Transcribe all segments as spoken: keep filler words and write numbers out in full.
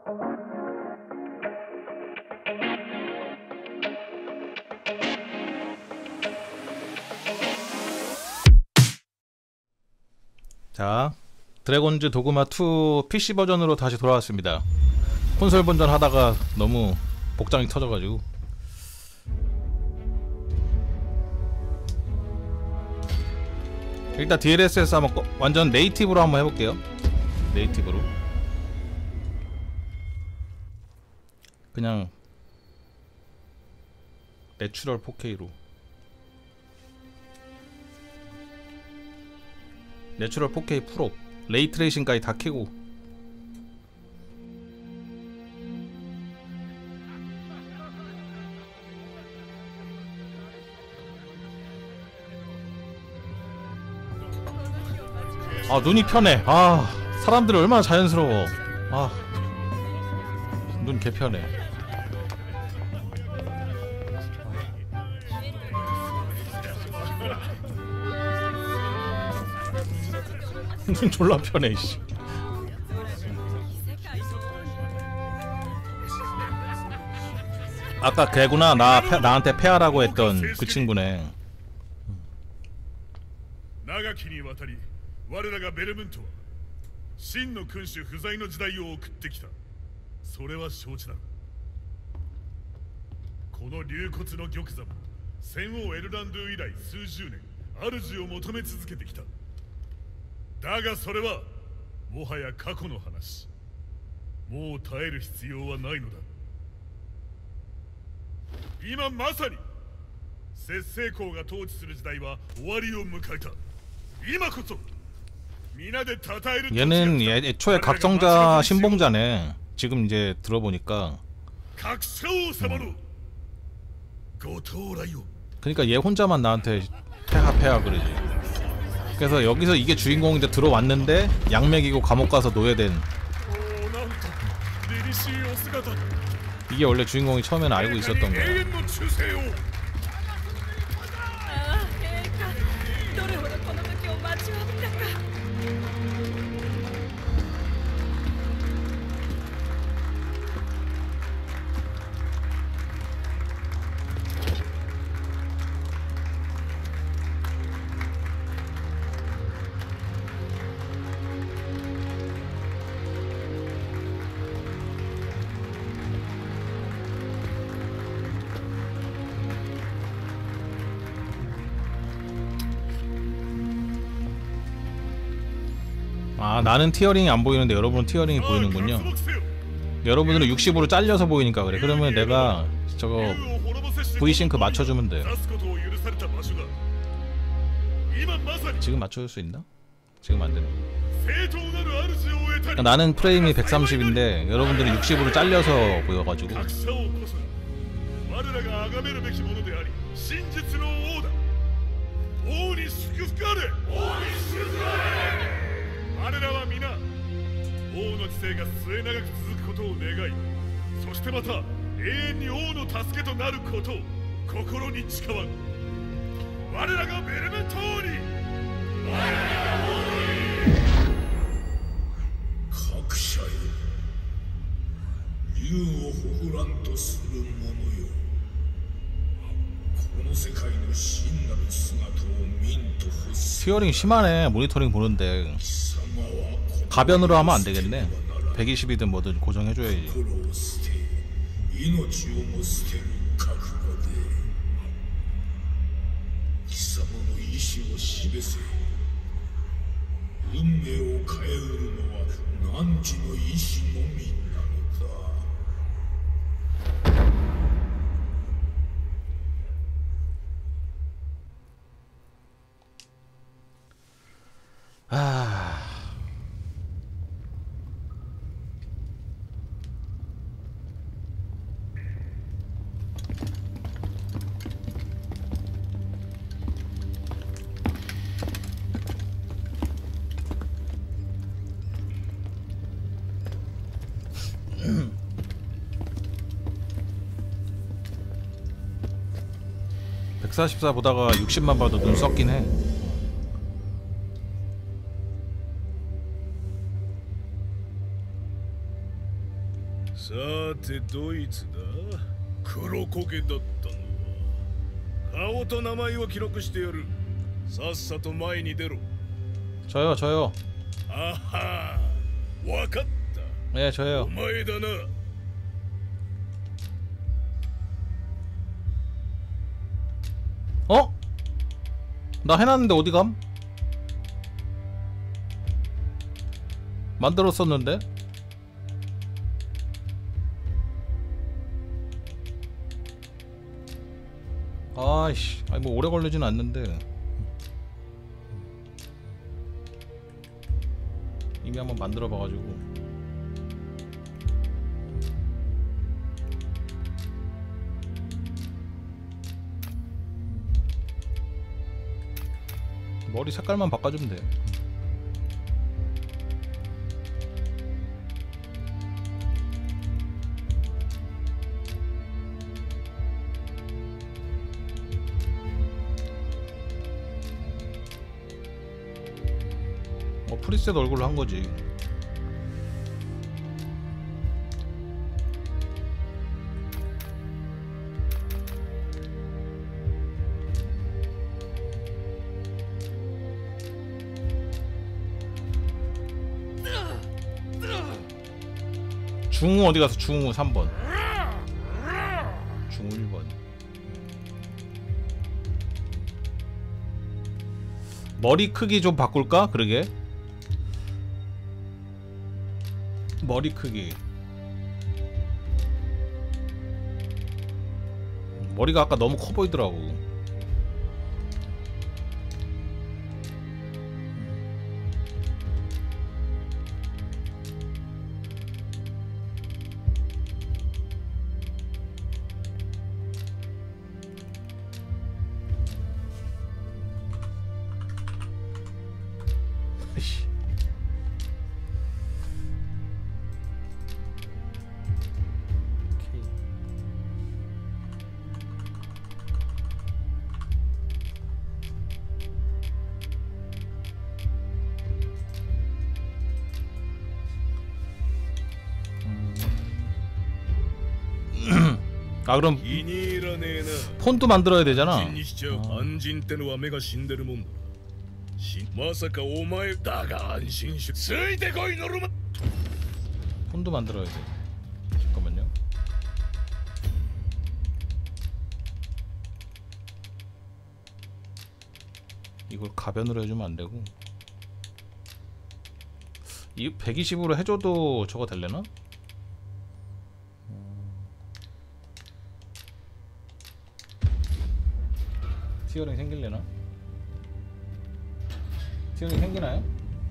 자, 드래곤즈 도그마 투 피씨 버전으로 다시 돌아왔습니다. 콘솔 버전 하다가 너무 복장이 터져가지고. 일단 디엘에스에스 한번 꺼, 완전 네이티브로 한번 해볼게요. 네이티브로 그냥 내추럴 포케이로 내추럴 포케이 프로 레이트레이싱까지 다 켜고. 아, 눈이 편해. 아, 사람들이 얼마나 자연스러워. 아, 눈 개 편해. 눈 졸라 편해, 씨. 아까 걔구나. 나 페, 나한테 페아라고 했던 그 친구네. 我らがベルムントは真の君主不在の時代を送ってきた。それは承知だ。この竜骨の玉座も戦王エルランド以来数十年主を求め続けてきた。だがそれはもはや過去の話。もう耐える必要はないのだ。今まさに摂政公が統治する時代は終わりを迎えた。今こそ 얘는 애초에 각성자 신봉자네. 지금 이제 들어보니까. 음. 그러니까 얘 혼자만 나한테 패하 패하 그러지. 그래서 여기서 이게 주인공인데 들어왔는데 양맥이고 감옥 가서 노예된. 이게 원래 주인공이 처음에는 알고 있었던 거야. 아, 나는 티어링이 안 보이는데 여러분은 티어링이 보이는군요. 여러분들은 육십으로 잘려서 보이니까 그래. 그러면 내가 저거 V싱크 맞춰주면 돼. 지금 맞춰줄 수 있나? 지금 안 되네. 그러니까 나는 프레임이 백삼십인데 여러분들은 육십으로 잘려서 보여가지고. 티어링 심하네. 모니터링 보는데 가변으로 하면 안 되겠네. 백이십이든 뭐든 고정해줘야지. 아... 백사십사 보다가 육십만 봐도 눈 썩긴 해. さてドイツだ。黒焦げだったのは顔と名前を記録してやる。さっさと前に出ろ。 저요 저요. あはわかった。 예 お 저요. 前だな。 어? 나 해놨는데 어디감? 만들었었는데? 아이씨, 아니 뭐 오래 걸리진 않는데 이미 한번 만들어봐가지고. 머리 색깔만 바꿔주면 돼. 어, 프리셋 얼굴로 한 거지. 중우 어디 가서 중우 삼 번. 중우 일 번. 머리 크기 좀 바꿀까? 그러게. 머리 크기. 머리가 아까 너무 커 보이더라고. 아 그럼 폰도 만들어야 되잖아. 아. 폰도 만들어야 돼. 잠깐만요. 이걸 가변으로 해주면 안 되고 이 백이십으로 해줘도 저거 될래나? 티어링 생길래나? 티어링 생기나요?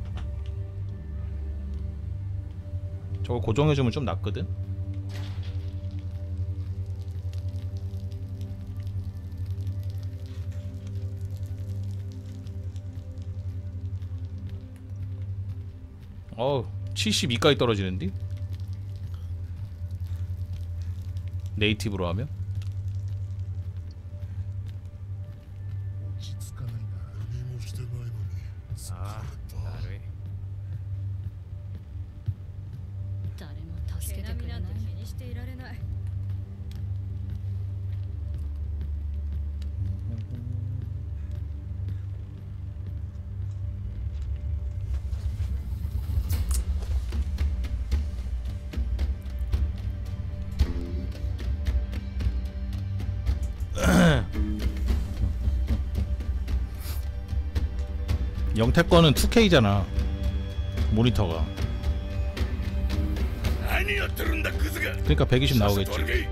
저거 고정해주면 좀 낫거든? 어우 칠십이까지 떨어지는데? 네이티브로 하면? 영태 거는 투 케이잖아 모니터가. 그러니까 백이십 나오겠지.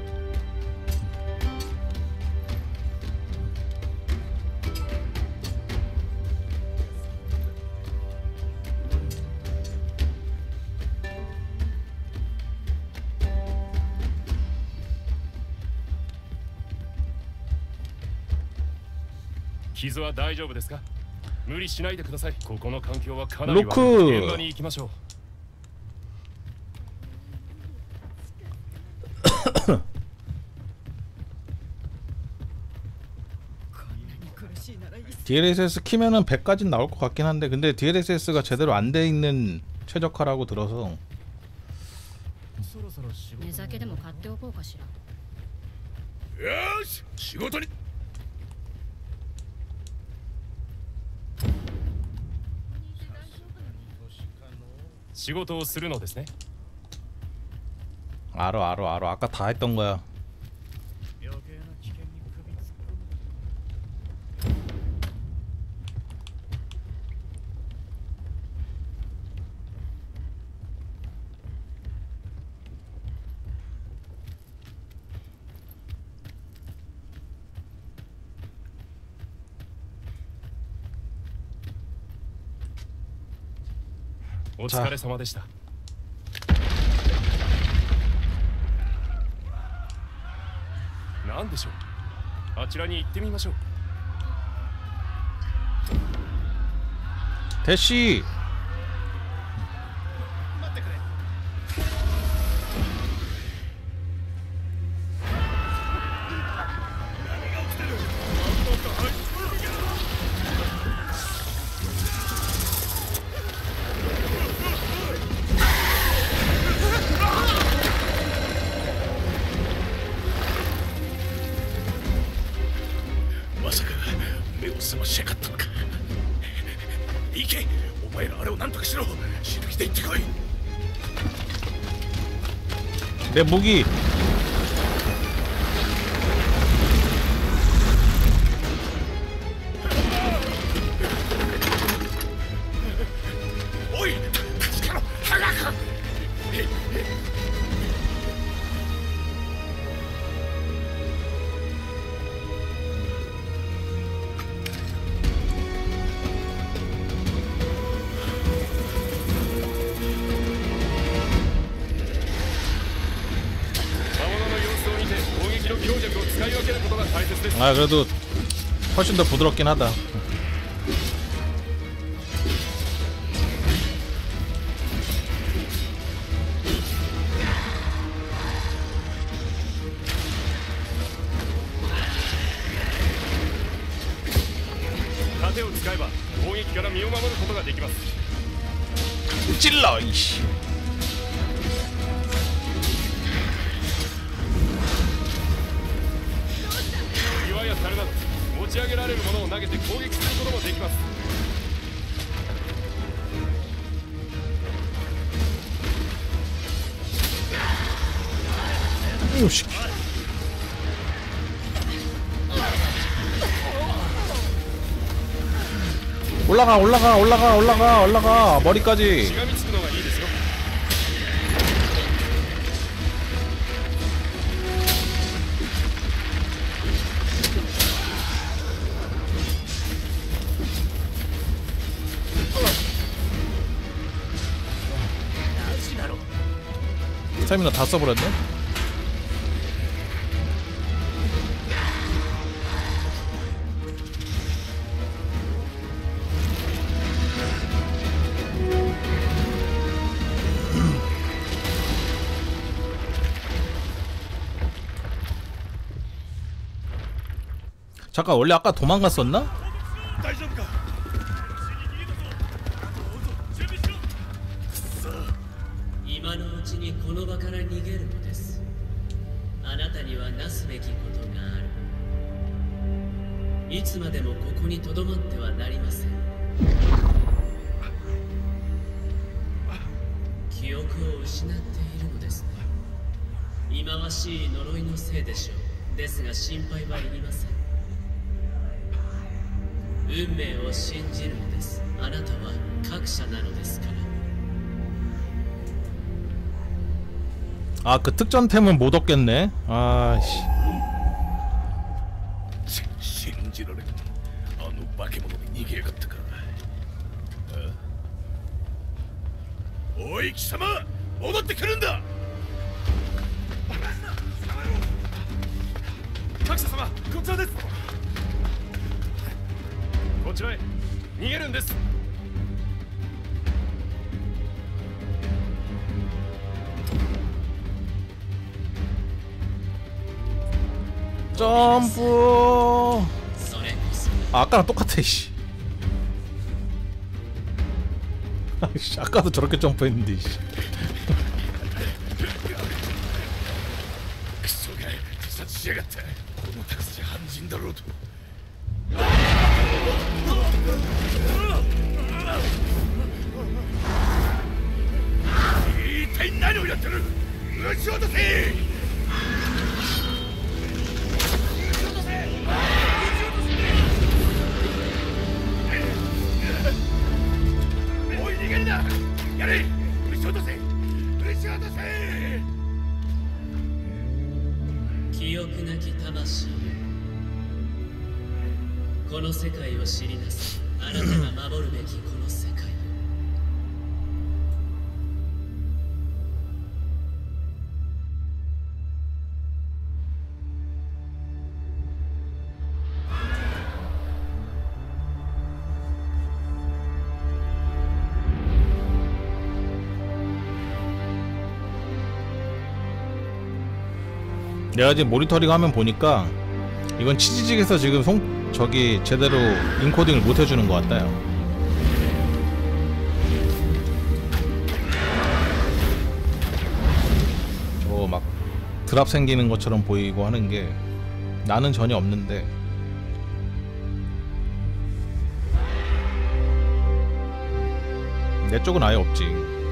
기소와大丈夫ですか? 無理しないでください。ここの環境はかなり悪い。現場に行きましょう。 디엘에스에스 키면은 백까지 나올 것 같긴 한데 근데 디엘에스에스가 제대로 안 돼 있는 최적화라고 들어서 寝酒でも買っておこうかしら。 よし仕事に。 仕事をするのですね。 알아 알아 알아 아까 다 했던 거야. 자. お疲れ様でした。なんでしょう。あちらに行ってみましょう。 대시. 待ってくれ。 まさか目を覚ましやがったのか。行け、お前らあれを何とかしろ。死ぬ気で行ってこい。 내 무기. おい、助けろ、早く。 아 그래도 훨씬 더 부드럽긴 하다. 찔러 이씨. 持ち上げられるものを投げて攻撃することもできます。 요시. 올라가 올라가 올라가 올라가 올라가 머리까지. しがみつくのがいいですよ。 스태미나 다 써버렸네. 잠깐 원래 아까 도망갔었나? 大丈夫か。 今のうちにこの場から逃げるのです。あなたにはなすべきことがある。いつまでもここに留まってはなりません。記憶を失っているのですね。忌まわしい呪いのせいでしょう。ですが心配はいりません。運命を信じるのです。あなたは格者なのですから。 아 그 특전템은 못 얻겠네. 아씨. 信じられん。あの化け物に逃げやがったか。おい貴様、戻ってくるんだ。 格者様、こちらです。こちらへ逃げるんです。 점프. 아, 아까랑 똑같아 씨. 아이씨, 아까도 저렇게 점프했는데 씨. クソが自殺しやがった。この高さじゃ犯人だろうと。一体何をやってる。撃ち落とせ。撃ち落とせ。撃ち落とせ。おい逃げるな。やれ。撃ち落とせ。撃ち落とせ。 記憶なき魂よ、この世界を知りなさい。あなたが守るべきこの世界。 내가 지금 모니터링 화면 보니까 이건 치지직에서 지금 송 저기 제대로 인코딩을 못 해주는 것 같아요. 저 막 드랍 생기는 것처럼 보이고 하는 게 나는 전혀 없는데. 내 쪽은 아예 없지.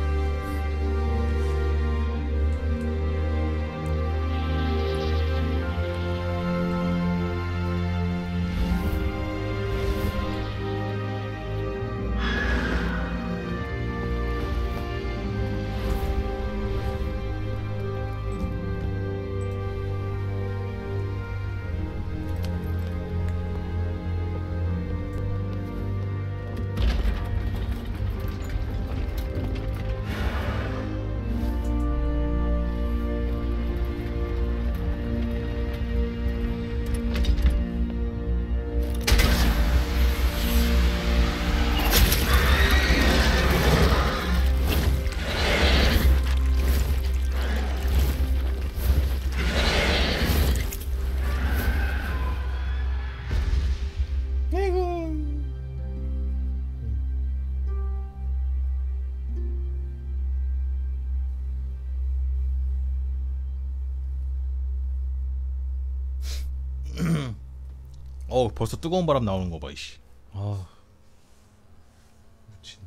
어우 벌써 뜨거운 바람 나오는 거 봐 이씨. 아 미친.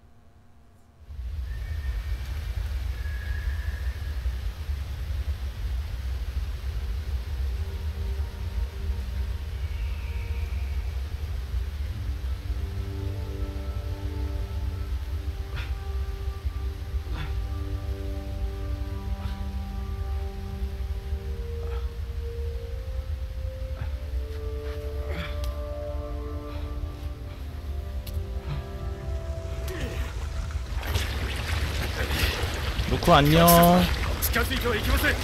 루크 안녕. 近づいてはいけません。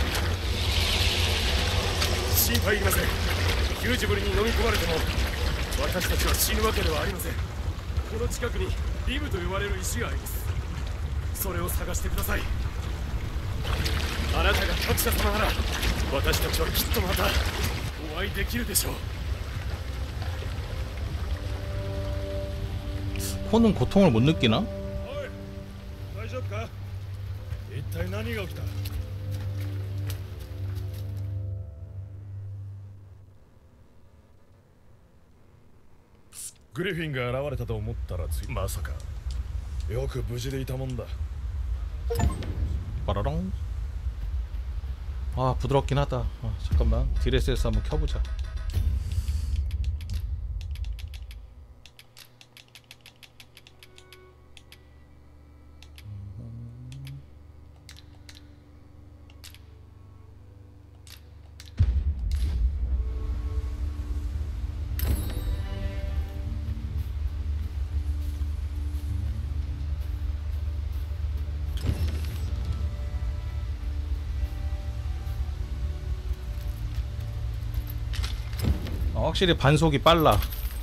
心配いりません。ヒュージブルに飲み込まれても私たちは死ぬわけではありません。この近くにリブと呼ばれる石があります。それを探してください。あなたが勝者様なら私たちはきっとまたお会いできるでしょう。 코는 고통을 못 느끼나? 大丈夫か？一体何が起きた？グリフィンが現れたと思ったらついまさか。よく無事でいたもんだ。 빠라랑. 아 부드럽긴 하다. 아, 잠깐만 디레스에서 한번 켜보자. 확실히 반속이 빨라.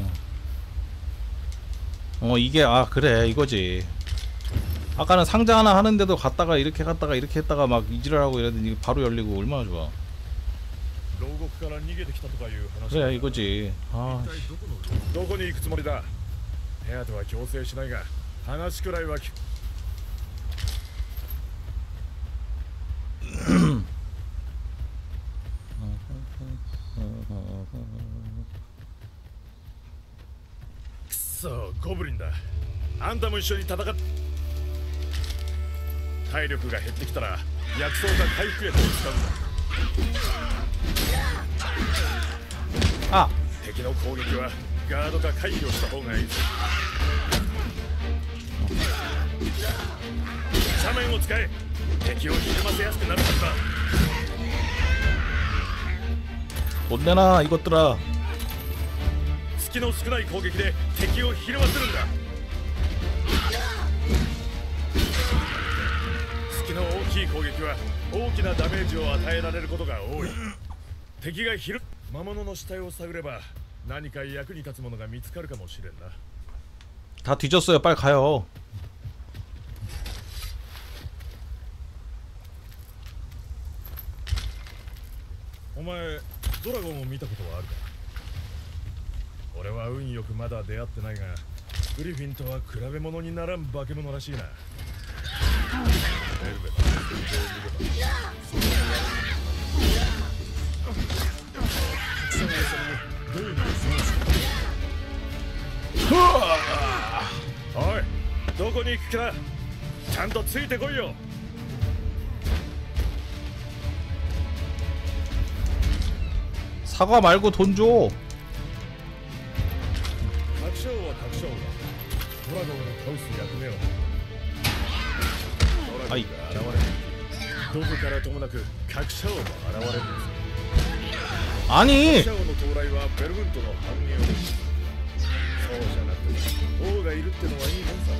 어 이게 아 그래 이거지. 아까는 상자 하나 하는데도 갔다가 이렇게 갔다가 이렇게 했다가 막 이지랄하고 이러더니 바로 열리고 얼마나 좋아. 그래 이거지. 아 どこに行くつもりだ。部屋とは強制しないが話くらいは聞く。 そうゴブリンだ。あんたも一緒に戦っ体力が減ってきたら薬草か回復薬を使うんだ。 あ敵の攻撃はガードか回避をした方がいい。斜面を使え。敵をひるませやすくなるはずだ。 못내나 이것들아. 隙の少ない攻撃で敵をひるませるんだ。隙の大きい攻撃は大きなダメージを与えられることが多い。敵がひる魔物の死体を探れば何か役に立つものが見つかるかもしれんな。 다 뒤졌어요. 빨리 가요. お前ドラゴンを見たことはあるか。俺は運よくまだ出会ってないが、グリフィンとは比べ物にならん化け物らしいな。エルベットの戦場を見ればそのたくさんのそれにどういうのを過ごす。おい、どこに行くか。ちゃんとついてこいよ。 사과 말고 돈 줘. 各将は各将がドラゴンを倒す役目を。ドラゴンが現れる。どこからともなく各将も現れるんです。 아니 各将の到来はベルグントの繁栄を。そうじゃなくて王がいるってのはいいもんさ。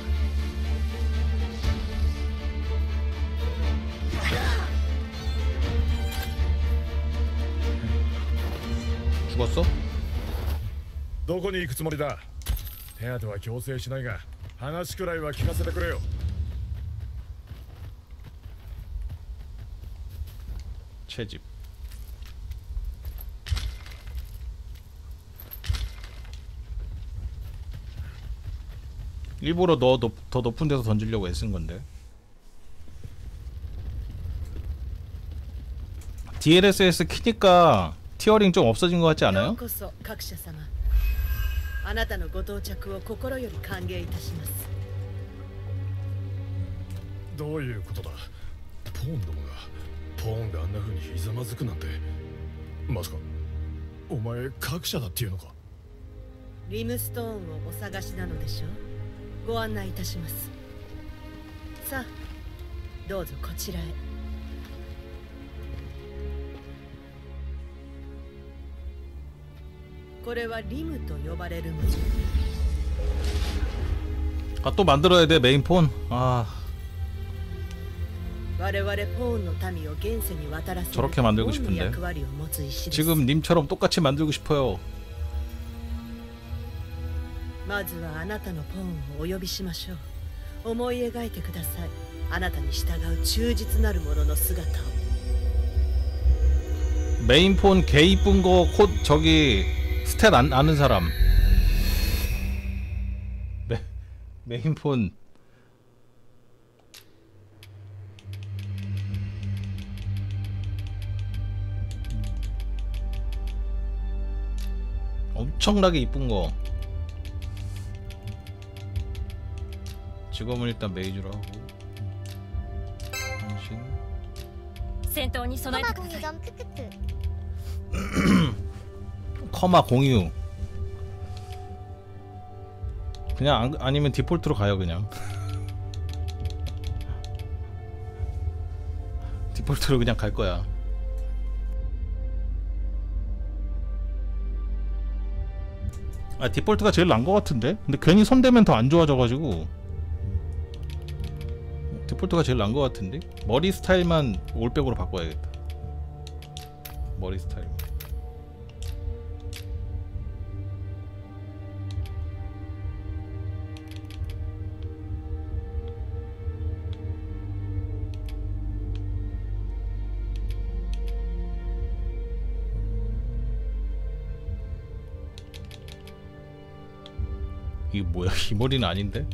죽었어? どこに行くつもりだ。手当ては強制しないが話くらいは聞かせてくれよ。 채집. 일부러 너 더 높은 데서 던지려고 애쓴 건데. 디엘에스에스 키니까 티어링 좀 없어진 것 같지 않아요? あなたのご到着を心より歓迎いたします。 どういうことだ。ポーンどもがポーンがあんな風にひざまずくなんて。まさかお前各社だっていうのか。 リムストーンをお探しなのでしょう。ご案内いたします。さあどうぞこちらへ。これはリムと呼ばれるもの。 아, 또 만들어야 돼 메인폰. 아. 我々ポーンの民を現世に渡らせる 저렇게 만들고 싶은데. 役割を持つ石です。 지금 님처럼 똑같이 만들고 싶어요. まずはあなたのポーンをお呼びしましょう。思い描いてください。あなたに従う忠実なる者の姿を。 메인폰 개 이쁜 거 콧 저기 스탯 안 아는 사람. 메 메인폰 엄청나게 이쁜 거. 직업은 일단 메이저로 하고. 당신 戦闘に備えてください。 점 크크크. 커마 공유. 그냥 안, 아니면 디폴트로 가요 그냥. 디폴트로 그냥 갈 거야. 아 디폴트가 제일 나은 것 같은데? 근데 괜히 손대면 더 안 좋아져가지고 디폴트가 제일 나은 것 같은데? 머리 스타일만 올백으로 바꿔야겠다. 머리 스타일만. 이게 뭐야? 이 머리는 아닌데?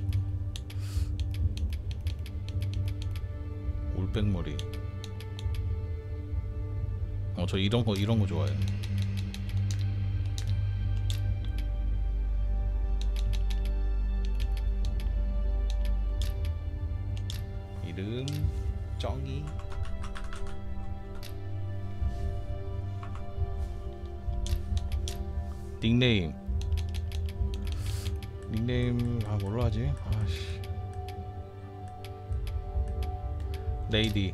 올백머리. 어, 저 이런 거 이런 거 좋아해요. 이름 정이. 닉네임 닉네임 아 뭘로 하지? 아씨. 레이디.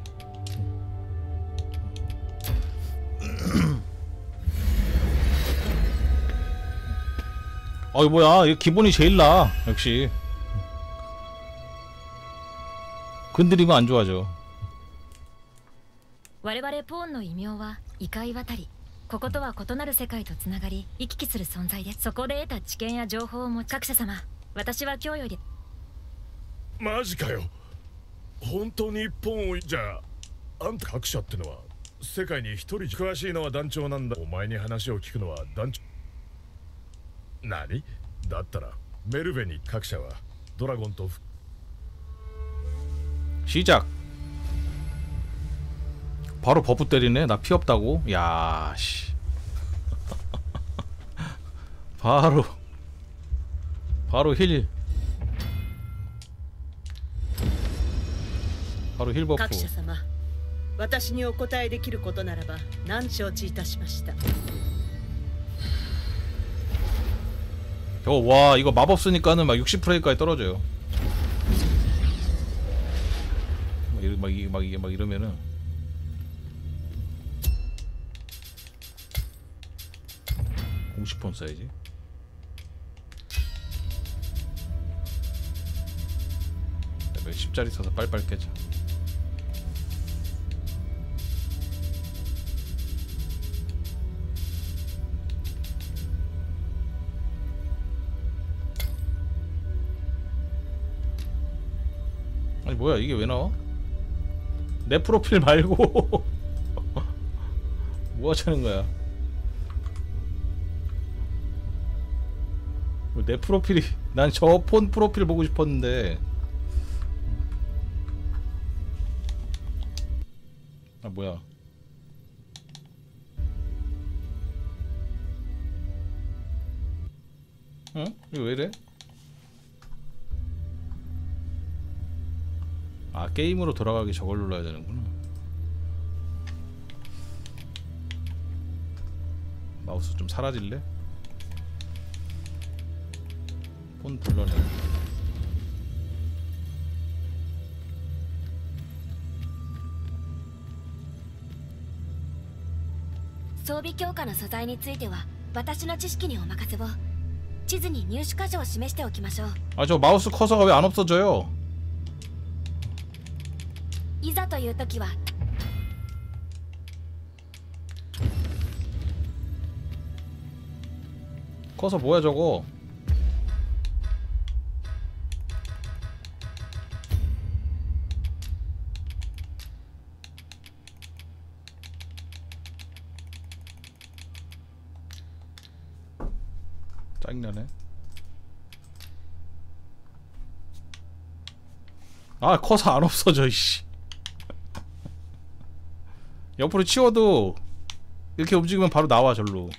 어이 뭐야, 이거 기본이 제일 나아. 역시 건드리면 안 좋아져. 我々ポーンの異名は異界渡り。こことは異なる世界とつながり行き来する存在です。そこで得た知見や情報を持ち、各社様、私は今日より。 マジかよ。本当に一本を。じゃああんた各社ってのは世界に一人詳しいのは団長なんだ。お前に話を聞くのは団長。何だったらメルベに各社はドラゴンと 시작. 바로 버프 때리네. 나 피 없다고. 야 씨. 바로 바로 힐. 바로 힐 버프. 各社様、私にお答えできることならば何承知いたしました。 어, 와 이거 마법 쓰니까는 막 육십 프레임까지 떨어져요. 막 이러 막 이게 막 이게 막 이러면은 공십 폰 써야지. 레벨 십짜리 써서 빨빨 깨자. 아니 뭐야 이게 왜 나와? 내 프로필 말고 뭐 하자는 거야? 내 프로필이 난 저 폰 프로필 보고 싶었는데. 아 뭐야? 응? 이거 왜 이래? 아 게임으로 돌아가기 저걸 눌러야 되는구나. 마우스 좀 사라질래? 폰 불러내. 装備強化の素材については私の知識にお任せを。地図に入手箇所を示しておきましょう。 아 저 마우스 커서가 왜 안 없어져요? いざという時は 커서 뭐야 저거? 짜증나네. 아 커서 안 없어져 이씨. 옆으로 치워도 이렇게 움직이면 바로 나와 절로.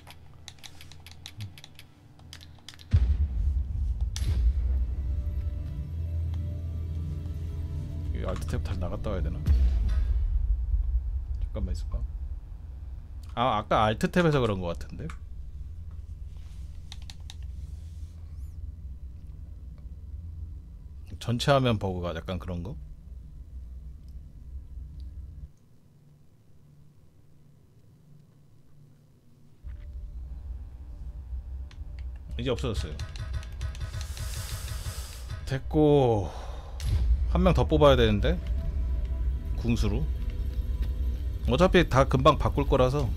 이 알트 탭 다시 나갔다 와야 되나? 잠깐만 있어봐. 아 아까 알트 탭에서 그런 것 같은데. 전체 화면 버그가 약간 그런 거? 이제 없어졌어요. 됐고 한 명 더 뽑아야 되는데 궁수로. 어차피 다 금방 바꿀 거라서.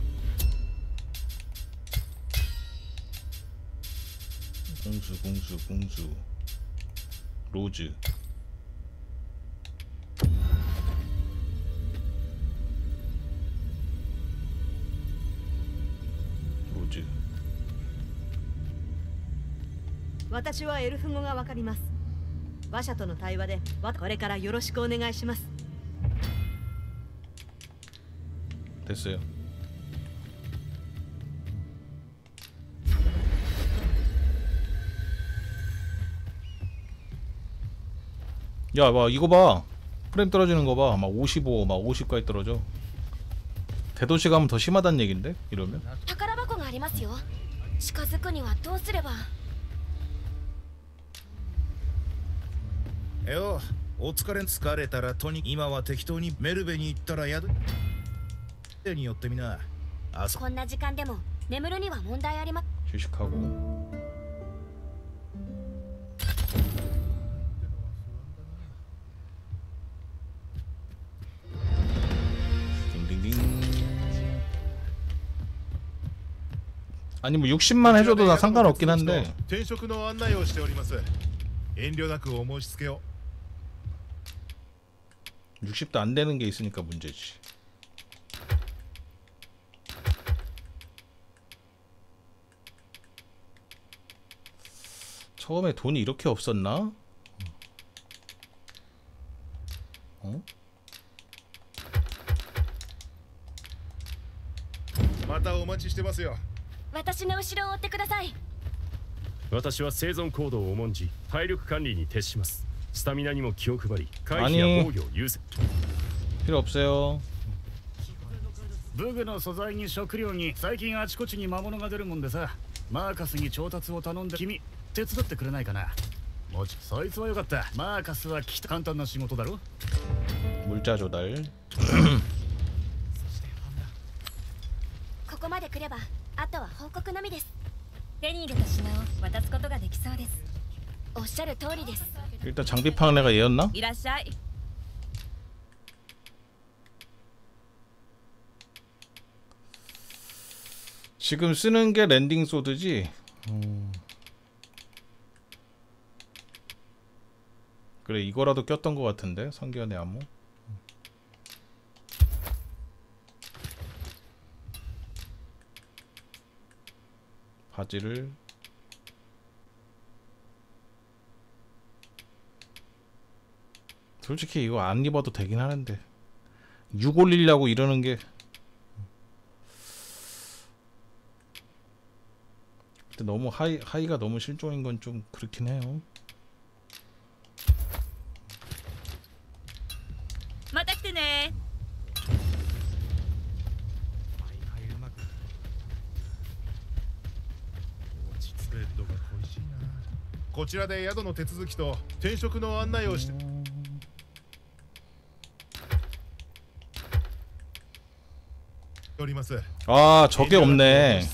궁수 궁수 궁수 로즈. 로즈. 私はエルフ語がわかります。馬車との対話でわこれからよろしくお願いします。 됐어요. 야, 봐 이거 봐. 프레임 떨어지는 거 봐. 막 오십오, 막 오십까지 떨어져. 대도시 가면 더 심하단 얘긴데? 이러면? 宝箱がありますよ。近づくにはどうすれば。 よお疲れ。疲れたらとに今は適当にメルベに行ったら宿に寄ってみな。あそこんな時間でも眠るには問題ありま。 휴식하고. 아니 뭐 육십만 해줘도 나 상관없긴 한데. 転職の案内をしております。遠慮なくお申し付けを。 육십도 안 되는 게 있으니까 문제지. 처음에 돈이 이렇게 없었나? 어? またお待ちしてますよ。 私の後ろを追ってください。 私は生存行動を重んじ体力管理に徹します。スタミナにも気を配り回避や防御を優先。 필요 없어요. 武具の素材に食料に最近あちこちに魔物が出るもんでさ、マーカスに調達を頼んで君手伝ってくれないかな。もちそいつはよかった。マーカスはきっと簡単な仕事だろ。 물자 조달. ここまで来ればあとは報告のみです。 手に入れた品を渡すことができそうです。 おっしゃる通りです。 일단 장비판 내가 얘였나? いらっしゃい。 지금 쓰는 게 랜딩 소드지. 음. 그래 이거라도 꼈던 것 같은데 성견의 암호. 바지를 솔직히 이거 안 입어도 되긴 하는데 육 올리려고 이러는 게 근데 너무 하이, 하이가 너무 실종인 건 좀 그렇긴 해요. また来てね。 こちらで宿の手続きと転職の案内をして。 아 저게 없네.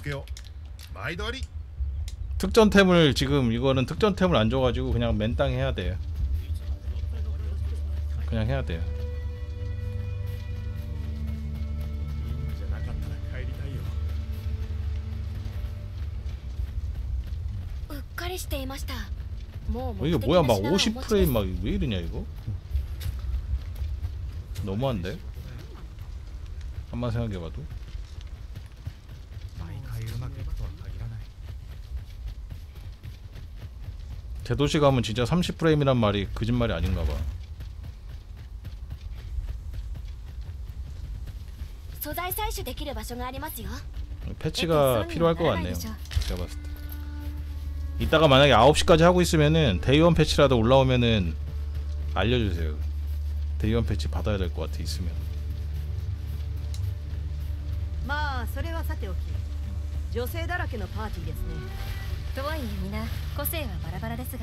특전템을 지금 이거는 특전템을 안 줘가지고 그냥 맨땅 해야 돼요. 그냥 해야 돼요. うっかりしていました。もう 이게 뭐야 막 오십 프레임 막 왜 이러냐 이거? 너무한데? 한번 생각해봐도. 대도시 가면 진짜 삼십 프레임이란 말이 거짓말이 아닌가봐. 패치가 필요할 것 같네요. 제가 봤을 때. 이따가 만약에 아홉 시까지 하고 있으면은 데이원 패치라도 올라오면은 알려주세요. 데이원 패치 받아야 될 것 같아 있으면. まあそれはさておき女性だらけのパーティーですね。 とはいえ皆個性はバラバラですが。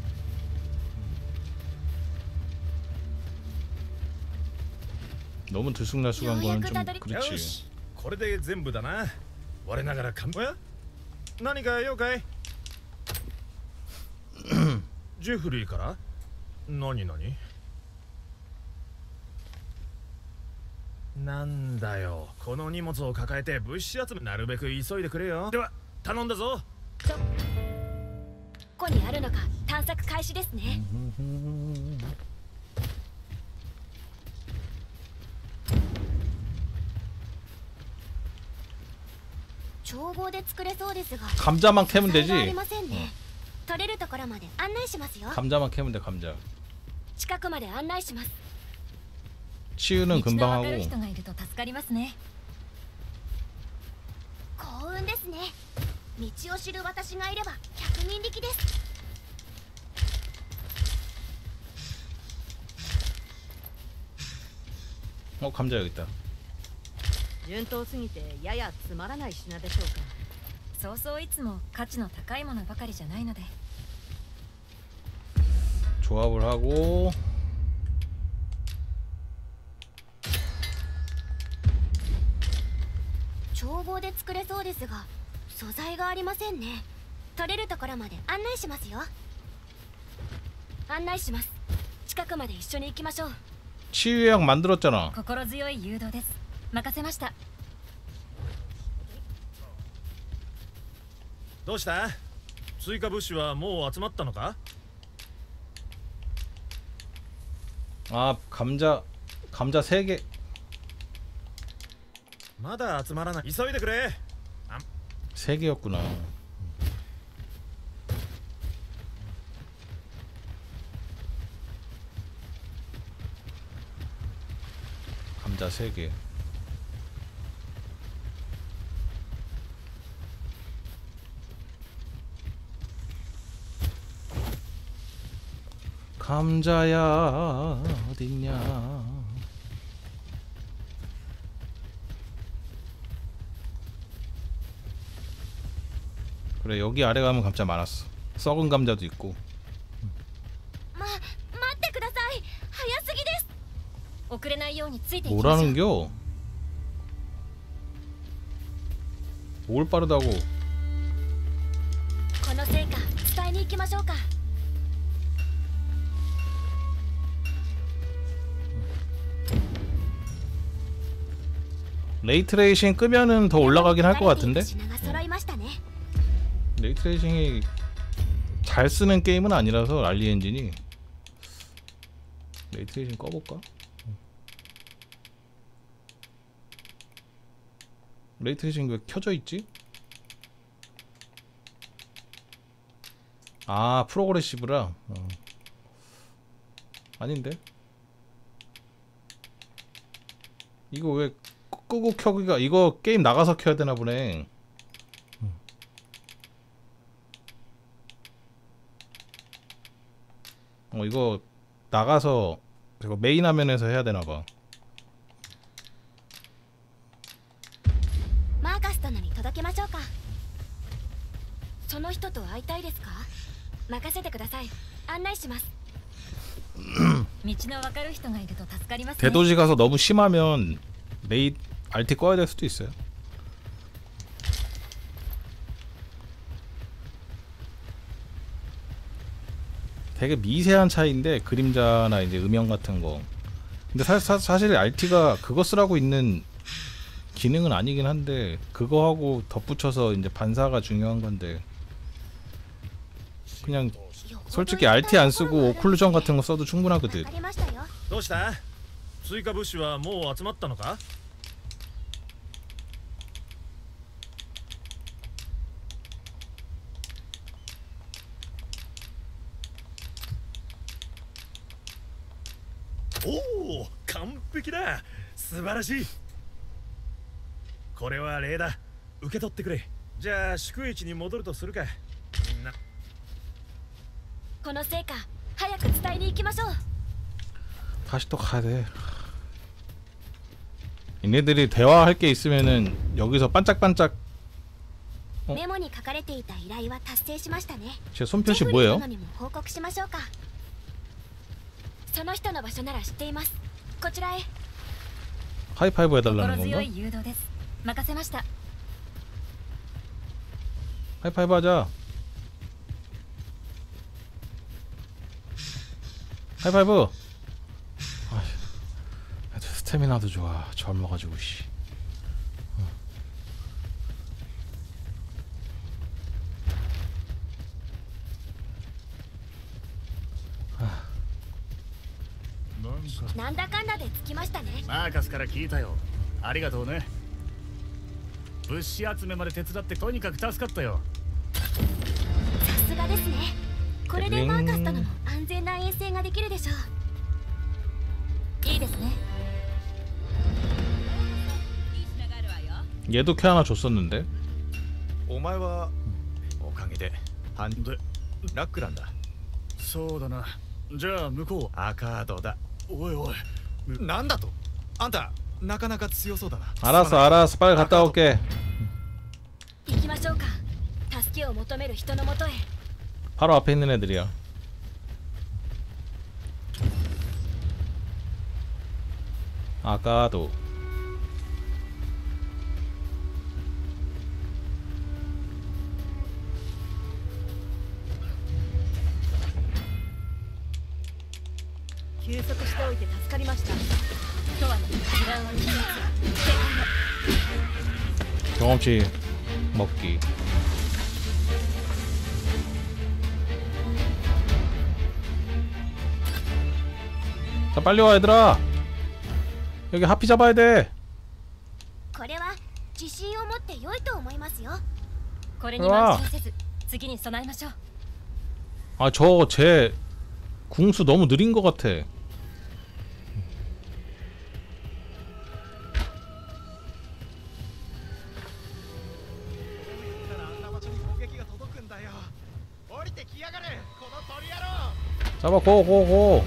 너무 들쑥날쑥한 거는 좀 그렇지. これで全部だな。我ながらかん。何か用かい？ジェフリーから？何何？なんだよ。この荷物を抱えて物資集めなるべく急いでくれよ。では頼んだぞ。 ここにあるのか探索開始ですね。帳簿で作れそうですが 감자만 캐면 되지. 取れるところまで案内しますよ。 감자만 캐면 돼 감자. 近くまで案内します。 치유는 금방 하고. 人がいると助かりますね。 幸運ですね。道を知る私がいれば百人力です。 어 감자 여기 있다. 順当すぎてややつまらない品でしょうか。 そうそういつも価値の高いものばかりじゃないので。 조합을 하고 眺望で作れそうですが素材がありませんね。取れるところまで案内しますよ。案内します。近くまで一緒に行きましょう。 치유약 만들었잖아. 心強い誘導です。任せました。 どうした？追加物資はもう集まったのか？ 아 감자 감자 세 개. まだ集まらない。急いでくれ。 세 개였구나. 감자 세 개. 감자야 어딨냐. 그래 여기 아래 가면 감자 많았어. 썩은 감자도 있고. ま待ってください。早すぎです。 遅れないようについていきましょう。 뭐라는겨? 뭘 빠르다고? この成果伝えに行きましょうか。 레이트레이싱 끄면은 더 올라가긴 할 것 같은데? 品が揃いましたね。 레이트레이싱이 잘 쓰는 게임은 아니라서 랄리 엔진이. 레이트레이싱 꺼볼까? 레이트레이싱 왜 켜져 있지? 아 프로그레시브라. 어. 아닌데? 이거 왜 끄고 켜기가 이거 게임 나가서 켜야 되나 보네. 어 이거 나가서 이거 메인 화면에서 해야 되나 봐. マーカス殿に届けましょうか。その人と会いたいですか？任せてください。案内します。 道の分かる人がいると助かりますね。 대도시 가서 너무 심하면 레이 알티 꺼야 될 수도 있어요. 되게 미세한 차이인데 그림자나 이제 음영 같은 거. 근데 사, 사, 사실 알티가 그거 쓰라고 있는 기능은 아니긴 한데 그거 하고 덧붙여서 이제 반사가 중요한 건데 그냥 솔직히 알티 안 쓰고 오클루전 같은 거 써도 충분하거든. どうした？追加物資はもう集まったのか？ おお、完璧だ。素晴らしい。これは礼だ。受け取ってくれ。じゃあ宿営地に戻るとするか。みんな。 この成果早く伝えに行きましょう。 다시 또 가야 돼. 얘네들이 대화할 게 있으면은 여기서 반짝반짝. 어? メモに書かれていた依頼は達成しましたね。 제 손표시 뭐예요? 報告しましょうか。その人の場所なら知っています。こちらへ。 하이파이브 해달라는 心強 건가? い誘導です。任せました。 하이파이브 하자. 하이파이브. 아, 스태미나도 좋아. 젊어가지고 씨. 아. なんだかんだで着きましたね。 マーカスから聞いたよ。ありがとうね。物資集めまで手伝ってとにかく助かったよ。 さすがですね。これでマーカス殿も安全な遠征ができるでしょう。 いいですね。 얘도 캐 하나 줬었는데. お前はおかげでハンでラックなんだ。 そうだな。じゃあ向こうアーカードだ。 おいおい。 なんだと？ あんたなかなか強そうだな。 알았어 알았어 빨리 갔다 올게. 行きましょうか。助けを求める人のもとへ。 바로 앞에 있는 애들이야. 아까도 休息しておいて助かりました。 とはね、時間は禁物。 경험치 먹기. 자 빨리 와 얘들아. 여기 하피 잡아야 돼. これは自信を持って良いと思いますよ。 これに慢心せず次に備えましょう。 아 저 쟤 궁수 너무 느린 것 같아. 잡아 고고고.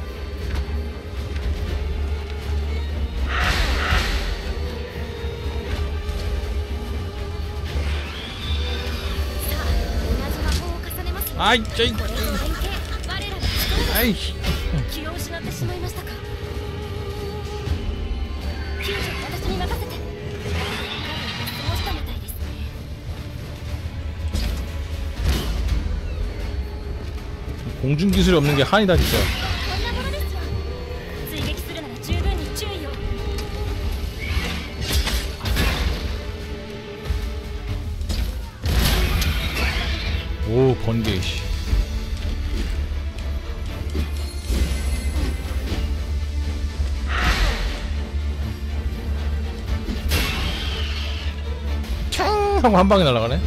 아이 쟤. 아이씨. 気を失ってしまいましたか。救助は私に任せて。そうしたみたいですね。 공중 기술이 없는 게 한이다 진짜. こんなものですよ。 追撃するなら十分に注意を。 오 번개 씨. 창 하고 한 방에 날아가네.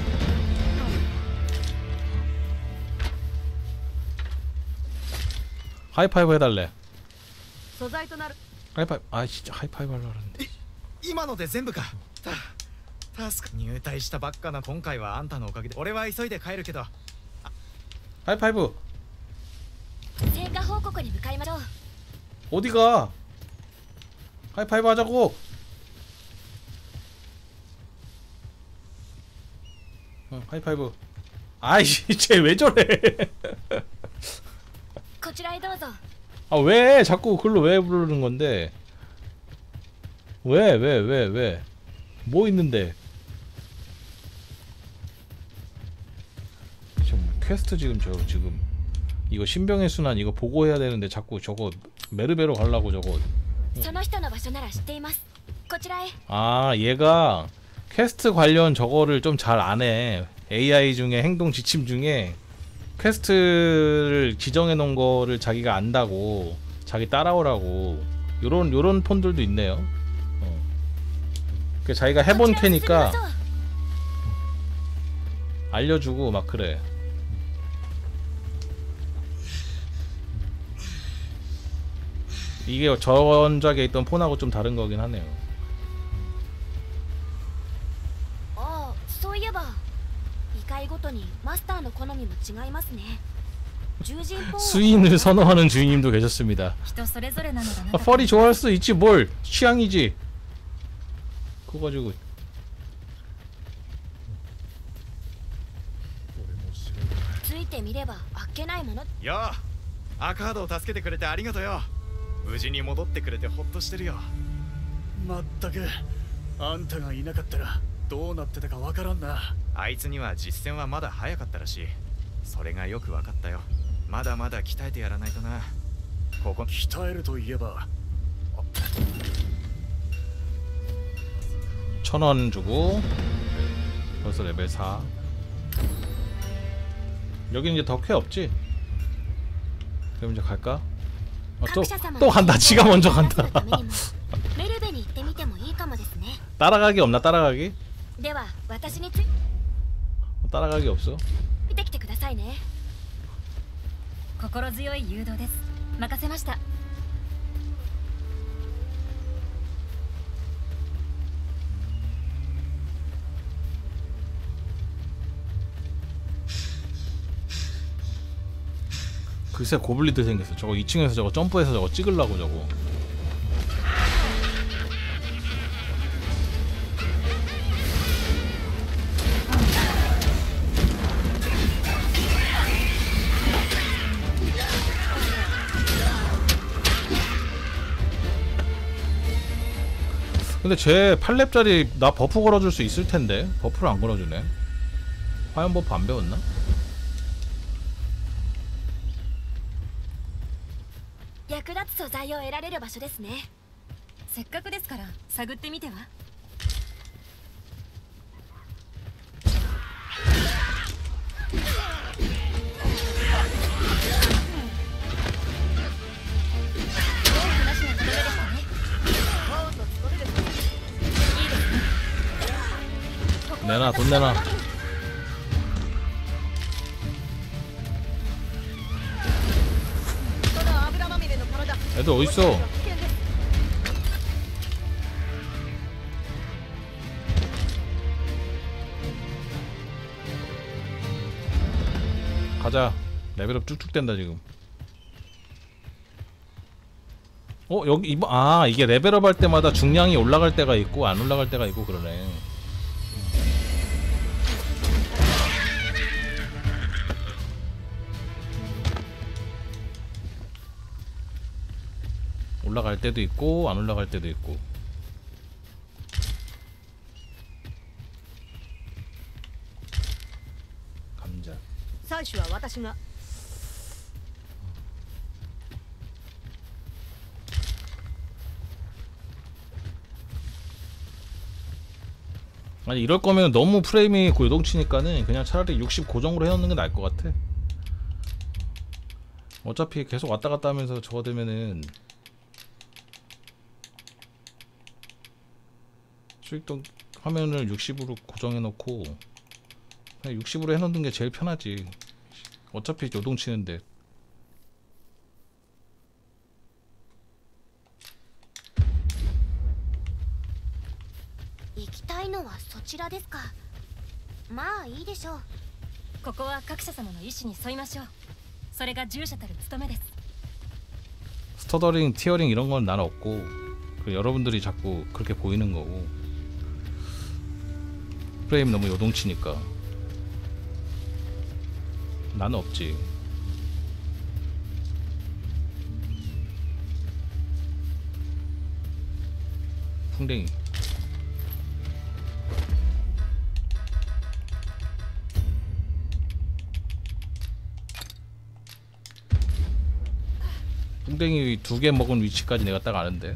하이파이브 해달래. 素材となる 하이파이브. 아 진짜 하이파이브 하려고 했는데. 今ので全部か。た助か入隊したばっかな。今回はあんたのおかげで。俺は急いで帰るけど。 하이파이브. 成果報告に向かいましょう。 어디가? 하이파이브 하자고. 어, 하이파이브. 아이씨 쟤 왜 저래? こちらへどうぞ。 아 왜 자꾸 글로 왜 부르는 건데? 왜 왜 왜 왜? 뭐 있는데? 지금 퀘스트 지금 저 지금 이거 신병의 순환 이거 보고해야 되는데 자꾸 저거 메르베로 가려고 저거. その人の場所なら知っています。こちらへ。 아 얘가 퀘스트 관련 저거를 좀 잘 안해. 에이아이 중에 행동 지침 중에 퀘스트를 지정해 놓은 거를 자기가 안다고 자기 따라오라고 요런 요런 폰들도 있네요. 어. 그 자기가 해본 캐니까 알려주고 막 그래. 이게 전작에 있던 폰하고 좀 다른 거긴 하네요. ああ、そういえば異界ごとにマスターの好みも違いますね。 수인을 선호하는 주인님도 계셨습니다. 人それぞれなのだな。 아, 펄이 좋아할 수 있지 뭘. 취향이지. 그거 가지고 ついてみればあっけないもの。 よあ、アカードを助けてくれてありがとうよ。無事に戻ってくれてほっとしてるよ。 まったくあんたがいなかったらどうなってたかわからんな。 あいつには実戦はまだ早かったらしい。それがよくわかったよ。まだまだ鍛えてやらないとな。ここ鍛えるといえば 천 원 주고 벌써 레벨 사. 여기 이제 덕회 없지? 그럼 이제 갈까? 어, 또, 또 간다. 지가 먼저 간다. 따라가기 없나? 따라가기? 따라가기 없어. 心強い誘導です。任せました。 글쎄 고블리드 생겼어. 저거 이 층에서 저거 점프해서 저거 찍으려고 저거. 근데 쟤 팔 렙짜리 나 버프 걸어줄 수 있을 텐데 버프를 안 걸어주네. 화염 버프 안 배웠나? 役立つ素材を得られる場所ですね。 せっかくですから探ってみては。 내놔 돈 내놔. 애들 어딨어? 가자. 레벨업 쭉쭉 된다 지금. 어 여기 이번 아 이게 레벨업 할 때마다 중량이 올라갈 때가 있고 안 올라갈 때가 있고 그러네. 올라갈 때도 있고 안 올라갈 때도 있고. 감자. 採取は私が。 아니 이럴 거면 너무 프레임이 요동치니까는 그냥 차라리 육십 고정으로 해놓는 게 나을 것 같아. 어차피 계속 왔다 갔다 하면서 저거 되면은 수익동 화면을 육십으로 고정해놓고 그냥 육십으로 해놓는 게 제일 편하지. 어차피 요동치는데. 行きたいのはそちらですか。まあいいでしょう。 ここは各社様の意思に沿いましょう。それが従者たる務めです。 스터더링, 티어링 이런 건 난 없고 그 여러분들이 자꾸 그렇게 보이는 거고 프레임 너무 요동치니까 나는 없지. 풍뎅이. 풍뎅이 두 개 먹은 위치까지 내가 딱 아는데.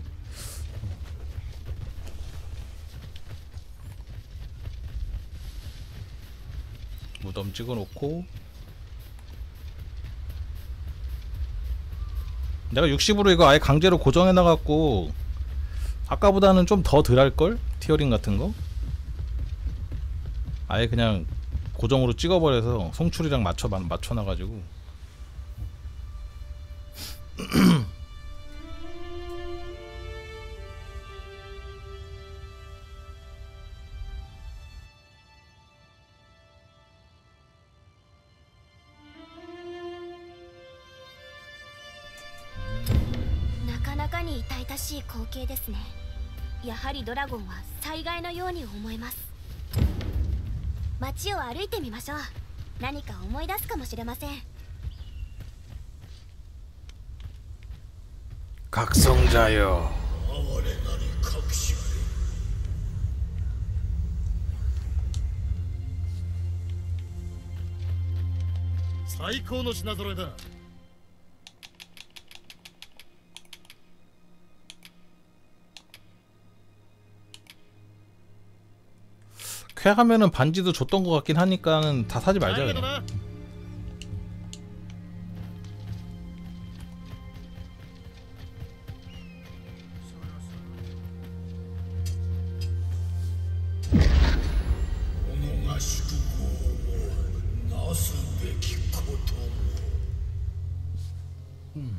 무덤 찍어놓고 내가 육십으로 이거 아예 강제로 고정해놔갖고 아까보다는 좀 더 덜할걸? 티어링 같은거? 아예 그냥 고정으로 찍어버려서 송출이랑 맞춰, 맞춰놔가지고 なかなかに痛々しい光景ですね。やはりドラゴンは災害のように思えます。街を歩いてみましょう。何か思い出すかもしれません。 각성자여. 最高の品揃えだ。 쾌하면은 반지도 줬던 것 같긴 하니까는 다 사지 말자 그냥. 음.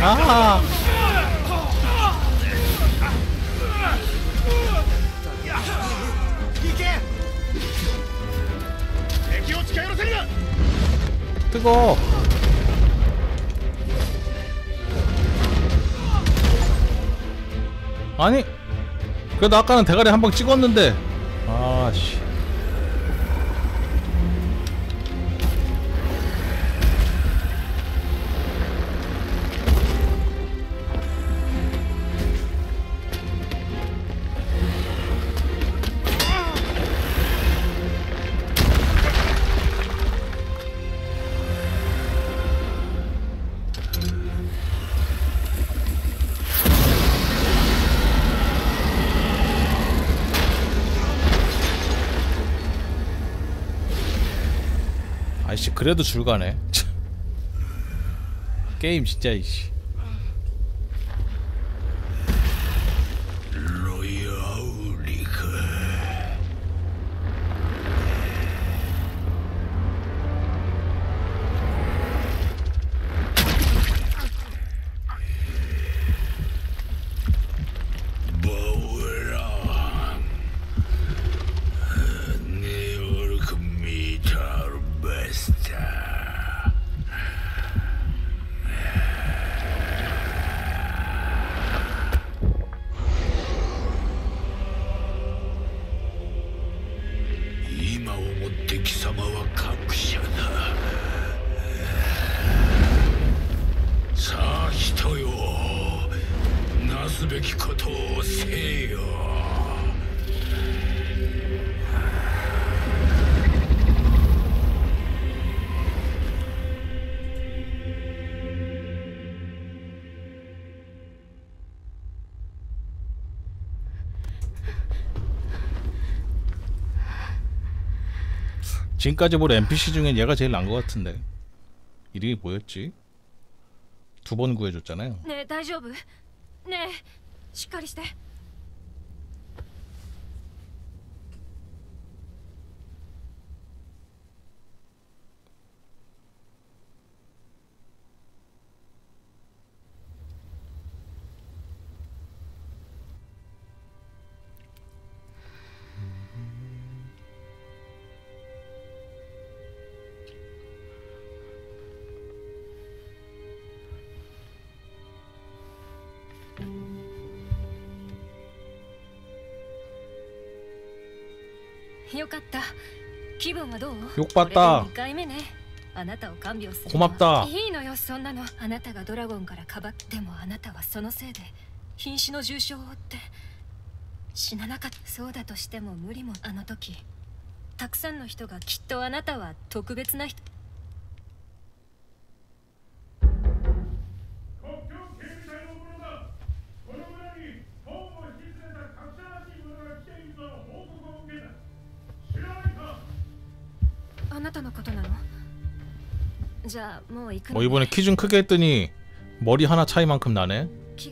아. 뜨거. 아니 그래도 아까는 대가리 한 방 찍었는데. 아씨. 아이씨 그래도 줄가네. 게임 진짜 이씨. 지금까지 볼 엔피씨 중엔 얘가 제일 난 것 같은데. 이름이 뭐였지? 두 번 구해줬잖아요. 네, 大丈夫? 네, しっかりして. 욕봤다. 고맙다. いいのよそんなの。あなたがドラゴンからかばってもあなたはそのせいで瀕死の重傷を負って死ななかった。そうだとしても無理も。あの時たくさんの人がきっとあなたは特別な人。あなたのことなの? 어 이번에 키 좀 크게 했더니 머리 하나 차이만큼 나네.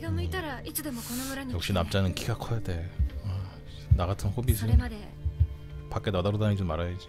역시 남자는 키가 커야 돼. 나 같은 호빗은 밖에 나다로다니지 말아야지.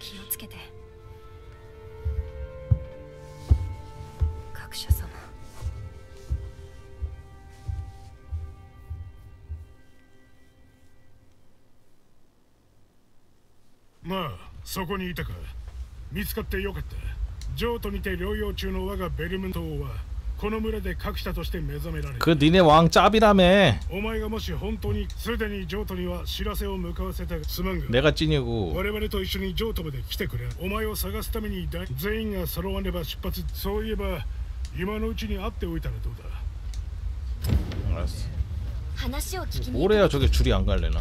마, そこにいたか。見つかってよかった。譲渡にて療養中の我がベルムント王はこの村で隠したとして目覚められる。 그 니네 왕 짭이라며. お前がもし本当にすでに譲渡には知らせを向かわせたすまんが。 내가 찐이고. 我々と一緒に譲渡まで来てくれ。お前を探すために全員が揃わねば出発。そういえば今のうちに会っておいたらどうだ。 알았어. 뭘 해야 저게 줄이 안 갈래나?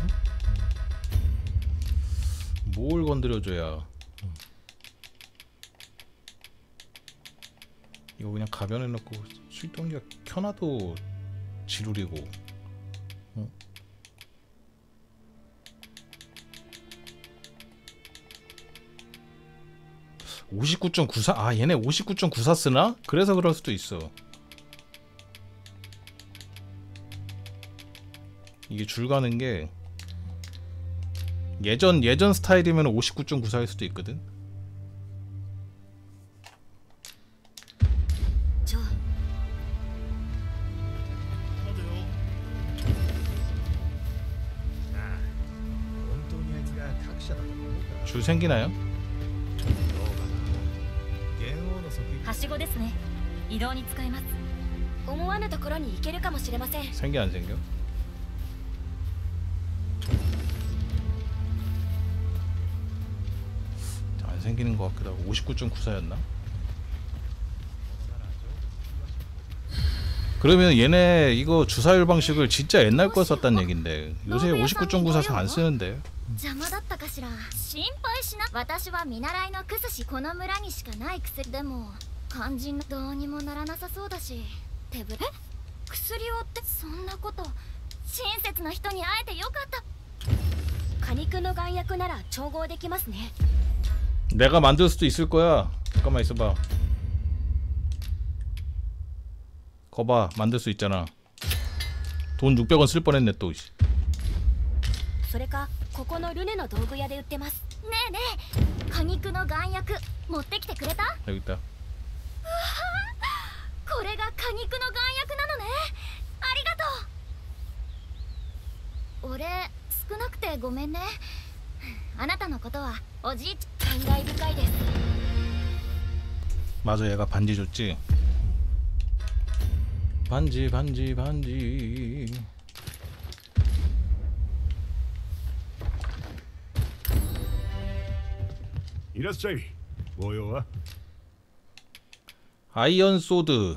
뭘 건드려줘야. 이거 그냥 가변해놓고 수입동기가 켜놔도 지루리고. 어? 오십구 점 구사? 아 얘네 오십구 점 구사 쓰나? 그래서 그럴 수도 있어. 이게 줄 가는 게 예전 예전 스타일이면 오십구 점 구사일 수도 있거든. 줄 생기나요? はしごですね。移動に使えます。思わぬところに行けるかもしれません。 생겨 안 생겨? 안 생기는 것 같기도 하고. 오십구 점 구사였나? 그러면 얘네 이거 주사율 방식을 진짜 옛날 거 썼단 얘긴데 요새 오십구 점 구사서 안 쓰는데. 邪魔だったかしら。心配しな。私は見習いのクスシ、この村にしかない薬でも肝心のどうにもならなさそうだし。手ぶれ？薬をってそんなこと。親切な人に会えてよかった。果肉の丸薬なら調合できますね。 내가 만들 수도 있을 거야. 잠깐만 있어봐. 거봐, 만들 수 있잖아. 돈 육백 원 쓸 뻔했네 또. それかここのルネの道具屋で売ってます。ねえねえ、果肉の丸薬持ってきてくれた？ 여기 있다. これが果肉の丸薬なのね。ありがとう。俺少なくてごめんね。あなたのことはおじいちゃん感慨深いです。 맞아, 얘가 반지 줬지. 반지 반지 반지. 이라시자이. 뭐요와? 아이언 소드.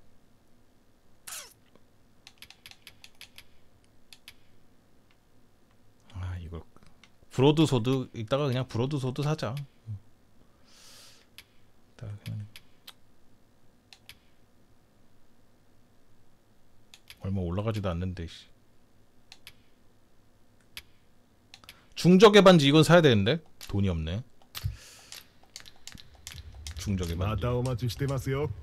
아 이걸 브로드 소드 이따가 그냥 브로드 소드 사자. 이따가 그냥 얼마 올라가지도 않는데. 중적의 반지 이건 사야 되는데 돈이 없네. 중적의 반지. またお待ちしてますよ.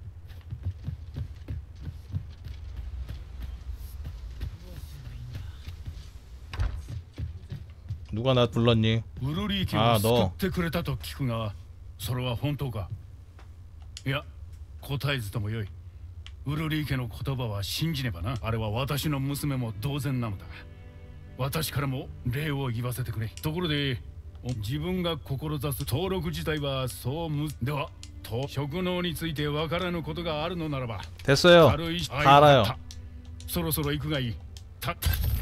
누가 나 불렀니? 아, 너. てくれたと聞くが、それは本当か？いや、答えずともよい。ウルリー家の言葉は信じねばな。あれは私の娘も同然なのだ。私からも礼を言わせてくれ。ところで、自分が志す登録自体はそうむでは、と職能についてわからぬことがあるのならば。 됐어요. 다 알아요. そろそろ行くがいい。た。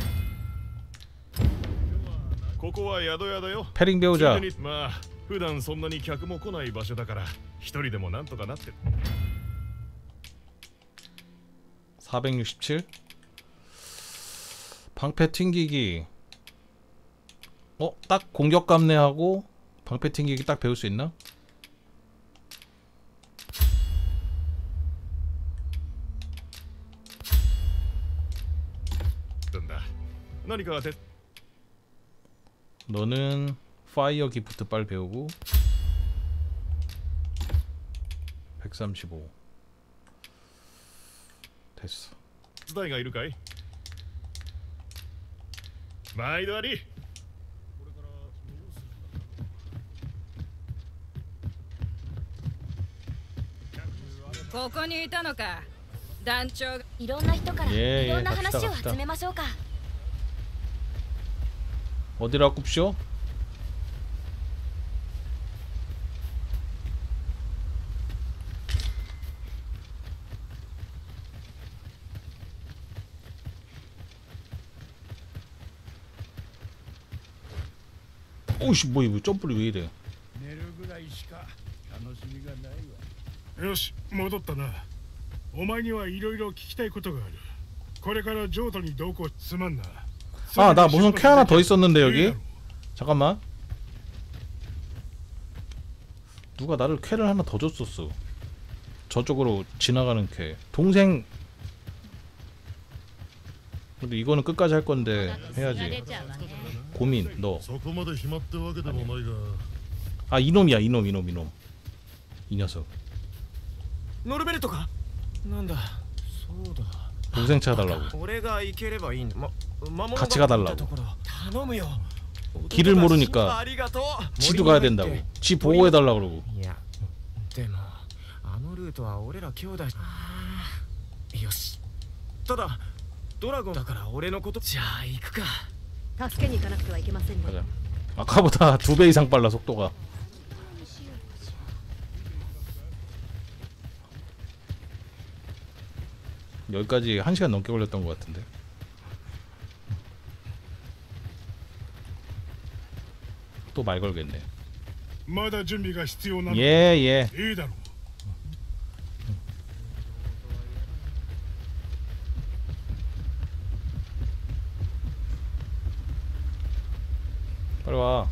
ここは宿屋だよ。 패링 배우자. まあ普段そんなに客も来ない場所だから一人でもなんとかなってる。 사백육십칠. 방패 튕기기. 어? 딱 공격 감내하고 방패 튕기기 딱 배울 수 있나? 너는 파이어 기프트 빨리 배우고. 백삼십오. 됐어. 手伝いがいるかい？毎度あり。 ここにいたのか。団長。 いろんな人からいろんな話を集めましょうか。 어디라 굽쇼? 오이씨 뭐야 뭐 점프를 왜 이래? よし戻ったな。お前にはいろいろ聞きたいことがある。これから譲渡に同行すまんな。 아, 나 무슨 캐 하나 더 있었는데 여기? 잠깐만. 누가 나를 캐를 하나 더 줬었어. 저쪽으로 지나가는 캐. 동생. 근데 이거는 끝까지 할 건데 해야지. 고민 너. 아 이놈이야 이놈 이놈 이놈. 이 녀석. 노르베르토가? 난다. 동생 찾아달라고. 같이 가달라고. 길을 모르니까 지도 가야 된다고. 지 보호해달라고 그러고. 助けに行かなくてはいけませんね。 아까보다 두 배 이상 빨라 속도가. 여기까지 한 시간 넘게 걸렸던 것 같은데. 또 말 걸겠네. 예, 예. 빨리 와.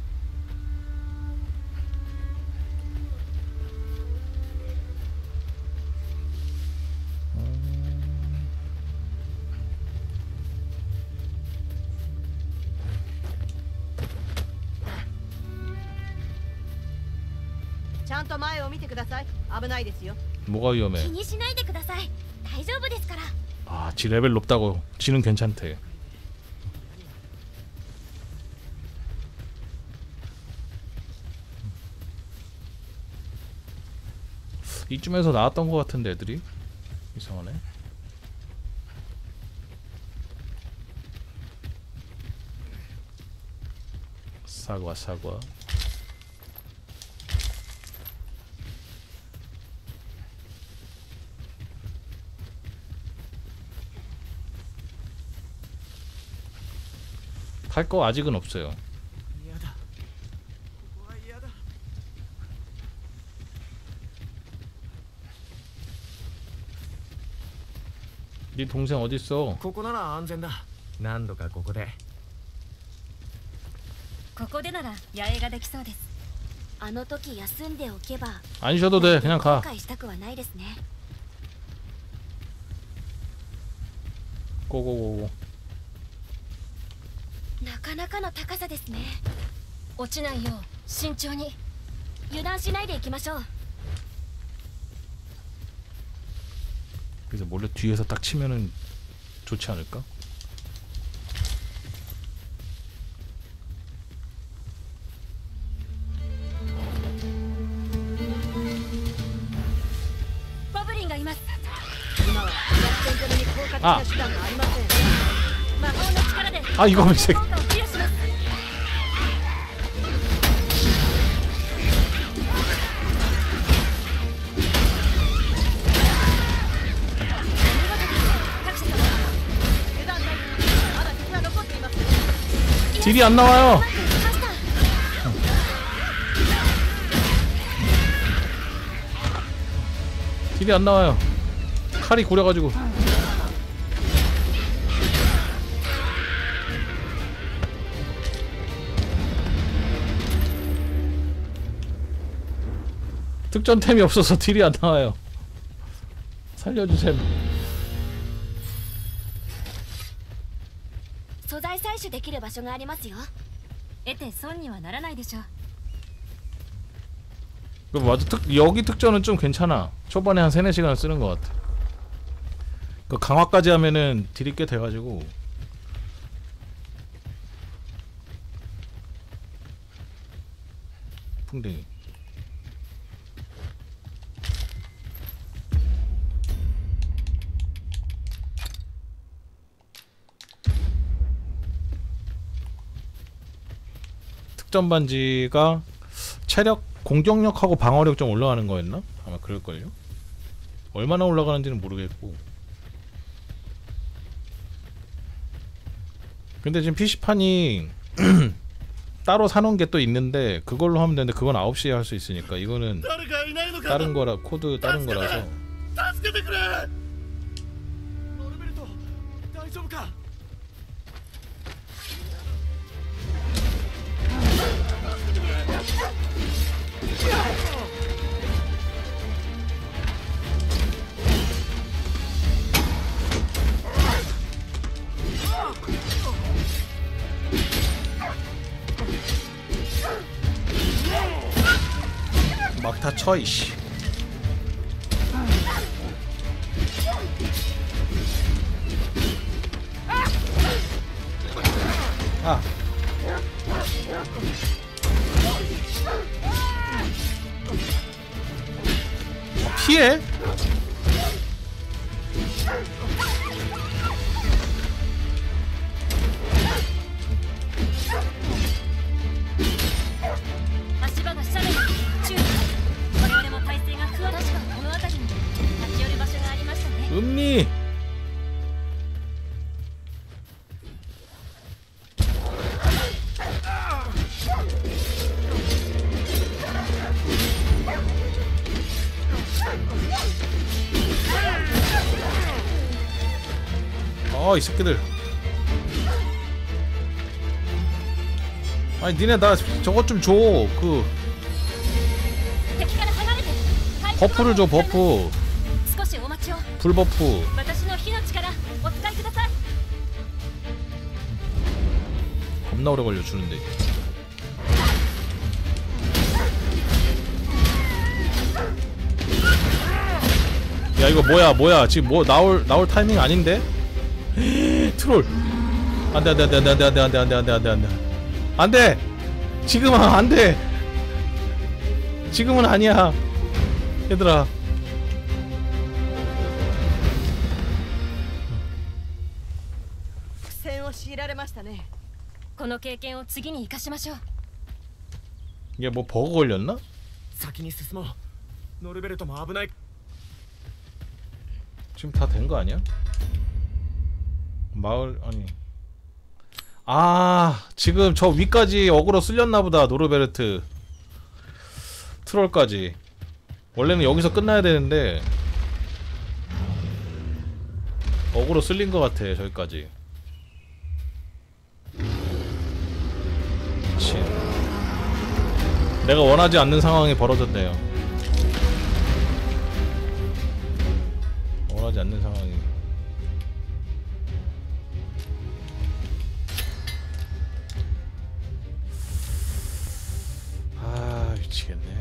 뭐가 위험해? 아, 지 레벨 높다고 지는 괜찮대. 이쯤에서 나왔던 것 같은데 애들이 이상하네. 사과 사과. 탈 거 아직은 없어요. 네 동생 어디 있어? ここなら安全だ。何度かここで。 ここでなら野営ができそうです。 あの時休んでおけば 안 쉬어도 돼. 그냥 가. 後悔したくはないですね。 고고고고. なかなかの高さですね。 落ちないよう慎重に。 油断しないで行きましょう。 그래서 몰래 뒤에서 딱 치면은 좋지 않을까? 버블링가 이마스. 아. 아, 이거 왜 새. 딜이 안 나와요. 딜이 안 나와요. 칼이 구려가지고. 특전템이 없어서 딜이 안 나와요. 살려주셈. 素材採取できる場所がありますよ。 得て損にはならないでしょう。 그 맞아. 특, 여기 특전은 좀 괜찮아. 초반에 한 세네 시간을 쓰는 것 같아. 그 강화까지 하면은 딜이 꽤 돼가지고. 풍뎅이. 특전 반지가 체력, 공격력하고 방어력 좀 올라가는 거였나? 아마 그럴걸요? 얼마나 올라가는지는 모르겠고. 근데 지금 피시판이 따로 사놓은 게 또 있는데 그걸로 하면 되는데 그건 아홉 시에 할 수 있으니까 이거는 다른 거라, 코드 다른 거라서. 막 다 쳐 이씨. 아. 피해? 어, 이 새끼들. 아니 니네 나 저것 좀 줘. 그 버프를 줘. 버프. 불 버프. 겁나 오래 걸려 주는데. 야 이거 뭐야 뭐야 지금 뭐 나올 나올 타이밍 아닌데? 트롤. 안돼 안돼 안돼 안돼 안돼 안돼 안돼 안돼 안돼 안돼 안돼. 지금은 안돼. 지금은 아니야 얘들아. この経験を次に生かしましょう。 이게 뭐 버그 걸렸나? 先に進もう。ノルベルトも危ない。 지금 다 된 거 아니야? 마을 아니. 아 지금 저 위까지 어그로 쓸렸나보다. 노르베르트 트롤까지. 원래는 여기서 끝나야 되는데 어그로 쓸린 것 같아 저기까지. 미친. 내가 원하지 않는 상황이 벌어졌네요. 원하지 않는 상황이. 아 미치겠네.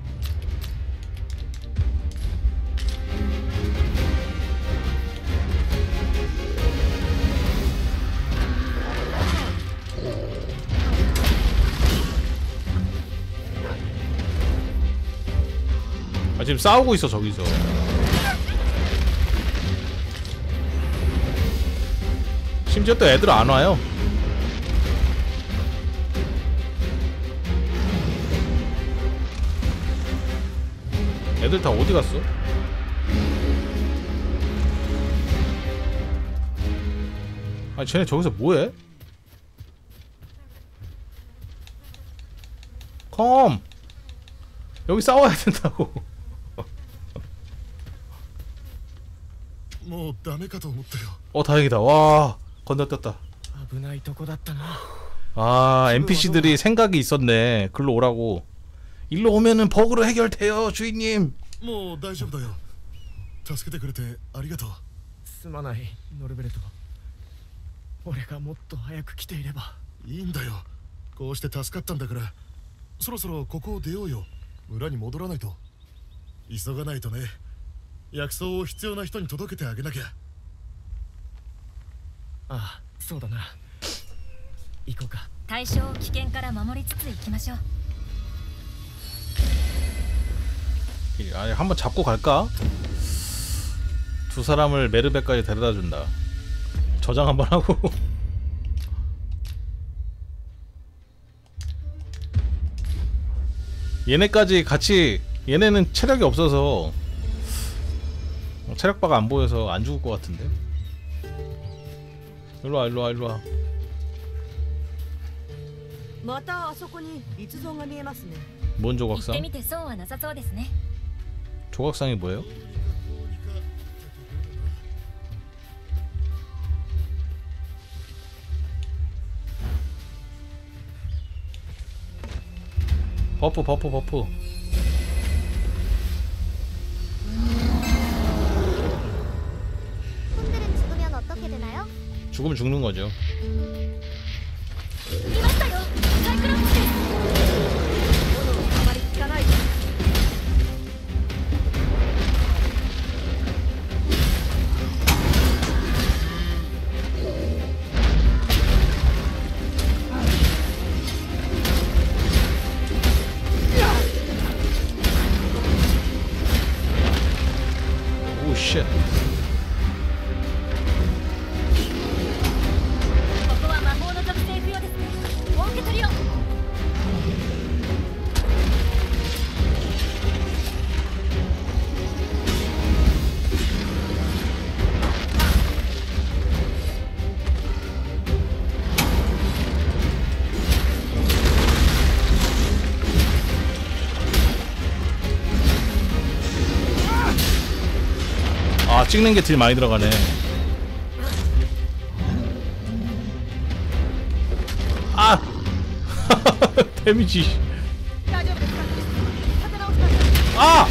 아 지금 싸우고 있어 저기서. 심지어 또 애들 안 와요. 애들 다 어디 갔어? 아니 쟤네 저기서 뭐해? 컴! 여기 싸워야 된다고. 어 다행이다. 와 건너뛰었다. 아 엔피씨들이 생각이 있었네. 글로 오라고. 일로 오면은 버그로 해결돼요 주인님. 뭐大丈夫だよ。助けてくれてありがとう。 すまないノルベルト。俺がもっと早く来ていれば。 いいんだよ。こうして助かったんだから。そろそろここを出ようよ。村に戻らないと。急がないとね。薬草を必要な人に届けてあげなきゃ。 ああ、そうだな。行こうか。 対象を危険から守りつつ行きましょう。 아니 한번 잡고 갈까? 두 사람을 메르베까지 데려다 준다. 저장 한번 하고. 얘네까지 같이. 얘네는 체력이 없어서 체력바가 안 보여서 안 죽을 것 같은데. 일로와 일로와 일로와. 뭔 조각상? 조각상이 뭐예요? 버프 버프 버프. 죽으면 죽는 거죠. 오 쉣. 아 찍는 게 딜 많이 들어가네. 데미지. 大丈夫ですか？立て直します。 아!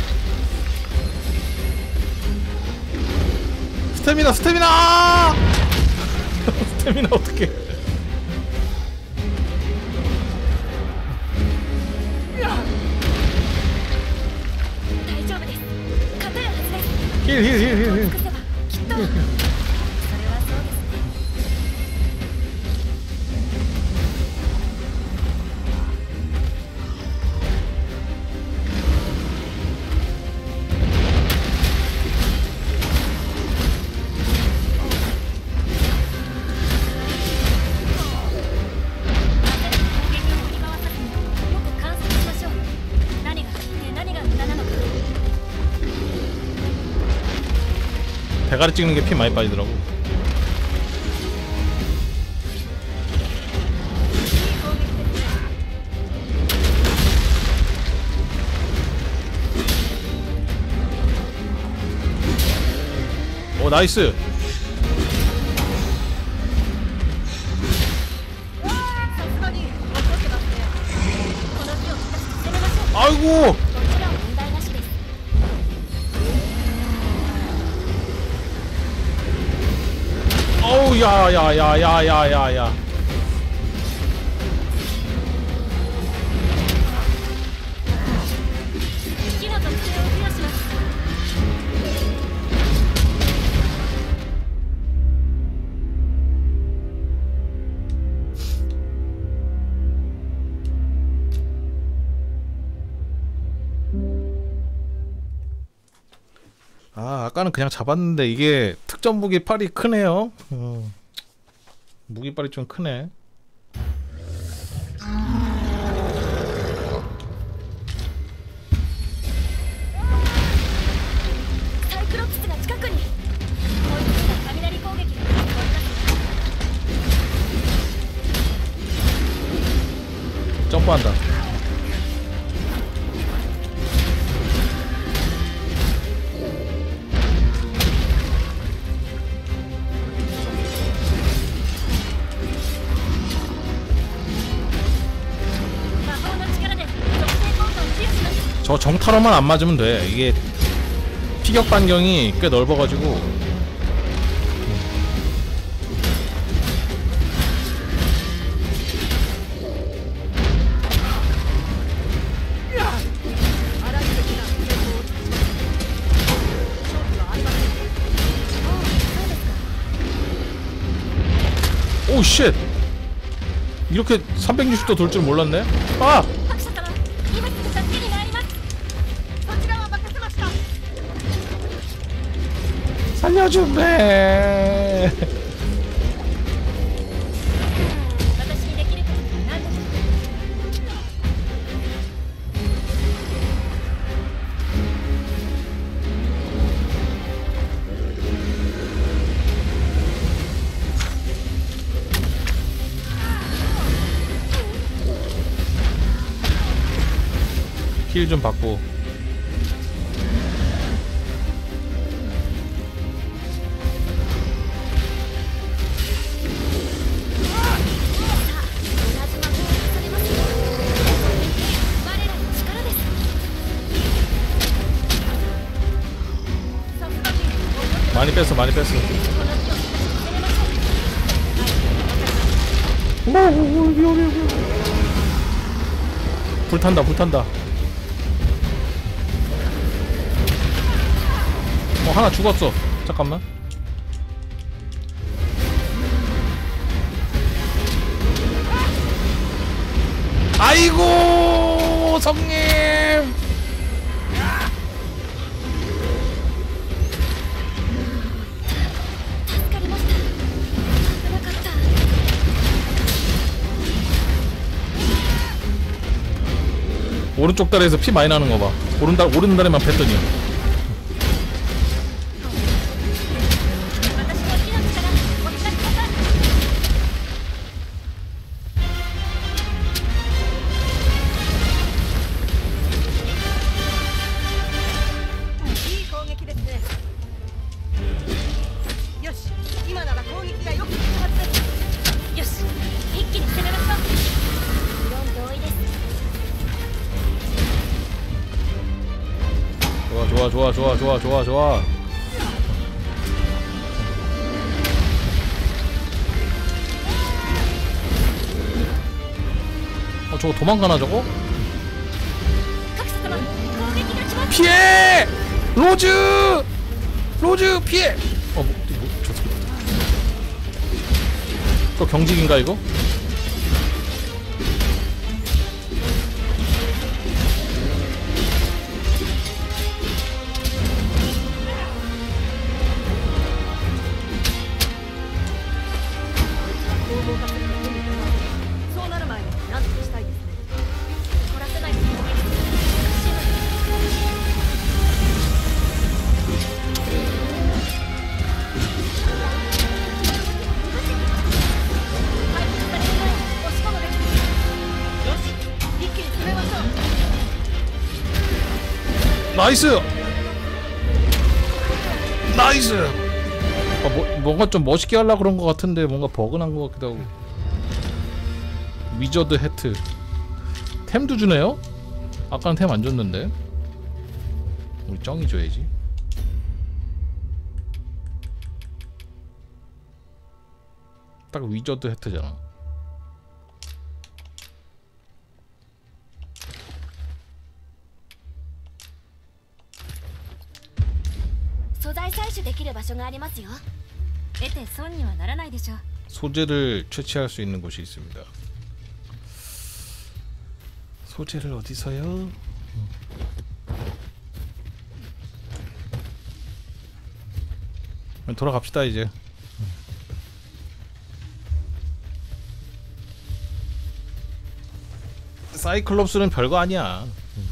스태미나 스태미나! 스태미나 어떡해. 大丈夫です。勝てるはずです。 힐 힐 힐 힐 힐. 尽くせばきっと。それはそうですね。 대가리 찍는 게 피 많이 빠지더라고. 오 나이스. 아이고. 어우 야야야야야야야. 아 아까는 그냥 잡았는데 이게 특전 무기 팔이 크네요. 어. 무기빨이 좀 크네. 점프한다. 저 정타로만 안 맞으면 돼. 이게 피격 반경이 꽤 넓어가지고. 오 쉣! 이렇게 삼백육십 도 돌 줄 몰랐네. 아! 살려준대. 힐 좀 받고. 많이 뺐어 많이 뺐어. 오오오 위험해 위험해. 불탄다 불탄다. 어 하나 죽었어. 잠깐만. 아이고 성님. 오른쪽 다리에서 피 많이 나는 거 봐. 오른다 오른 다리만 뺐더니. 좋아 좋아 좋아 좋아 좋아. 어 저거 도망가나 저거? 피해! 로즈! 로즈 피해! 어 뭐, 뭐, 저 새끼. 저 경직인가 이거? 나이스! 나이스! 아, 뭐, 뭔가 좀 멋있게 하려고 그런 것 같은데 뭔가 버그 난 것 같기도 하고. 위저드 해트 템도 주네요? 아까는 템 안 줬는데. 우리 쩡이 줘야지. 딱 위저드 해트잖아. 소재를 채취할 수 있는 곳이 있습니다. 소재를 어디서요? 돌아갑시다 이제. 사이클롭스는 별거 아니야.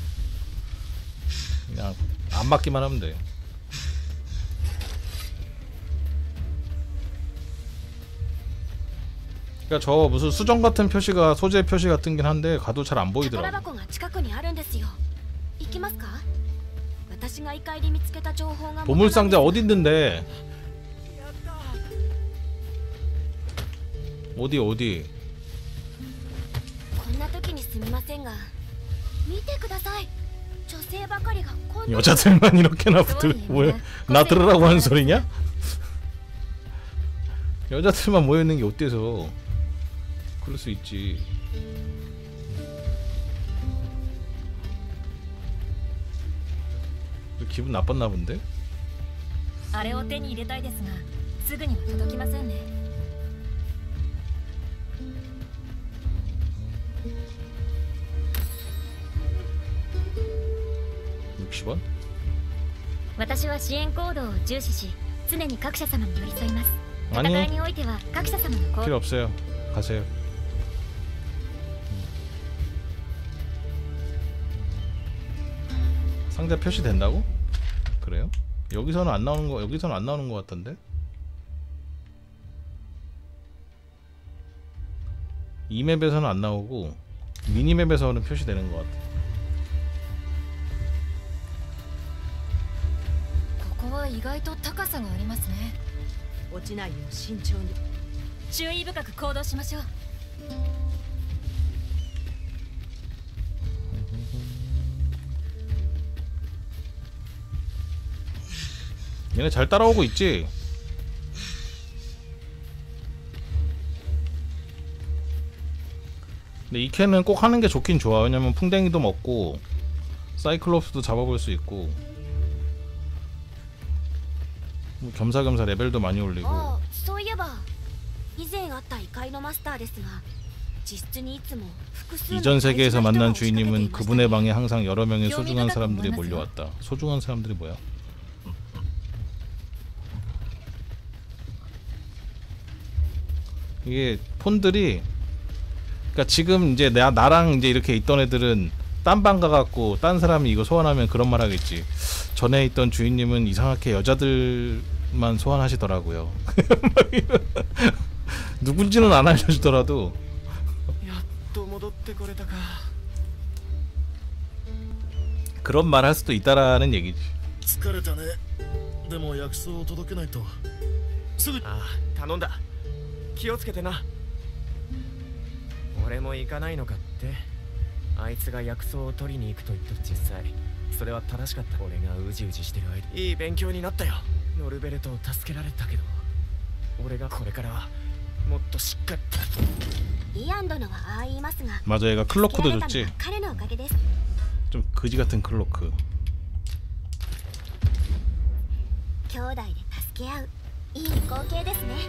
그냥 안 맞기만 하면 돼. 그러니까 저 무슨 수정 같은 표시가 소재 표시 같은 긴 한데 가도 잘 안 보이더라고. 보물상자 어디 있는데? 어디 어디? 여자들만 이렇게나 붙을 뭐야? 나 들으라고 하는 소리냐? 여자들만 모여 있는 게 어때서? 그럴 수 있지. 기분 나빴나 본데? 육십 원? 私は支援行動を重視し、常に各社様に寄り添います。戦いにおいては各社様の 필요 없어요. 가세요. 상자 표시된다고? 그래요? 여기서는 안 나오는 거 여기서는 안 나오는 거 같던데? 이 맵에서는 안 나오고 미니맵에서는 표시되는 것 같아. ここは意外と高さがありますね。 落ちないよう慎重に。 注意深く行動しましょう。 얘네 잘 따라오고 있지? 근데 이 캔은 꼭 하는 게 좋긴 좋아. 왜냐면 풍뎅이도 먹고 사이클롭스도 잡아볼 수 있고 뭐 겸사겸사 레벨도 많이 올리고. 아, そういえば以前あった異界のマスターですが 이전 세계에서 만난 주인님은 그분의 방에 항상 여러 명의 소중한 사람들이 몰려왔다. 소중한 사람들이 뭐야? 이게 폰들이 그러니까 지금 이제 나, 나랑 이제 이렇게 있던 애들은 딴 방 가갖고 딴 사람이 이거 소환하면 그런 말 하겠지. 전에 있던 주인님은 이상하게 여자들만 소환하시더라고요. 누군지는 안 알려주더라도 그런 말 할 수도 있다라는 얘기지. 疲れたね。でも薬草を届けないと。すぐ。 ああ、頼んだ。気をつけてな。俺も行かないのかって。あいつが薬草を取りに行くと言った実際それは正しかった。俺がうじうじしてる間、いい勉強になったよ。ノルベルトを助けられたけど、俺がこれからはもっとしっかり。 イアン殿はああ言いますが、 맞아, 얘가 클로크도 줬지. 彼のおかげです。 좀 그지 같은 클로크. 兄弟で助け合ういい光景ですね。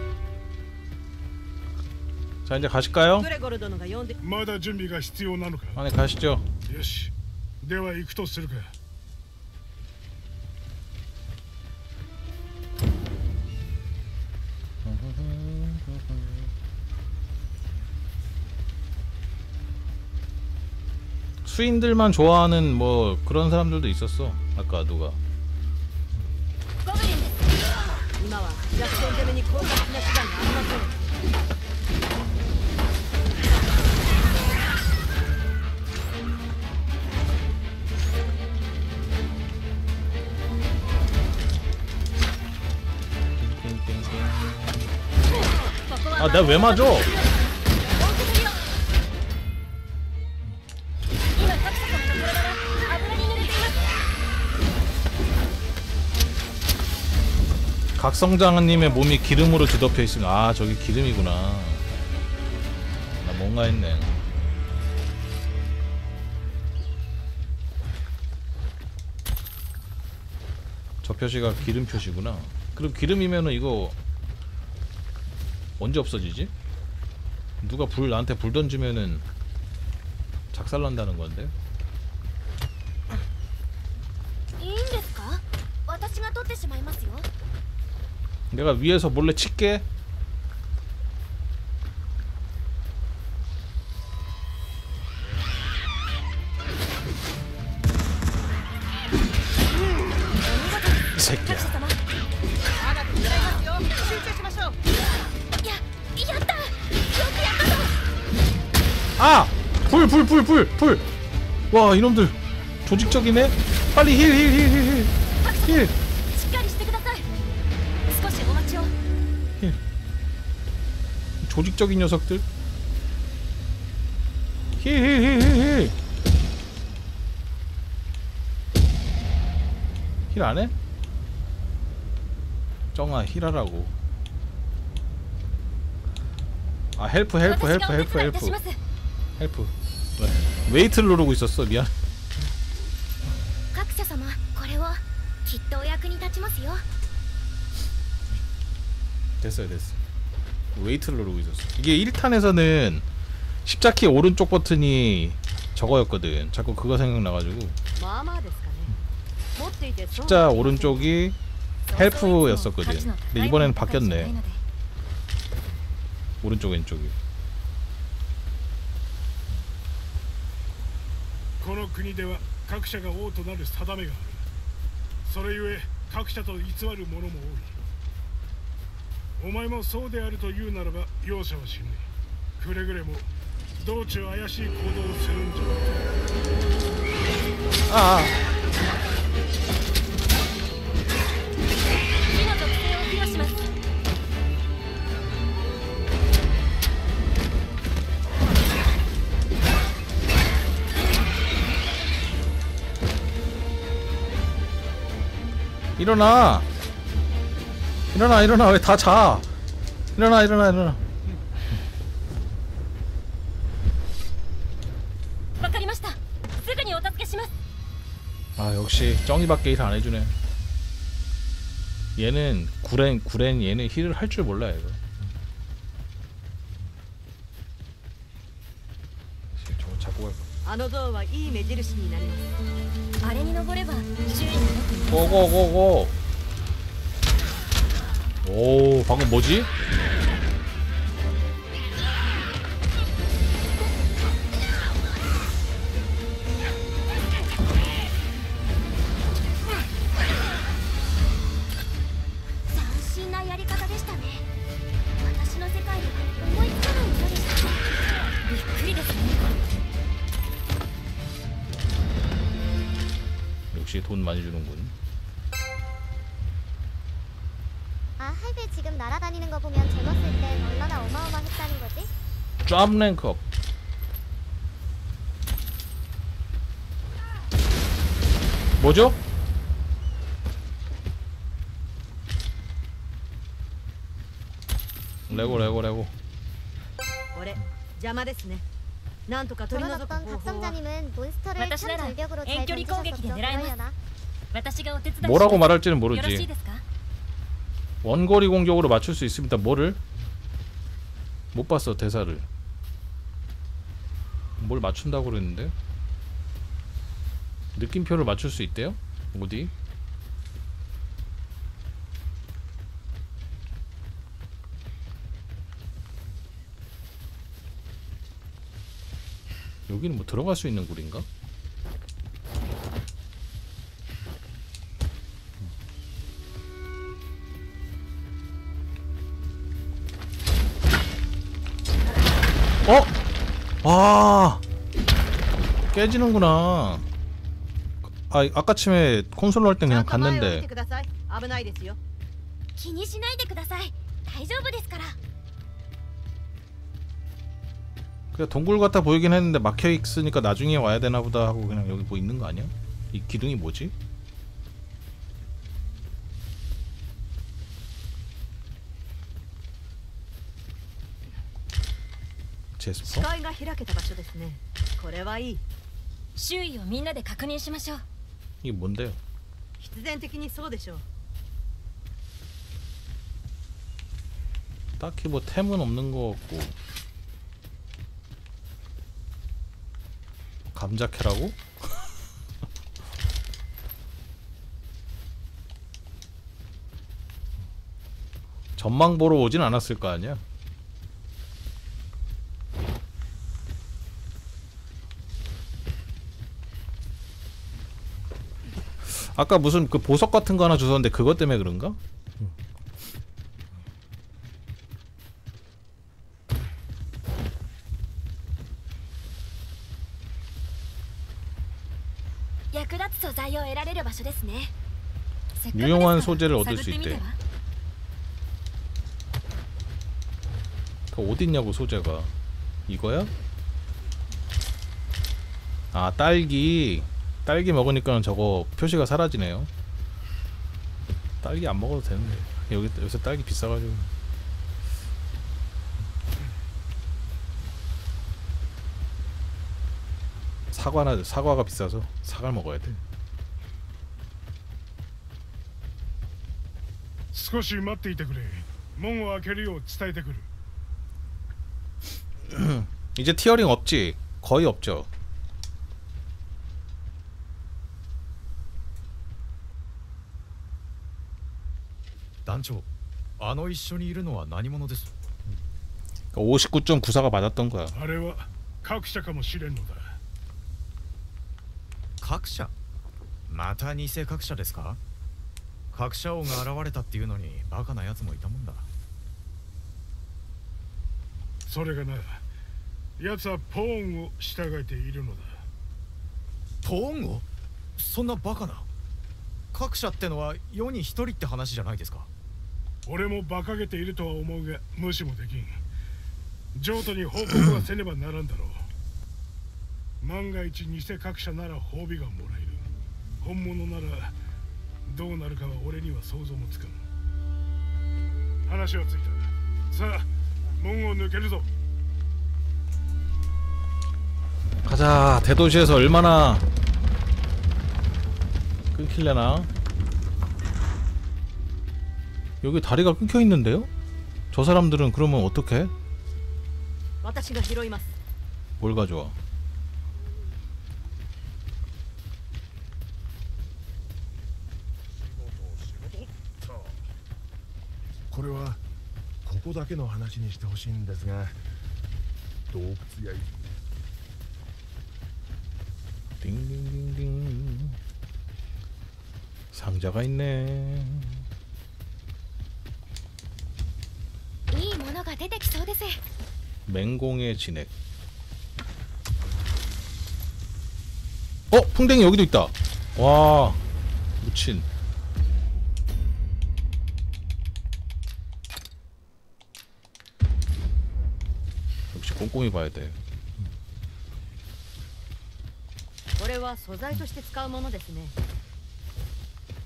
자, 이제 가실까요? グレゴル殿が呼んで。 まだ準備が必要なのか。 안에 가시죠. よし、では行くとするか。 수인들만 좋아하는 뭐 그런 사람들도 있었어. 아까 누가. 今は逆転攻めに効果的な手段がありません。 아, 내가 왜 맞아? 각성장님의 몸이 기름으로 뒤덮여 있으면, 아, 저기 기름이구나. 나 뭔가 했네. 저 표시가 기름 표시구나. 그럼 기름이면은 이거 언제 없어지지? 누가 불 나한테 불 던지면은 작살난다는 건데. いいんですか? 私が取ってしまいますよ. 내가 위에서 몰래 칠게. 이 새끼야. 아! 불, 불, 불, 불, 불! 와, 이놈들 조직적이네? 빨리 힐, 힐, 힐, 힐, 힐! 힐! 조직적인 녀석들. 힐, 힐, 힐, 힐, 힐! 힐 안 해? 정아, 힐하라고. 아, 헬프, 헬프, 헬프, 헬프, 헬프. 헬프. 왜? 웨이트를 누르고 있었어. 미안. 各社様、これをきっとお役に立ちますよ. 됐어요, 됐어. 웨이트를 누르고 있었어. 이게 일 탄에서는 십자키 오른쪽 버튼이 저거였거든. 자꾸 그거 생각나가지고. 십자 오른쪽이 헬프였었거든. 근데 이번에는 바뀌었네. 오른쪽 왼쪽이. この国では各社が王となる定めがある。それゆえ各社と偽る者も多い。お前もそうであるというならば容赦はしない。くれぐれも道中怪しい行動をするんじゃなくて。 ああ。 火の属性を付与します。 일어나! 일어나, 일어나. 왜 다 자? 일어나, 일어나, 일어나. 아, 역시 쩡이밖에 힐 안 해주네. 얘는 구렌, 구렌 얘는 힐을 할 줄 몰라 이거. 저거 잡고 갈까? 고고고고. 오, 방금 뭐지? 역시 돈 많이 주는군. 아, 할배 지금 날아다니는 거 보면 젊었을 땐 얼마나 어마어마했다는 거지? 점 랭크업. 뭐죠? 레고 레고 레고. これ邪魔ですね。なんとか取り除く 돌아갔던 方法は 각성자님은 몬스터를 참 私なら 절벽으로 잘 遠距離攻撃で 던지셨었죠. 狙います 그러려나? 私がお手伝いします 뭐라고 말할지는 よろしい 모르지. ですか 원거리 공격으로 맞출 수 있습니다. 뭐를? 못 봤어 대사를. 뭘 맞춘다고 그랬는데? 느낌표를 맞출 수 있대요? 어디? 여기는 뭐 들어갈 수 있는 굴인가? 어? 아 깨지는구나. 아 아까쯤에 콘솔로 할 땐 그냥 ちゃんと前を見 갔는데 てください。危ないですよ。 気にしないでください。大丈夫ですから。 그냥 동굴 같아 보이긴 했는데 막혀 있으니까 나중에 와야 되나 보다 하고 그냥 여기 뭐 있는 거 아니야? 이 기둥이 뭐지? 제스퍼? 視界が開けた場所ですね。これはいい。 周囲をみんなで確認しましょう 이게 뭔데요? 必然的にそうでしょう。 딱히 뭐 템은 없는 거 같고. 감자캐라고? 전망 보러 오진 않았을 거 아니야? 아까 무슨 그 보석 같은 거 하나 주웠는데 그것 때문에 그런가? 유용한 소재를 얻을 수 있대. 그 어딨냐고 소재가. 이거야? 아 딸기. 딸기 먹으니까 저거 표시가 사라지네요. 딸기 안 먹어도 되는데 여기 여기서 딸기 비싸가지고. 사과나 사과가 비싸서 사과를 먹어야 돼. 少し待っていてくれ。門を開けるよう伝えてくる。 이제 티어링 없지? 거의 없죠. 단장, あの一緒にいるのは何者です? 오십구 점 구사가 맞았던 거야. あれは各社かもしれんのだ。 各社? また偽各社ですか? 各社王が現れたっていうのにバカなやつもいたもんだ。 それがな、奴はポーンを従えているのだ。 ポーンを? そんなバカな。各社ってのは世に一人って話じゃないですか。 俺も馬鹿げているとは思うが無視もできん。譲渡に報告はせねばならんだろう。万が一偽各社なら褒美がもらえる。本物ならどうなるかは俺には想像もつかん。話はついた。さあ門を抜けるぞ。 가자. 대도시에서 얼마나 끊길려나? 여기 다리가 끊겨 있는데요? 저 사람들은 그러면 어떡해? 私が拾います。 뭘 가져와? これはここだけの話にしてほしいんですが、動物やい 띵띵띵띵. 상자가 있네. いいものが出てきそうです。 맹공의 진액. 어? 풍뎅이 여기도 있다. 와 미친. 역시 꼼꼼히 봐야 돼. これは素材として使うものですね。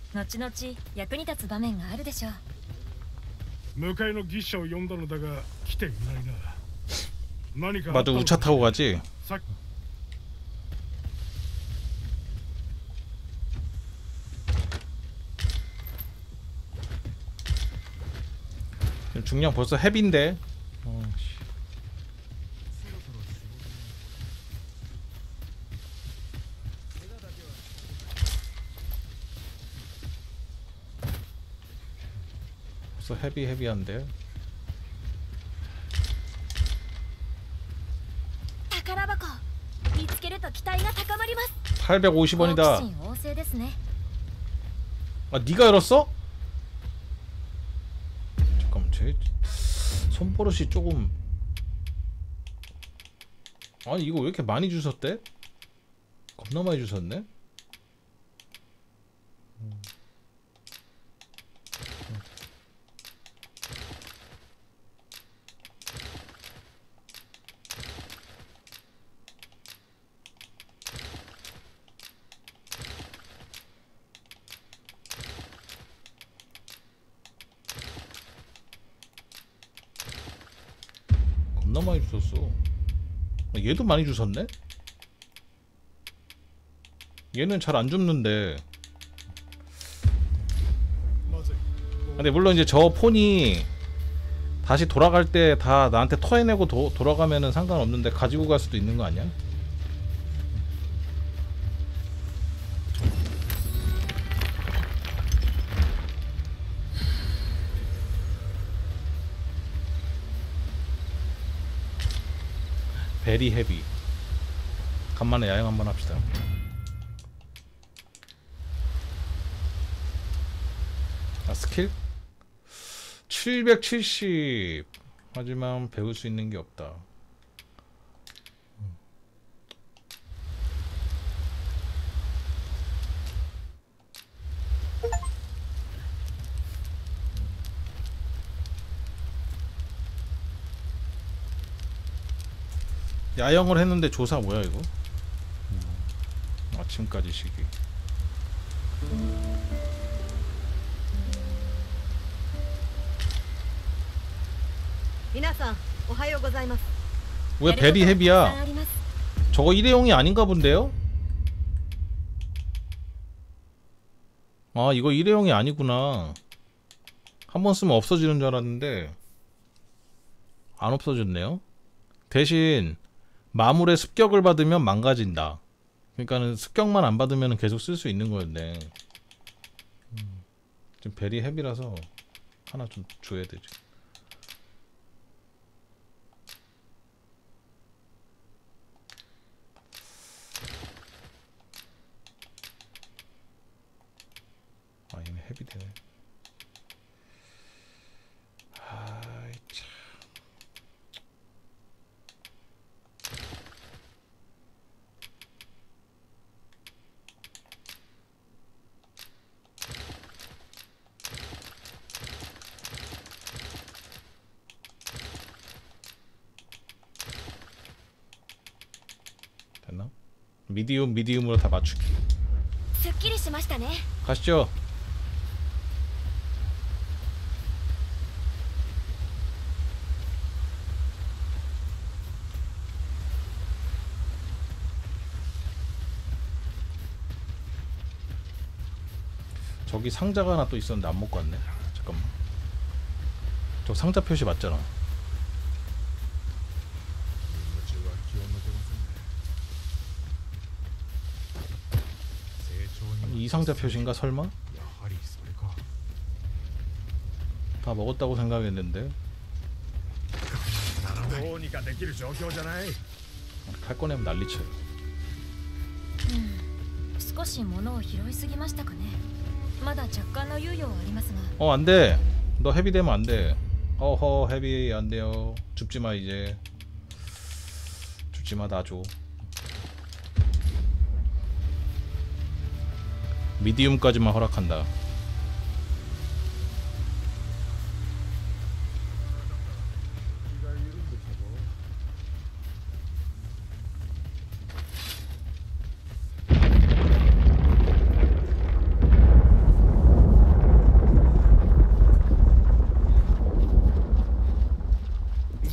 後々役に立つ場面があるでしょう。 迎えの牛車を呼んだのだが来ていないな。何か 맞아 우차 타고 가지. 중량 벌써 헤비인데. 어, 벌써 헤비 헤비한데. 팔백오십 원이다. 아, 네가 열었어? 잠깐만, 제 손버릇이 조금. 아니 이거 왜 이렇게 많이 주셨대? 겁나 많이 주셨네. 겁나 많이 주셨어. 얘도 많이 주셨네? 얘는 잘 안 줍는데. 근데 물론 이제 저 폰이 다시 돌아갈 때 다 나한테 토해내고 도, 돌아가면은 상관없는데 가지고 갈 수도 있는 거 아니야? 베리 헤비. 간만에 야영 한번 합시다. 아, 스킬? 칠백칠십. 하지만 배울 수 있는 게 없다. 야영을 했는데 조사 뭐야 이거? 아침까지 쉬기. 왜 베리 헤비야? 저거 일회용이 아닌가 본데요? 아 이거 일회용이 아니구나. 한 번 쓰면 없어지는 줄 알았는데 안 없어졌네요. 대신 마물의 습격을 받으면 망가진다. 그러니까는 습격만 안 받으면 계속 쓸 수 있는 거였네. 음, 지금 베리 헤비라서 하나 좀 줘야 되지. 아 얘는 헤비 되네. 아이 참. 됐나? 미디움 미디움으로 다 맞추기. 가시죠. 저기 상자가 하나 또 있었는데 안 먹고 왔네. 잠깐만. 저 상자 표시 맞잖아. 아니, 이 상자 표시인가 설마? 다 먹었다고 생각했는데. 칼 꺼내면 난리쳐요. 음, 少し物を拾いすぎましたかね。 어 안돼. 너 헤비 되면 안돼. 어허 헤비 안돼요. 줍지마 이제. 줍지마 나줘. 미디움까지만 허락한다.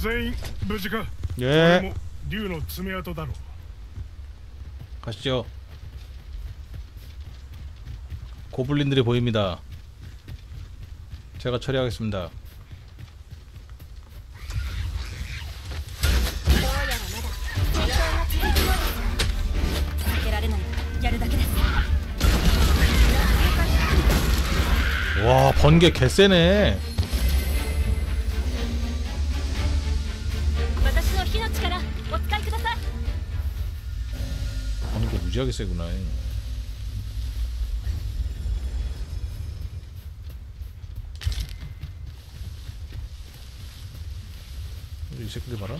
全員無事か。 예. これも竜の爪痕だろう。 가시죠. 고블린들이 보입니다. 제가 처리하겠습니다. 와, 번개 개쎄네. 번개 무지하게 세구나. 이 새끼들 봐라.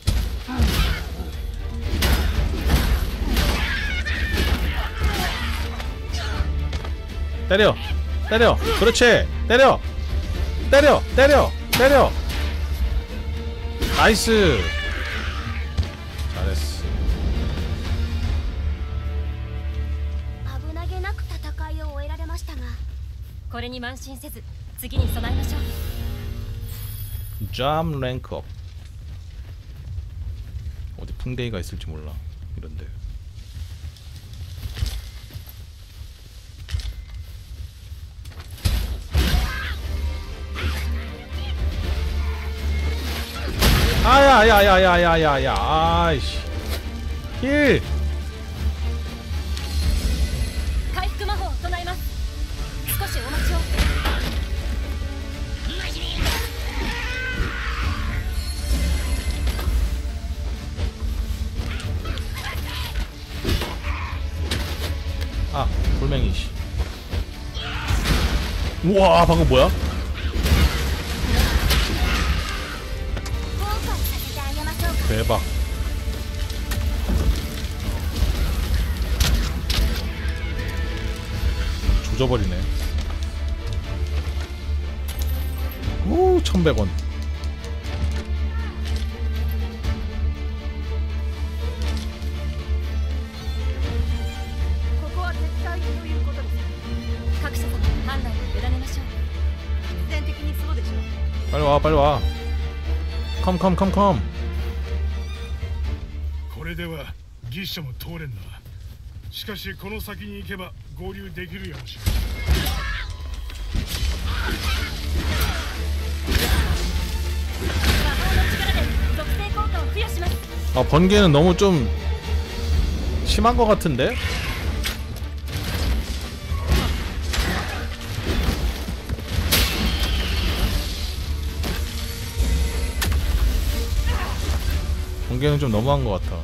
때려, 때려, 그렇지, 때려, 때려, 때려, 때려. 나이스. 잘했어. 危なげなく戦いを終えられましたが、 これに慢心せず次に備えましょう。 Jump rank up. 어디 풍뎅이가 있을지 몰라. 이런데. 아야야야야야야야. 아이씨. 힐. 回復魔法を唱えます。少しお待ちを。 아, 돌멩이 씨. 우와, 방금 뭐야? 대박. 조져버리네. 오, 천백 원. 빨리 와, 빨리 와. 컴, 컴, 컴, 컴. これではギッシャも通れんな。しかしこの先に行けば合流できるやもしれない。 아, 번개는 너무 좀 심한 것 같은데? 번개는 좀 너무한 것 같아.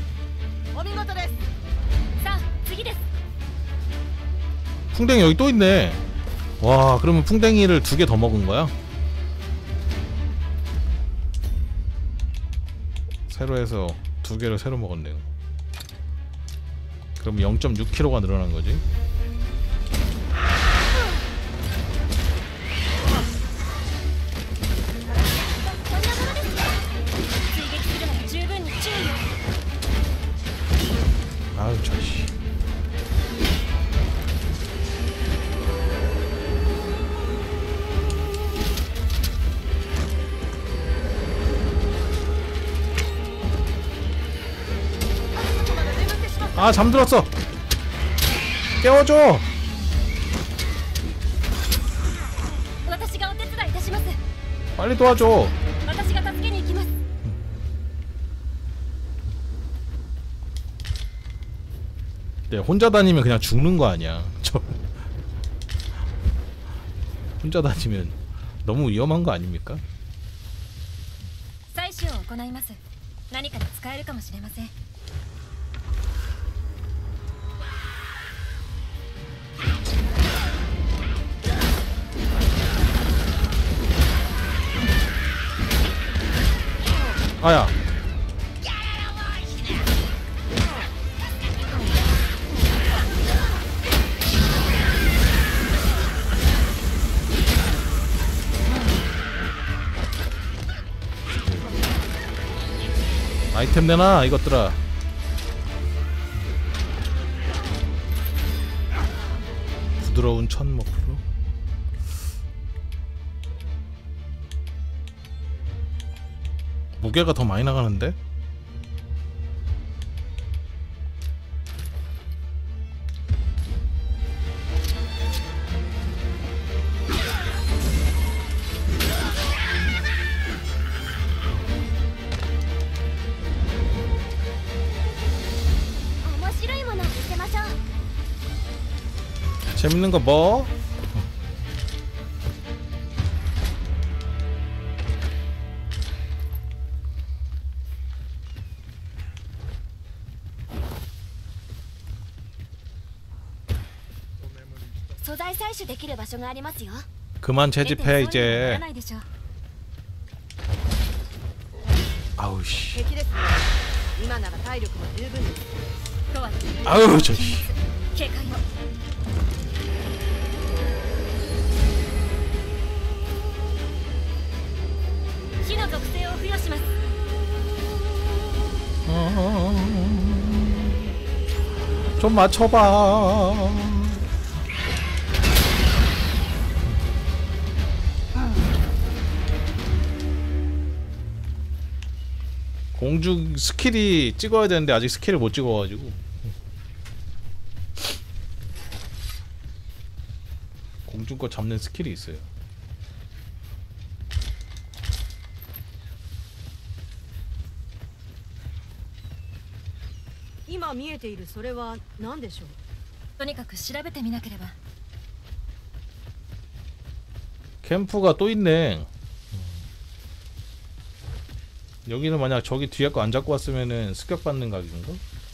풍뎅이 여기 또 있네. 와, 그러면 풍뎅이를 두 개 더 먹은 거야? 새로 해서 두 개를 새로 먹었네요. 그럼 영 점 육 킬로그램가 늘어난 거지. 아유, 저씨. 아, 잠들었어. 깨워줘. 빨리 도와줘. 네, 혼자 다니면 그냥 죽는 거 아니야. 저 혼자 다니면 너무 위험한 거 아닙니까? 採取を行います。何かに使えるかもしれません。 아야. 아이템 내놔, 이것들아. 부드러운 천목플로. 무게가 더 많이 나가는데? 재밌는 거 뭐? 그만 채집해 이제. 아우 씨. 아우 저씨. 좀 맞춰봐. 공중 스킬이 찍어야 되는데 아직 스킬을 못 찍어가지고. 공중 거 잡는 스킬이 있어요. 캠프가 또 있네. 여기는 만약 저기 뒤에 거 안 잡고 왔으면은 습격받는 각인가?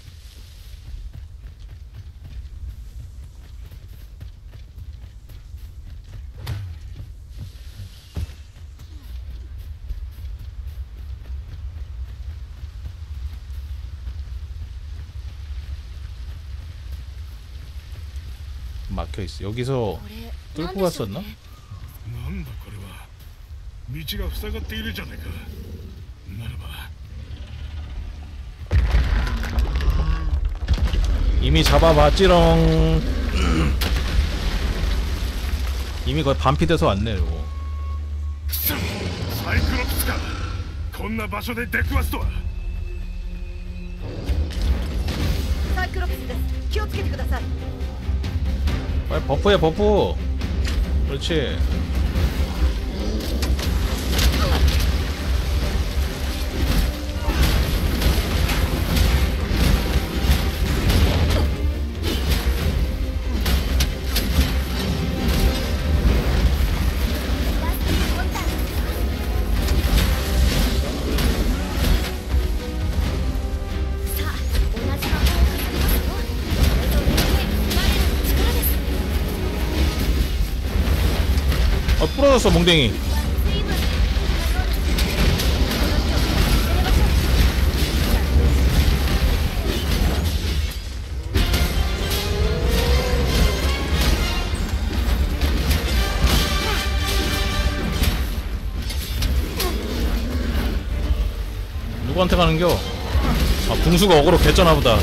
막혀있어. 여기서 뚫고 갔었나? なんだこれは。道が塞がっているじゃないか。ならば 이미 잡아봤지롱. 이미 거의 반피 돼서 왔네 이거. サイクロプスか。こんな場所で出くわすとは。 サイクロプスです。気をつけてください。 빨리 버프해 버프. 그렇지. 어 부러졌어 몽댕이. 누구한테 가는겨? 아 붕수가 어그로 개쩌나보다.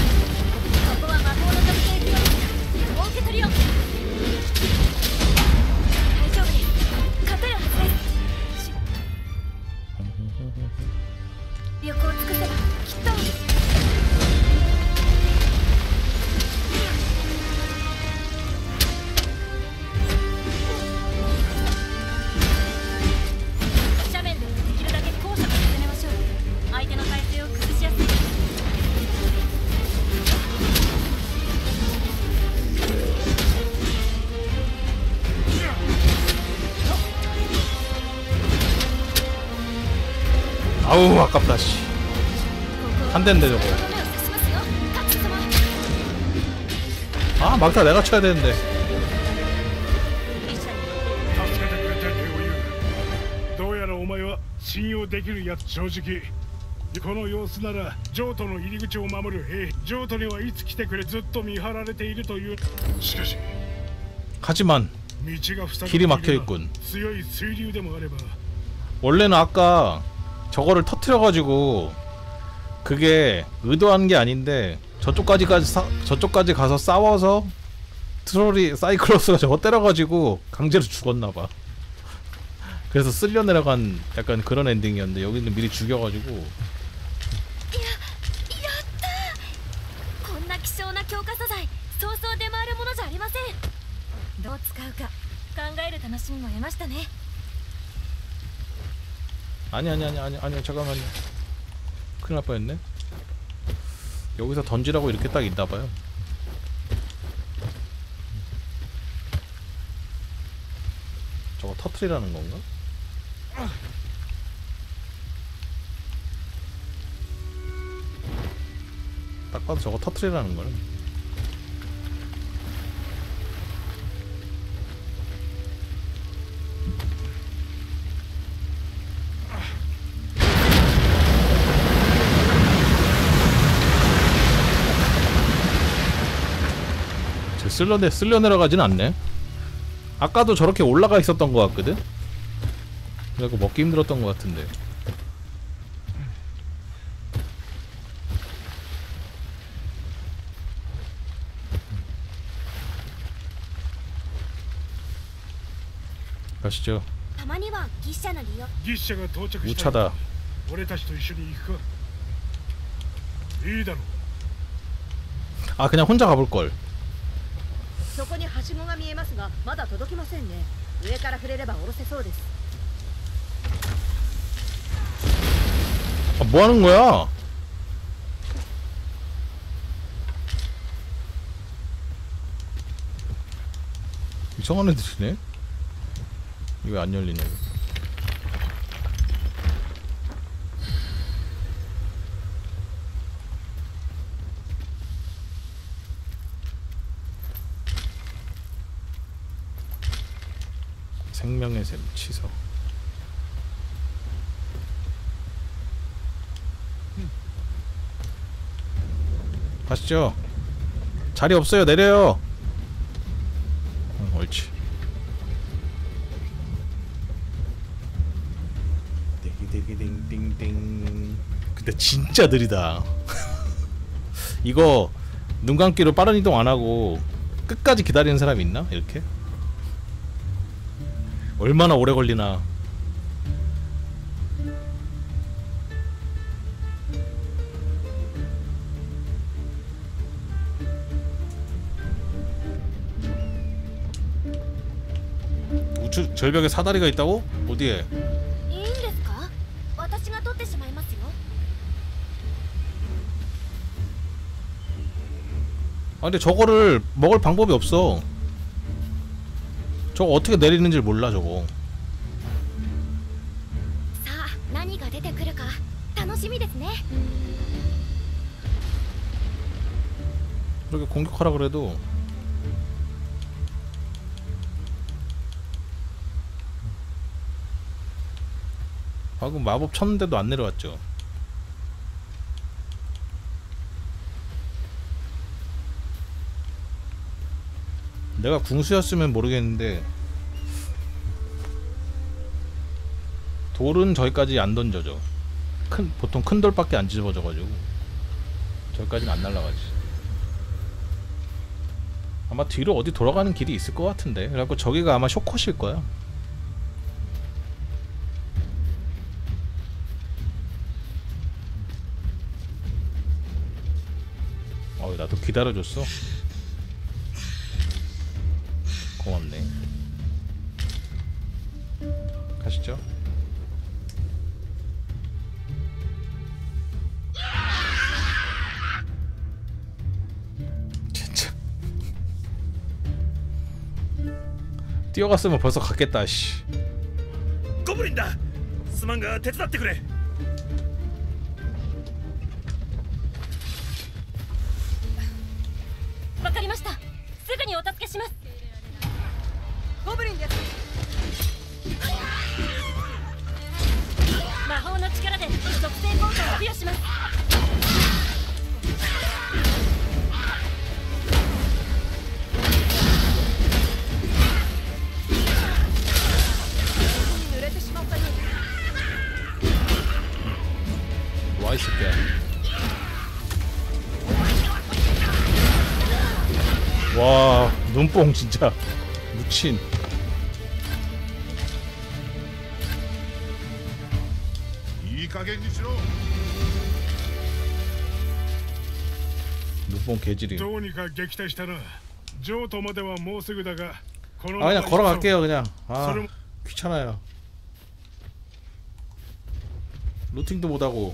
아우 아깝다 씨. 한 대인데 저거. 아 막타 내가 쳐야 되는데. 助けてくれて礼を言う。どうやらお前は信用できるやつ。正直この様子なら譲渡の入り口を守る兵譲渡にはいつ来てくれずっと見張られているという。しかし 하지만 길이 막혀있군. 원래는 아까 저거를 터트려가지고 그게 의도한 게 아닌데 저쪽까지 사, 저쪽까지 가서 싸워서 트롤이 사이클로스가 저거 때려가지고 강제로 죽었나봐. 그래서 쓸려 내려간 약간 그런 엔딩이었는데 여기는 미리 죽여가지고. こんな希少な強化素材そうそう出回るものじゃありません。 どう使うか考える楽しみも得ましたね。 아니 아니 아니 아니 아니 잠깐만요. 큰일 날 뻔했네. 여기서 던지라고 이렇게 딱 있나봐요. 저거 터트리라는 건가? 딱 봐도 저거 터트리라는 거네. 쟤 쓸려, 쓸려 내려가진 않네. 아까도 저렇게 올라가 있었던 것 같거든? 그래갖고 먹기 힘들었던 것 같은데. 가시죠. 우차다. 아 그냥 혼자 가볼걸. そこにはしごが見えますがまだ届きませんね。上から触れれば下ろせそうです。 아, 뭐 하는 거야? 이상한 애들이네? 이거 왜 안 열리냐? 생명의 샘 취소. 가시죠. 자리 없어요. 내려요. 응, 옳지. 띵띵띵띵띵. 근데 진짜 느리다. 이거 눈 감기로 빠른 이동 안 하고 끝까지 기다리는 사람이 있나? 이렇게? 얼마나 오래 걸리나. 우주 절벽에 사다리가 있다고? 어디에? いいんですか? 私が取ってしまいますよ. 아 근데 저거를 먹을 방법이 없어. 저거 어떻게 내리는지 몰라 저거. さあ何が出てくるか楽しみですね. 이렇게 공격하라 그래도 방금 마법 쳤는데도 안 내려왔죠. 내가 궁수였으면 모르겠는데 돌은 저기까지 안 던져져. 큰 보통 큰 돌밖에 안 집어져가지고 저기까지는 안 날아가지. 아마 뒤로 어디 돌아가는 길이 있을 것 같은데. 그래갖고 저기가 아마 쇼컷일 거야. 어, 나도 기다려줬어. 고맙네. 가시죠. 진짜 뛰어갔으면 벌써 갔겠다. 씨. 고블린다. すまんが手伝ってくれ. わかりました。すぐにお助けします。 ゴブリンです。 魔法の力で属性効果を付与します。 濡れてしまったようです。 와 이 새끼야. 와 눈뽕 진짜 미친. 加減にしろ。 눈뽕 개질이. どうにか撃退したな。譲渡まではもうすぐだが。 아 그냥 걸어갈게요 그냥. 아 귀찮아요. 루팅도 못하고.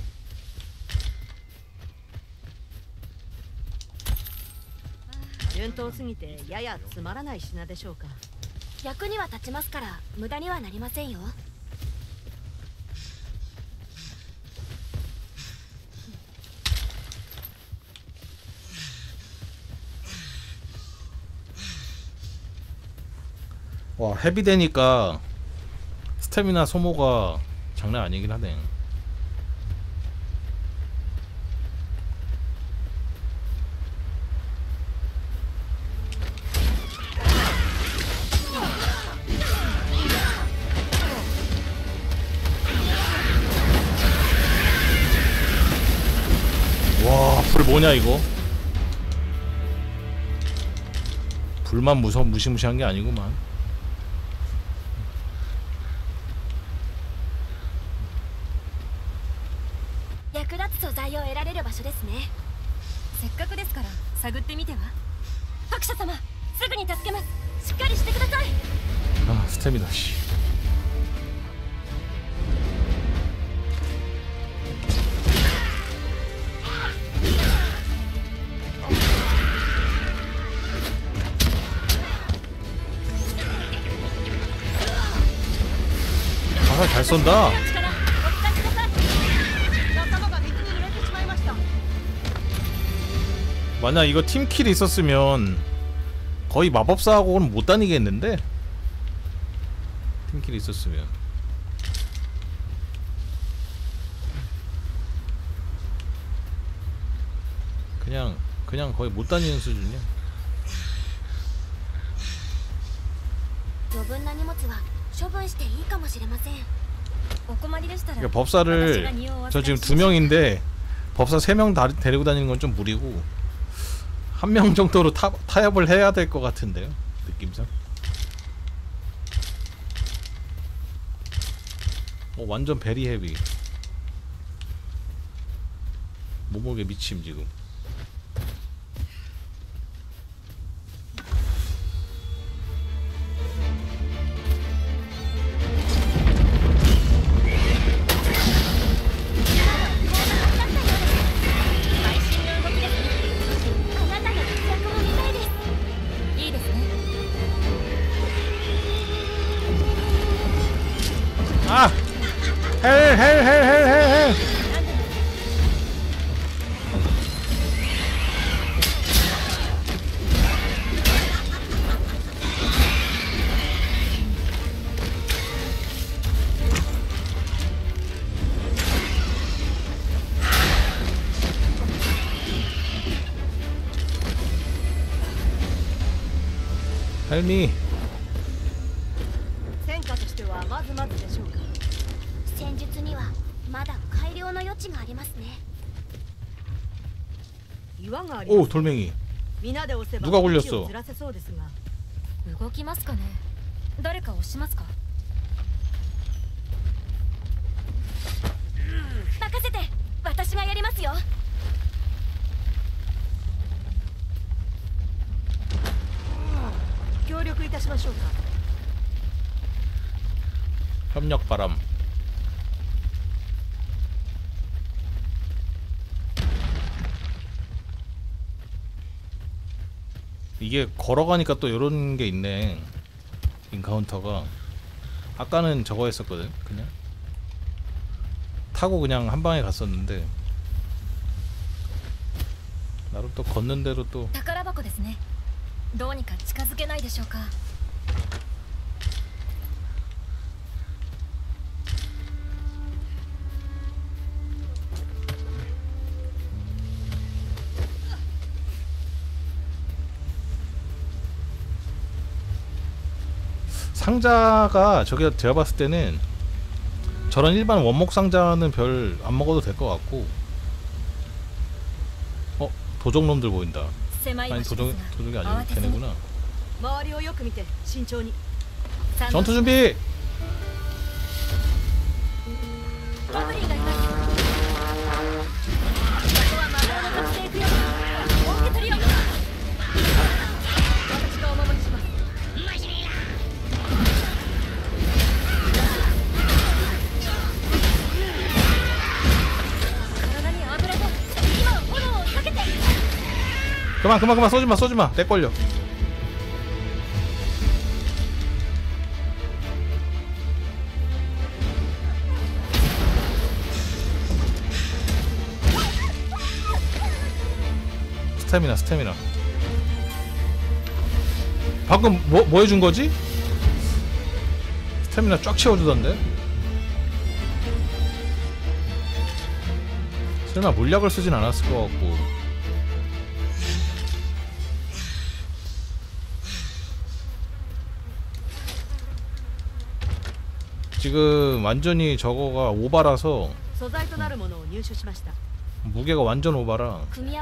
順当すぎてややつまらない品でしょうか。 役には立ちますから無駄にはなりませんよ。 와 헤비 되니까 스태미나 소모가 장난 아니긴 하네. 와, 불 뭐냐 이거? 불만 무서 무시무시한 게 아니구만. 役立つ素材を得られる場所ですね。 せっかくですから探ってみては。 伯爵様、すぐに助けます。しっかりしてください。 아 스태미나 씨. 아 잘 쏜다. 만약 이거 팀킬이 있었으면 거의 마법사하고는 못 다니겠는데? 팀킬이 있었으면. 그냥 그냥 거의 못 다니는 수준이야. 余分な荷物は処分していいかもしれません。 お困りでしたら 그러니까 법사를 저 지금 두 명인데 법사 세 명 다 데리고 다니는 건 좀 무리고 한 명 정도로 타, 타협을 해야 될 것 같은데요, 느낌상. 어, 완전 베리 헤비. 몸무게 미침 지금. 아! 헬, 헬, 헬, 헬, 헬, 헬. 헬미. 戦果としてはまずまずでしょうか。 戦術にはまだ改良の余地がありますね。 岩があります。 오, 돌멩이. 누가 굴렸어? 動きますかね。誰か押しますか。 任せて、私がやりますよ。 協力いたしましょうか。 협력 바람. 이게 걸어가니까 또 이런 게 있네. 인카운터가. 아까는 저거 했었거든. 그냥 타고 그냥 한 방에 갔었는데 나름 또 걷는 대로 또. 宝箱ですね。どうにか近づけないでしょうか。 상자가 저게 제가 봤을 때는 저런 일반 원목 상자는 별 안 먹어도 될 것 같고. 어? 도적놈들 보인다. 아니 도적, 도적이 아니고 걔네구나. 전투 준비! ゴブリンがいます。あとは魔法の属性くよ。お受け取りを。私がお守りします。体に油と今炎をかけて。 그만 그만 그만 쏘지마 쏘지마 내 걸려. 스태미나 스태미나. 방금 뭐, 뭐 해준 거지? 스태미나 쫙 채워주던데? 설마 물약을 쓰진 않았을 것 같고. 지금 완전히 저거가 오바라서 무게가 완전 오바라.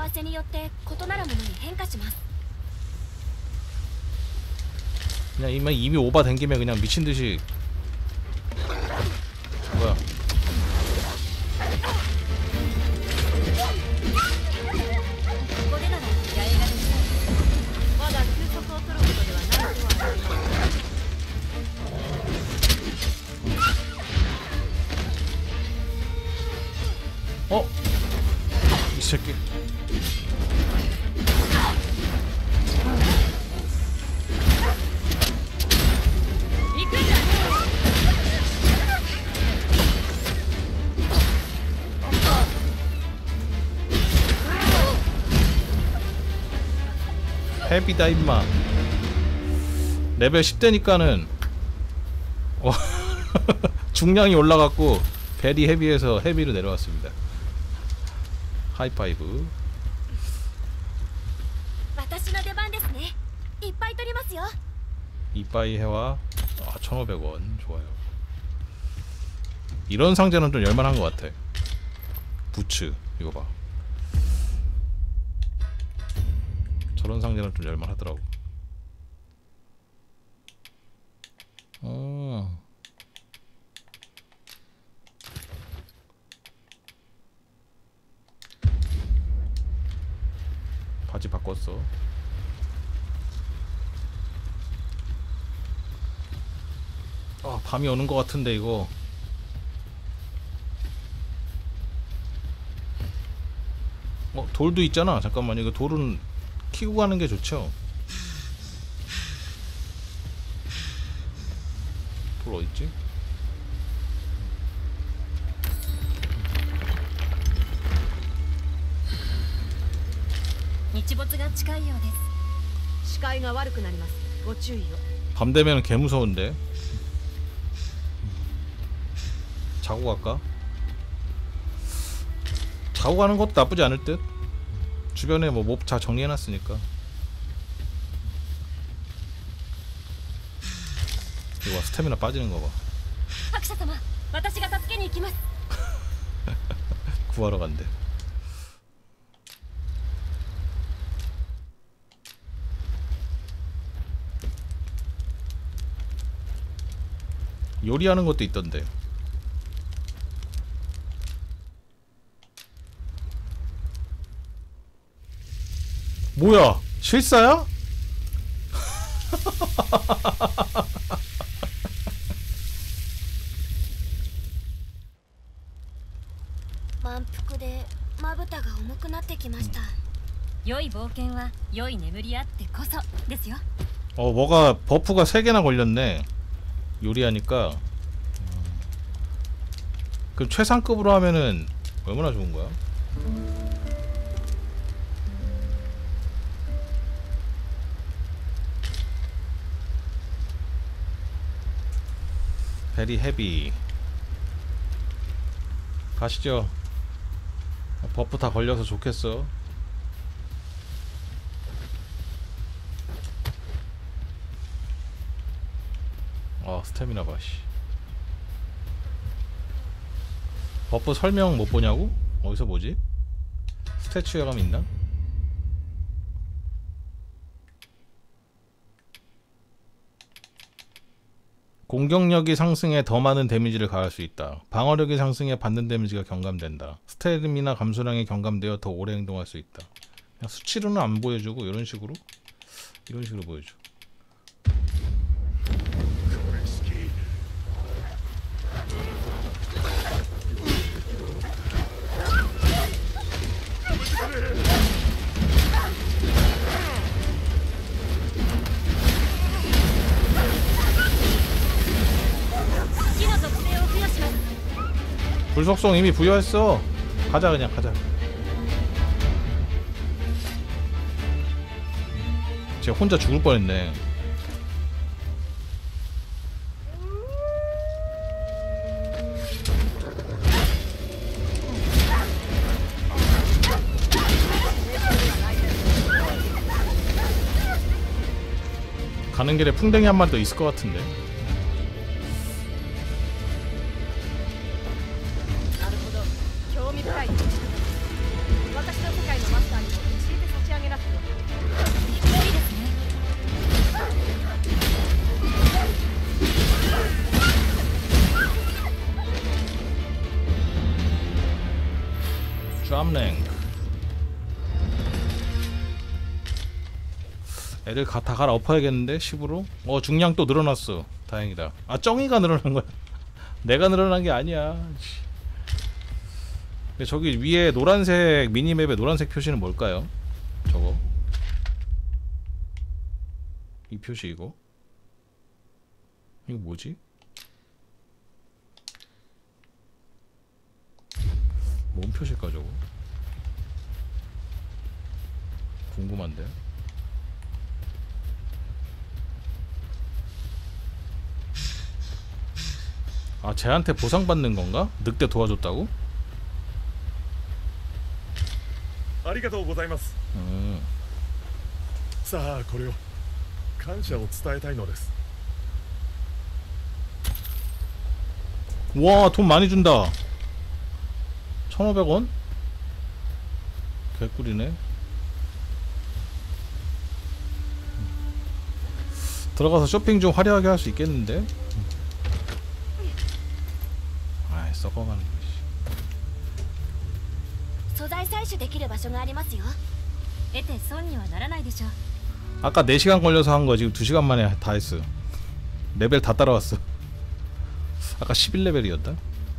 그냥 이만 이미 오바 된 김에 그냥 미친 듯이. 뭐야? 어? 이 새끼. 헤비다 임마. 레벨 십 대니까는 어 중량이 올라갔고 베리 헤비에서 헤비로 내려왔습니다. 하이파이브. 이빠이 해와. 아, 천오백 원 좋아요. 이런 상자는 좀 열만한 것 같아. 부츠 이거 봐. 저런 상자는 좀 열만하더라고. 어. 바지 바꿨어. 아, 밤이 오는 것 같은데 이거. 어, 돌도 있잖아. 잠깐만, 이거 돌은 키고 가는 게 좋죠. 돌 어딨지? 밤 되면 개 무서운데. 자고 갈까? 자고 가는 것도 나쁘지 않을 듯. 주변에 뭐 몹 다 정리해놨으니까. 이거 봐, 스태미나 빠지는 거 봐. 구하러 간대. 요리하는 것도 있던데. 뭐야? 실사야? 만폭でまぶたが重くなってきました。 良い冒険は良い眠りあってこそですよ。 어, 뭐가 버프가 세 개나 걸렸네. 요리하니까. 그럼 최상급으로 하면은 얼마나 좋은 거야? 베리 헤비. 가시죠. 버프 다 걸려서 좋겠어. 아, 스태미나 봐, 씨. 버프 설명 못 보냐고? 어디서 보지? 스태츄 예감 있나? 공격력이 상승해 더 많은 데미지를 가할 수 있다. 방어력이 상승해 받는 데미지가 경감된다. 스태미나 감소량이 경감되어 더 오래 행동할 수 있다. 그냥 수치로는 안 보여주고 이런 식으로 이런 식으로 보여줘. 불속성 이미 부여했어. 가자 그냥 가자. 제가 혼자 죽을 뻔했네. 가는 길에 풍뎅이 한 마리 더 있을 것 같은데. 쌈랭. 애들 가, 다 갈아 엎어야겠는데 십으로? 어 중량 또 늘어났어. 다행이다. 아 쩡이가 늘어난 거야. 내가 늘어난 게 아니야. 근데 저기 위에 노란색 미니맵의 노란색 표시는 뭘까요? 저거 이 표시 이거 이거 뭐지? 뭔 표시일까 저거? 궁금한데. 아 쟤한테 보상받는 건가? 늑대 도와줬다고? ありがとうございます。 음. さあこれを感謝を伝えたいのです。 와 돈 많이 준다. 천오백 원? 개꿀이네. 들어가서 쇼핑 좀 화려하게 할 수 있겠는데? 아이 썩어가는 거. 素材採取できる場所がありますよ。 得て損にはならないでしょう。 아까 네 시간 걸려서 한 거 지금 두 시간 만에 다 했어. 레벨 다 따라왔어. 아까 십일 레벨이었다.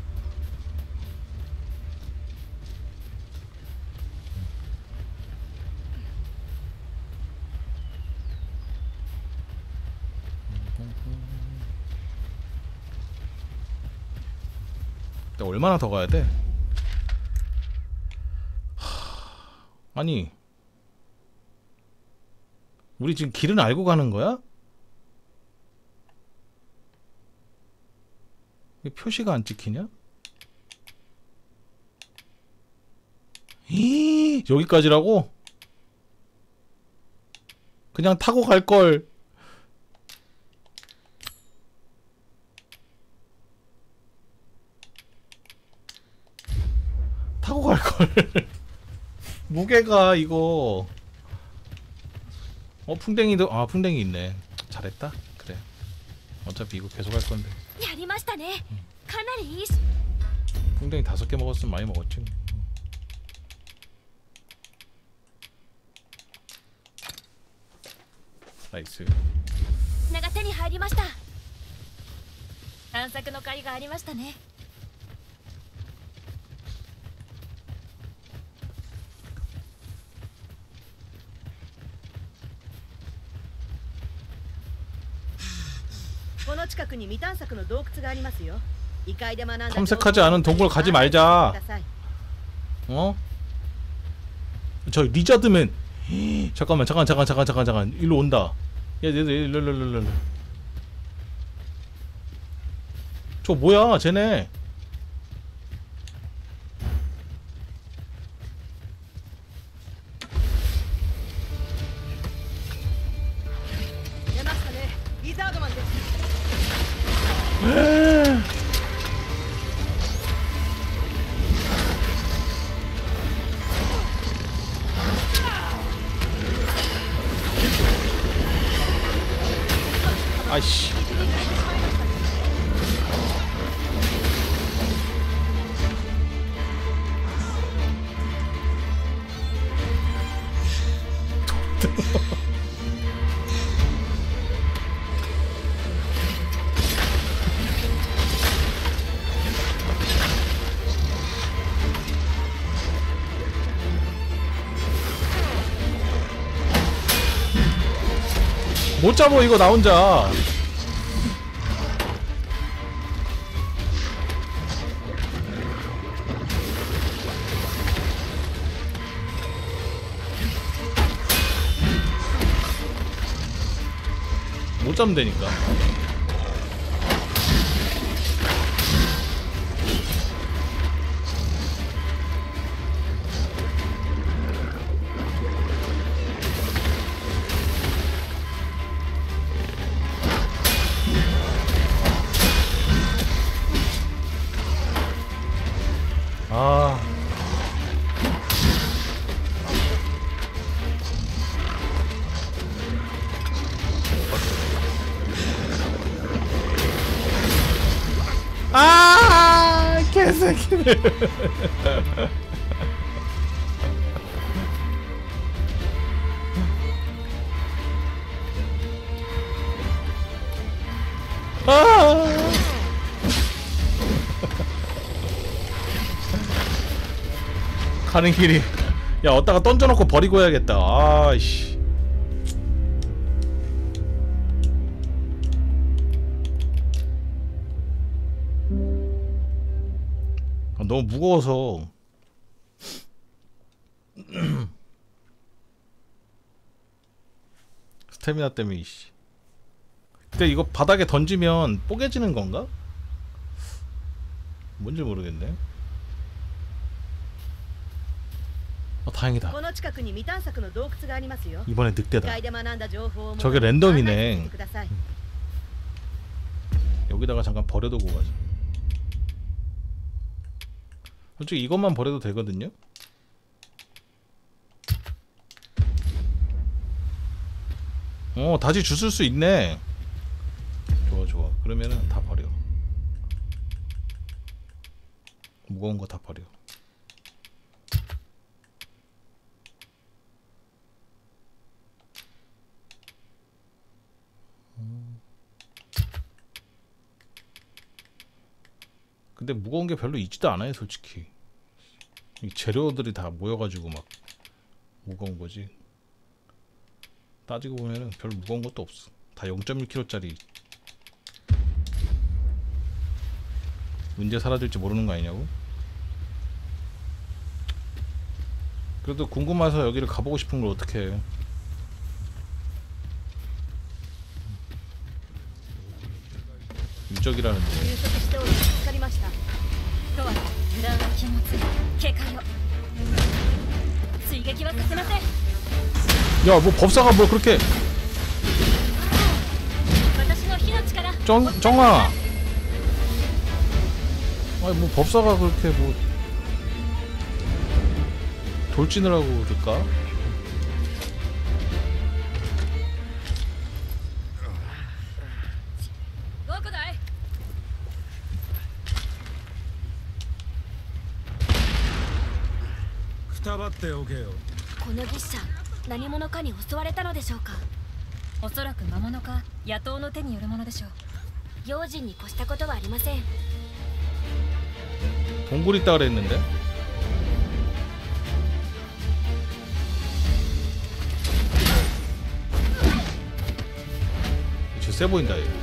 얼마나 더 가야 돼? 아니 우리 지금 길은 알고 가는 거야? 왜 표시가 안 찍히냐? 히 여기까지라고? 그냥 타고 갈걸. 타고 갈걸. 무게가 이거. 어 풍뎅이도 아 풍뎅이 있네. 잘했다. 그래. 어차피 이거 계속 할 건데. やりましたね。かなりいい。 풍뎅이 다섯 개 먹었으면 많이 먹었지. 나이스. 名が手に入りました。 探索の甲斐がありましたね。 この近くに未探索の洞窟がありますよ。異界で学んだ 탐색하지 않은 동굴 가지 말자. 어? 저 리자드맨. 잠깐만 잠깐 잠깐 잠깐 잠깐 잠깐 일로 온다. 야 얘들 일로 일로 일로 일로. 저 뭐야 쟤네. 아이씨. 못 잡어 이거 나 혼자. 못 잡으면 되니까. 아. 아, 개새끼들. 아. 가는 길이. 야, 어디다가 던져놓고 버리고 해야겠다. 아이씨. 아, 너무 무거워서. 스태미나 때문에 이씨. 근데 이거 바닥에 던지면 뽀개지는 건가? 뭔지 모르겠네. 아, 다행이다. 이번에 늑대다. 저게 랜덤이네. 여기다가 잠깐 버려두고 가자. 솔직히 이것만 버려도 되거든요? 어, 다시 주술 수 있네. 좋아 좋아. 그러면은 다 버려. 무거운 거 다 버려. 근데 무거운 게 별로 있지도 않아요, 솔직히. 이 재료들이 다 모여가지고 막 무거운 거지. 따지고 보면은 별로 무거운 것도 없어. 다 영 점 일 킬로그램짜리. 언제 사라질지 모르는 거 아니냐고? 그래도 궁금해서 여기를 가보고 싶은 걸 어떻게 해. 유적이라는데. 야, 뭐 법사가 뭐 그렇게. 정, 정아. 아니 뭐 법사가 그렇게 뭐 돌진을 하고 그럴까? この牛舎、何者かに襲われたのでしょうか。 おそらく魔物か野党の手によるものでしょう。 用心に越したことはありません。 동굴 있다 그랬는데? 진짜 세 보인다 얘.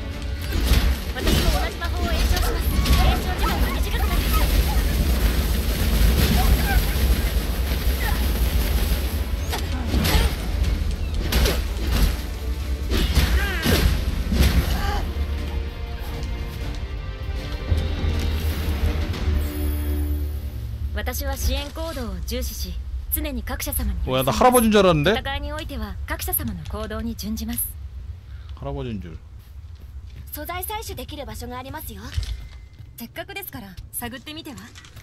뭐야, 나 할아버지인 줄 알았는데? 할아버지인 줄. 素材採取できる場所がありますよ。 せっかくですから探ってみては。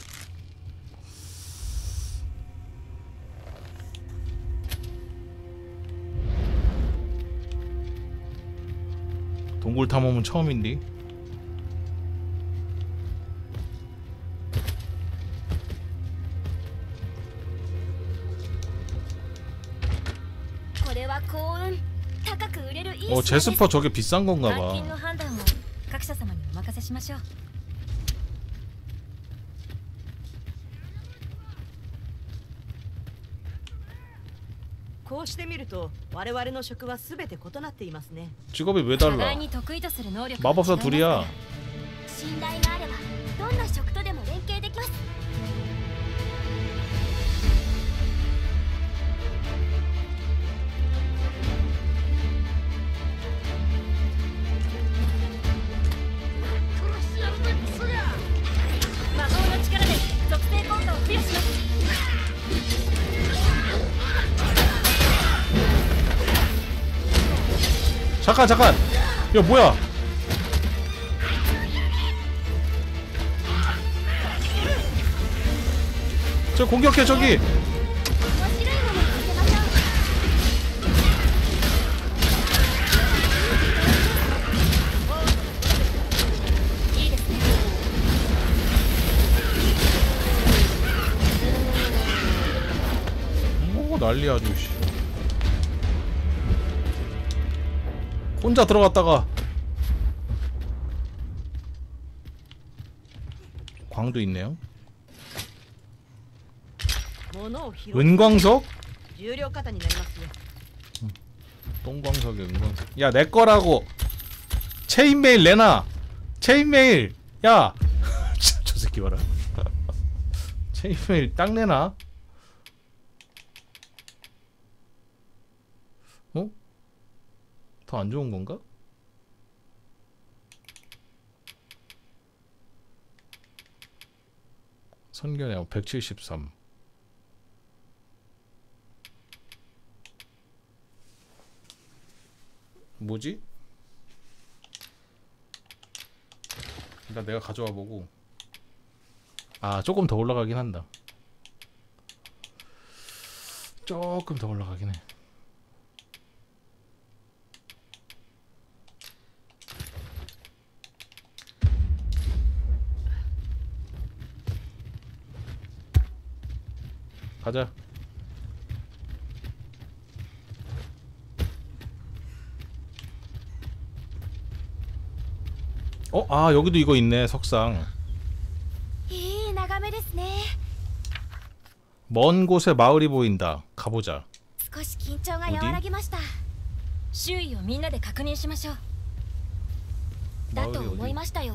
동굴 탐험은 처음인데. 어, 제스퍼 저게 비싼 건가 봐. こうしてみると我々の職は全て異なっていますね。 직업이 왜 달라? 마법사 둘이야. 信頼があればどんな職とでも連携できます。 魔法の力で属性効果を付与します。 잠깐 잠깐. 야 뭐야? 저 공격해 저기. 오 난리 아주 씨. 혼자 들어갔다가 광도 있네요. 은광석? 응. 똥광석에 은광석. 야 내 거라고. 체인메일 내놔. 체인메일. 야. 저 새끼 봐라. 체인메일 딱 내놔. 어? 더 안 좋은 건가? 선견의 백칠십삼. 뭐지? 일단 내가 가져와 보고. 아 조금 더 올라가긴 한다. 조금 더 올라가긴 해. 가자. 어? 아 여기도 이거 있네. 석상. 먼 곳에 마을이 보인다. 가보자. 少し緊張が和らぎました。周囲をみんなで確認しましょう。だと思いましたよ。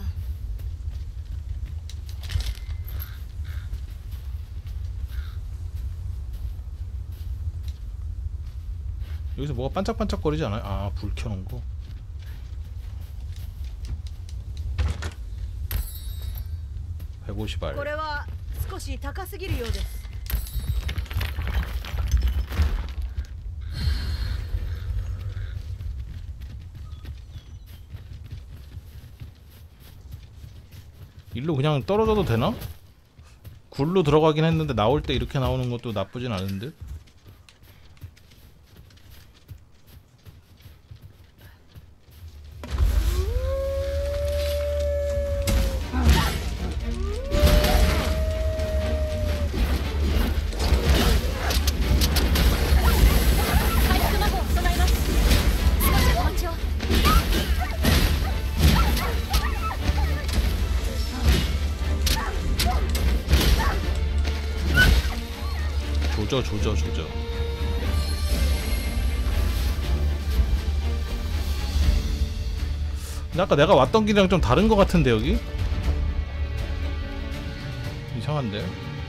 여기서 뭐가 반짝반짝거리지 않아요? 아, 불 켜놓은 거. 백오십 알. これは少し高すぎるようです。 일로 그냥 떨어져도 되나? 굴로 들어가긴 했는데 나올 때 이렇게 나오는 것도 나쁘진 않은데? 조져 조져 조져. 근데 아까 내가 왔던 길이랑 좀 다른 것 같은데 여기? 이상한데?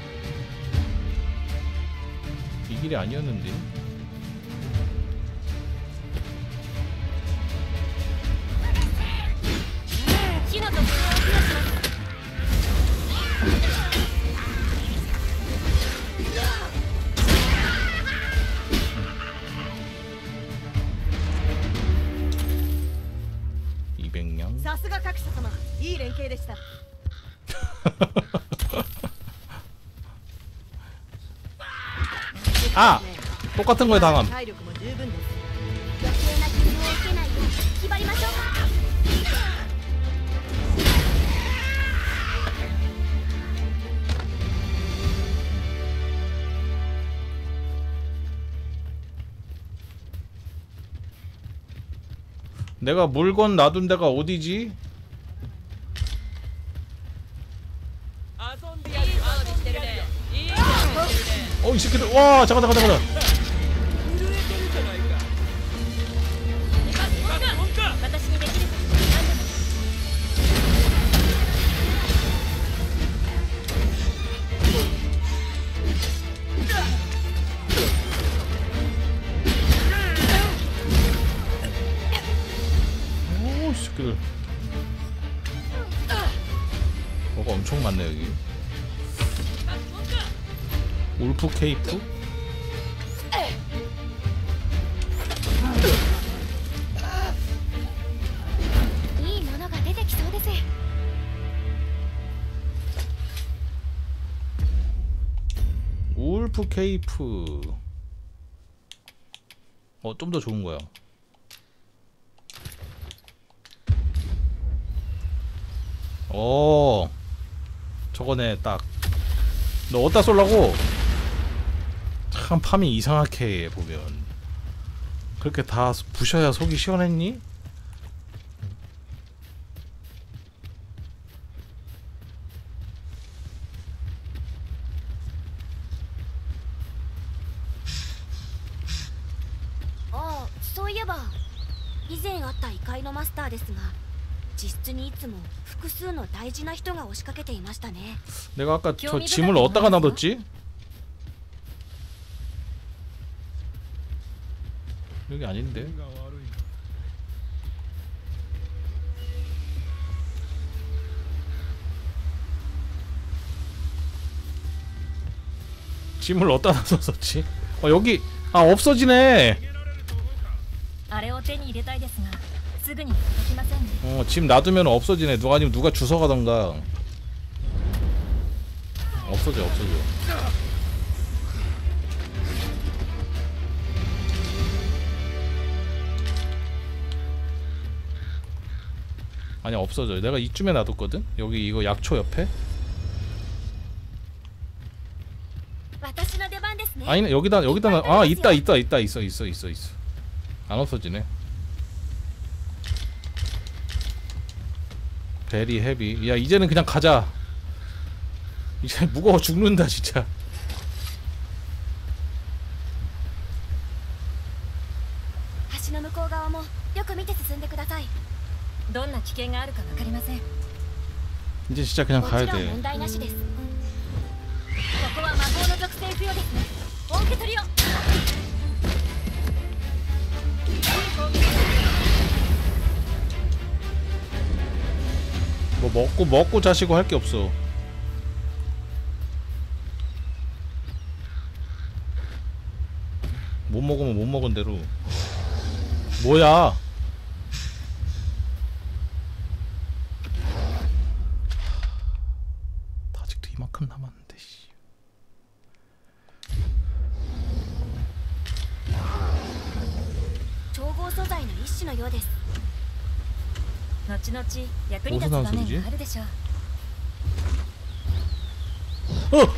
이 길이 아니었는데? 이백냥. さすが各社様、いい連携でした。 아! 똑같은 거에 당함. 余計な傷を受けないよう気張りましょう。 내가 물건 놔둔 데가 어디지? 어, 이 새끼들. 와, 잠깐 잠깐 잠깐. 울프 케이프? 울프 케이프. 어, 좀 더 좋은 거야. 어, 저거네. 딱 너 어디다 쏠라고? 참 팜이 이상하게 해, 보면. 그렇게 다 부셔야 속이 시원했니? 아, そういえば以前会った異界のマスターですが、実質にいつも複数の大事な人が押しかけていましたね。 내가 아까 저 짐을 어디다가 놔뒀지? 여기 아닌데? 짐을 어디다 놔뒀었지? 어, 여기. 아, 없어지네. 어, 짐 놔두면 없어지네. 누가 아니면 누가 주워가던가. 없어져, 없어져. 아니, 없어져. 내가 이쯤에 놔뒀거든? 여기 이거 약초 옆에? 아니네, 여기다, 여기다 놔. 아, 있다, 있다, 있다, 있어, 있어, 있어, 있어. 안 없어지네. 베리 헤비. 야, 이제는 그냥 가자. 이제 무거워 죽는다 진짜. 이제 진짜 그냥 가야 돼. 뭐 먹고 먹고 자시고 할 게 없어. 못 먹으면 못 먹은 대로. 뭐야? 아직도 이만큼 남았는데. 씨. 調合素材の一種のようです。 後々役に立つ場面があるでしょう。 어!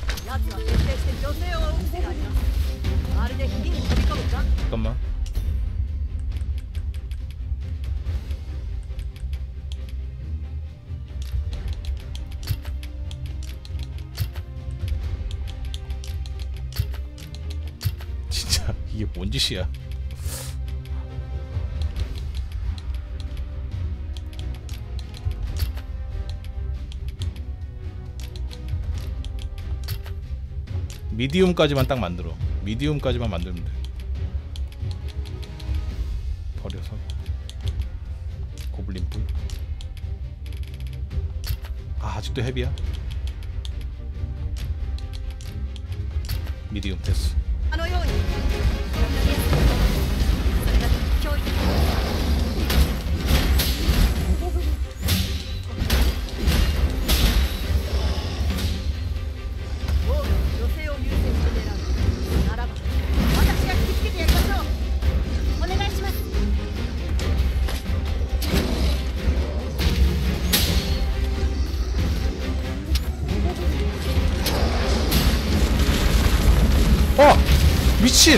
잠깐만. 진짜 이게 뭔 짓이야? 미디움까지만 딱 만들어. 미디움까지만 만들면 돼. 버려서 고블린 뿔. 아, 아직도 헤비야? 미디움 됐어. 어! 미친!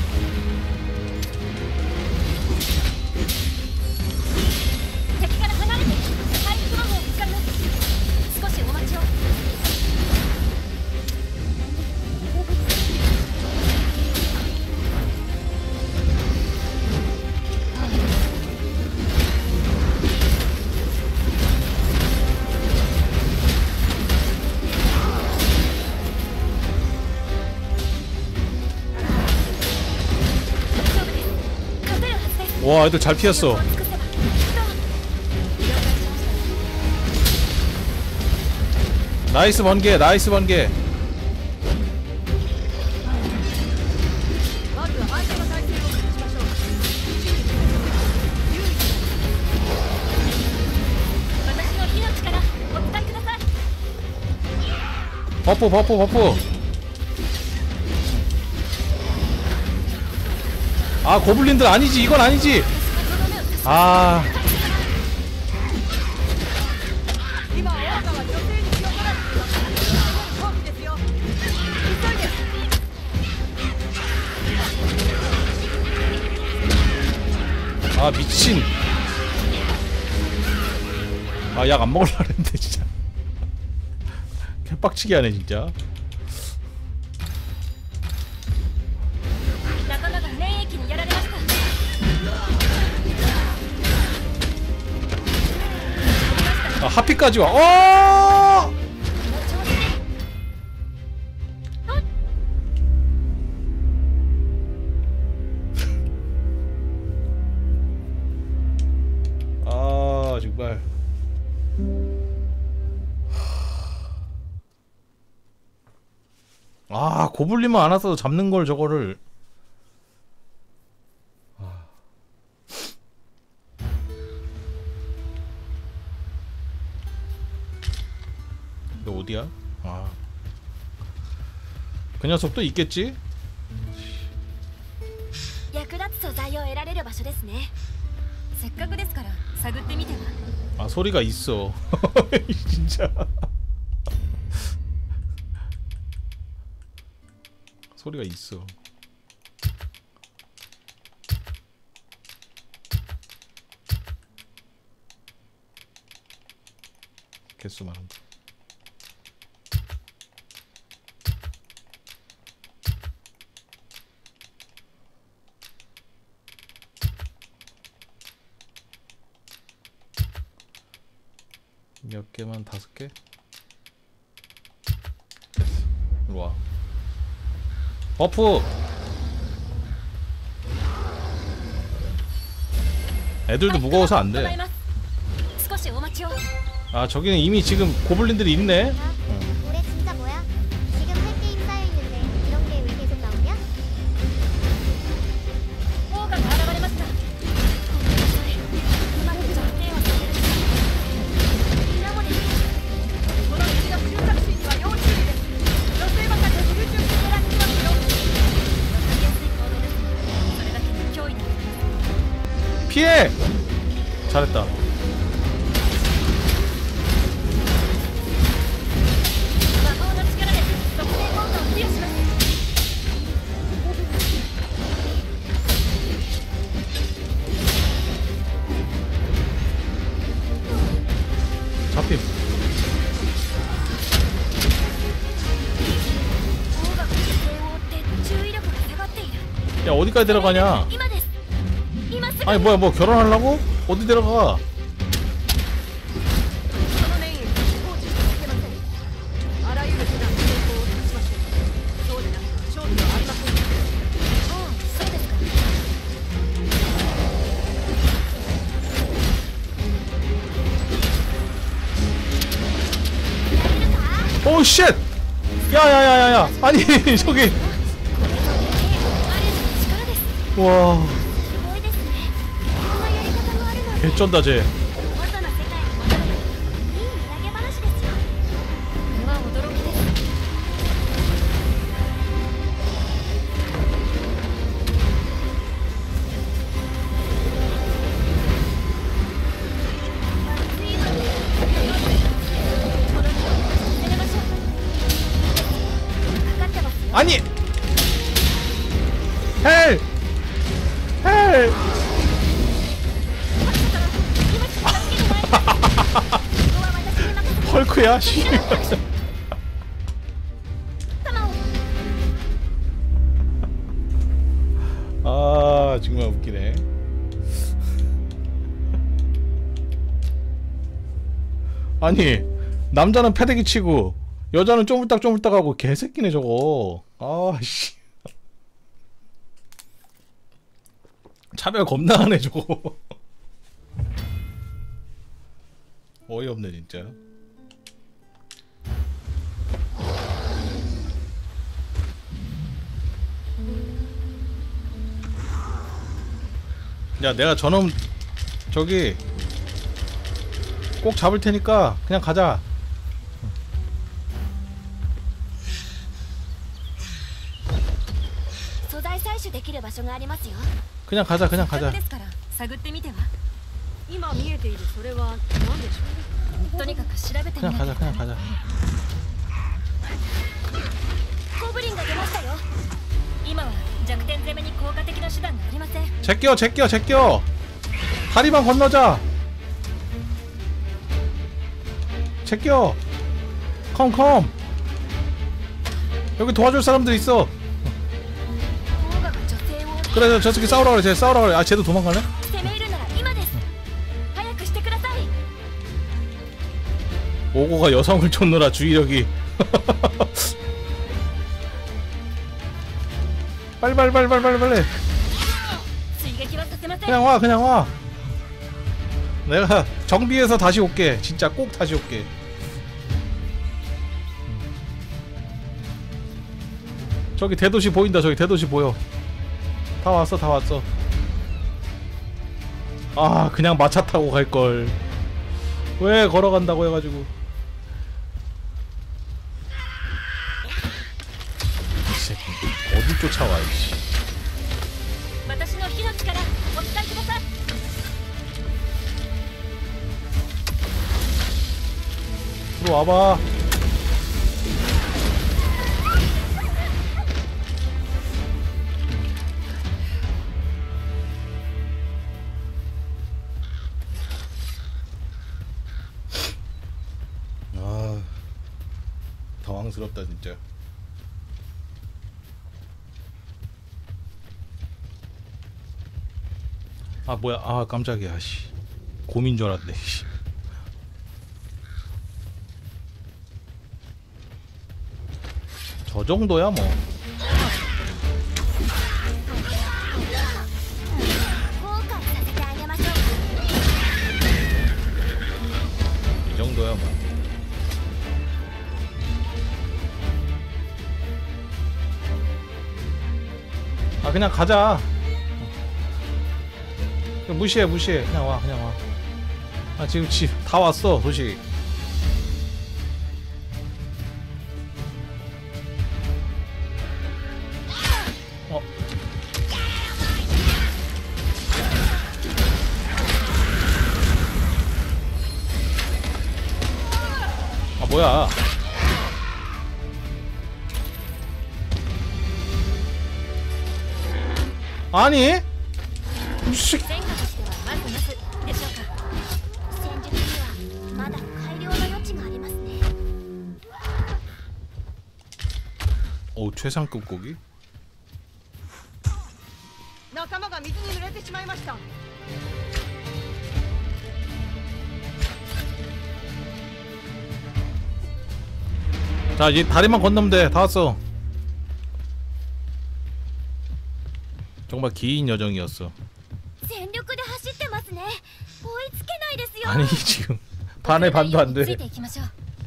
와, 애들 잘 피했어. 나이스 번개, 나이스 번개. 버프 버프 버프. 아 고블린들 아니지, 이건 아니지. 아 아 미친. 아 약 안 먹으려고 했는데 진짜 개빡치게 하네 진짜. 아 하피까지 와. 어! 아 정말. 아 고블린만 안 왔어도 잡는 걸 저거를. 너 어디야? 아 그 녀석도 있겠지? 役立つ素材を得られる場所ですね。 せっかくですから探ってみては。 아 소리가 있어. 진짜 소리가 있어. 개수 많은 거. 몇 개만? 다섯 개? 됐어. 일로와. 버프! 애들도 무거워서 안돼. 아 저기는 이미 지금 고블린들이 있네? 응. 올해 진짜 뭐야? 지금 할 게임 쌓여있는데 이런 게 왜 계속 나오냐? 피해! 잘했다. 잡힘. 야 어디까지 데려가냐? 아니 뭐야 뭐 결혼하려고? 어디 데려가? 오 쉣! 야야야야야! 아니 저기 와 개쩐다 쟤. 아니! 헬! 헬! 헐크야? 씨. 아 정말 웃기네. 아니 남자는 패대기 치고 여자는 쪼물딱 쪼물딱 하고 개새끼네 저거. 아씨 차별 겁나 하네 저거. 어이없네 진짜. 야 내가 저놈 저기 꼭 잡을 테니까 그냥 가자. 素材採取できる場所がありますよ。 그냥 가자 그냥 가자. ですから探ってみては。 今見えているそれは何でしょう。 とにかく調べてみ 그냥 なきゃ。 가자 그냥 가자. ゴブリンが出ましたよ。 今は弱点攻めに効果的な手段がありません。 제껴 제껴 제껴. 다리만 건너자. 제껴. 컴컴. 여기 도와줄 사람들 있어. 그래 저, 저 새끼 싸우라 그래. 쟤 싸우라 그래. 아 쟤도 도망가네? 攻め入るなら今です。早くしてください。 오고가 여성을 쫓느라 주의력이. 빨리 빨리 빨리 빨리 빨리 빨리. 그냥 와 그냥 와. 내가 정비해서 다시 올게. 진짜 꼭 다시 올게. 저기 대도시 보인다. 저기 대도시 보여. 다 왔어 다 왔어. 아 그냥 마차 타고 갈걸. 왜 걸어간다고 해가지고. 이 새끼 어디 쫓아와 이씨. 私の火の力お伝えください。 들어와봐. 아 당황스럽다 진짜. 아 뭐야 아 깜짝이야 씨. 곰인 줄 알았네 씨. 저 정도야 뭐. 이 정도야 뭐. 아 그냥 가자. 그냥 무시해 무시해. 그냥 와 그냥 와. 아 지금 집 다 왔어 도시. 어. 아 뭐야. 아니? 씨. 戦果としてはまずまずでしょうか。戦術にはまだ改良の余地がありますね。 오 최상급 고기? 仲間が水に濡れてしまいました。 자 이제 다리만 건너면 돼. 다 왔어. 정말 긴 여정이었어. 全力で走ってますね。追いつけないですよ。 아니 지금 반의 반도 안 돼. ついていきましょう。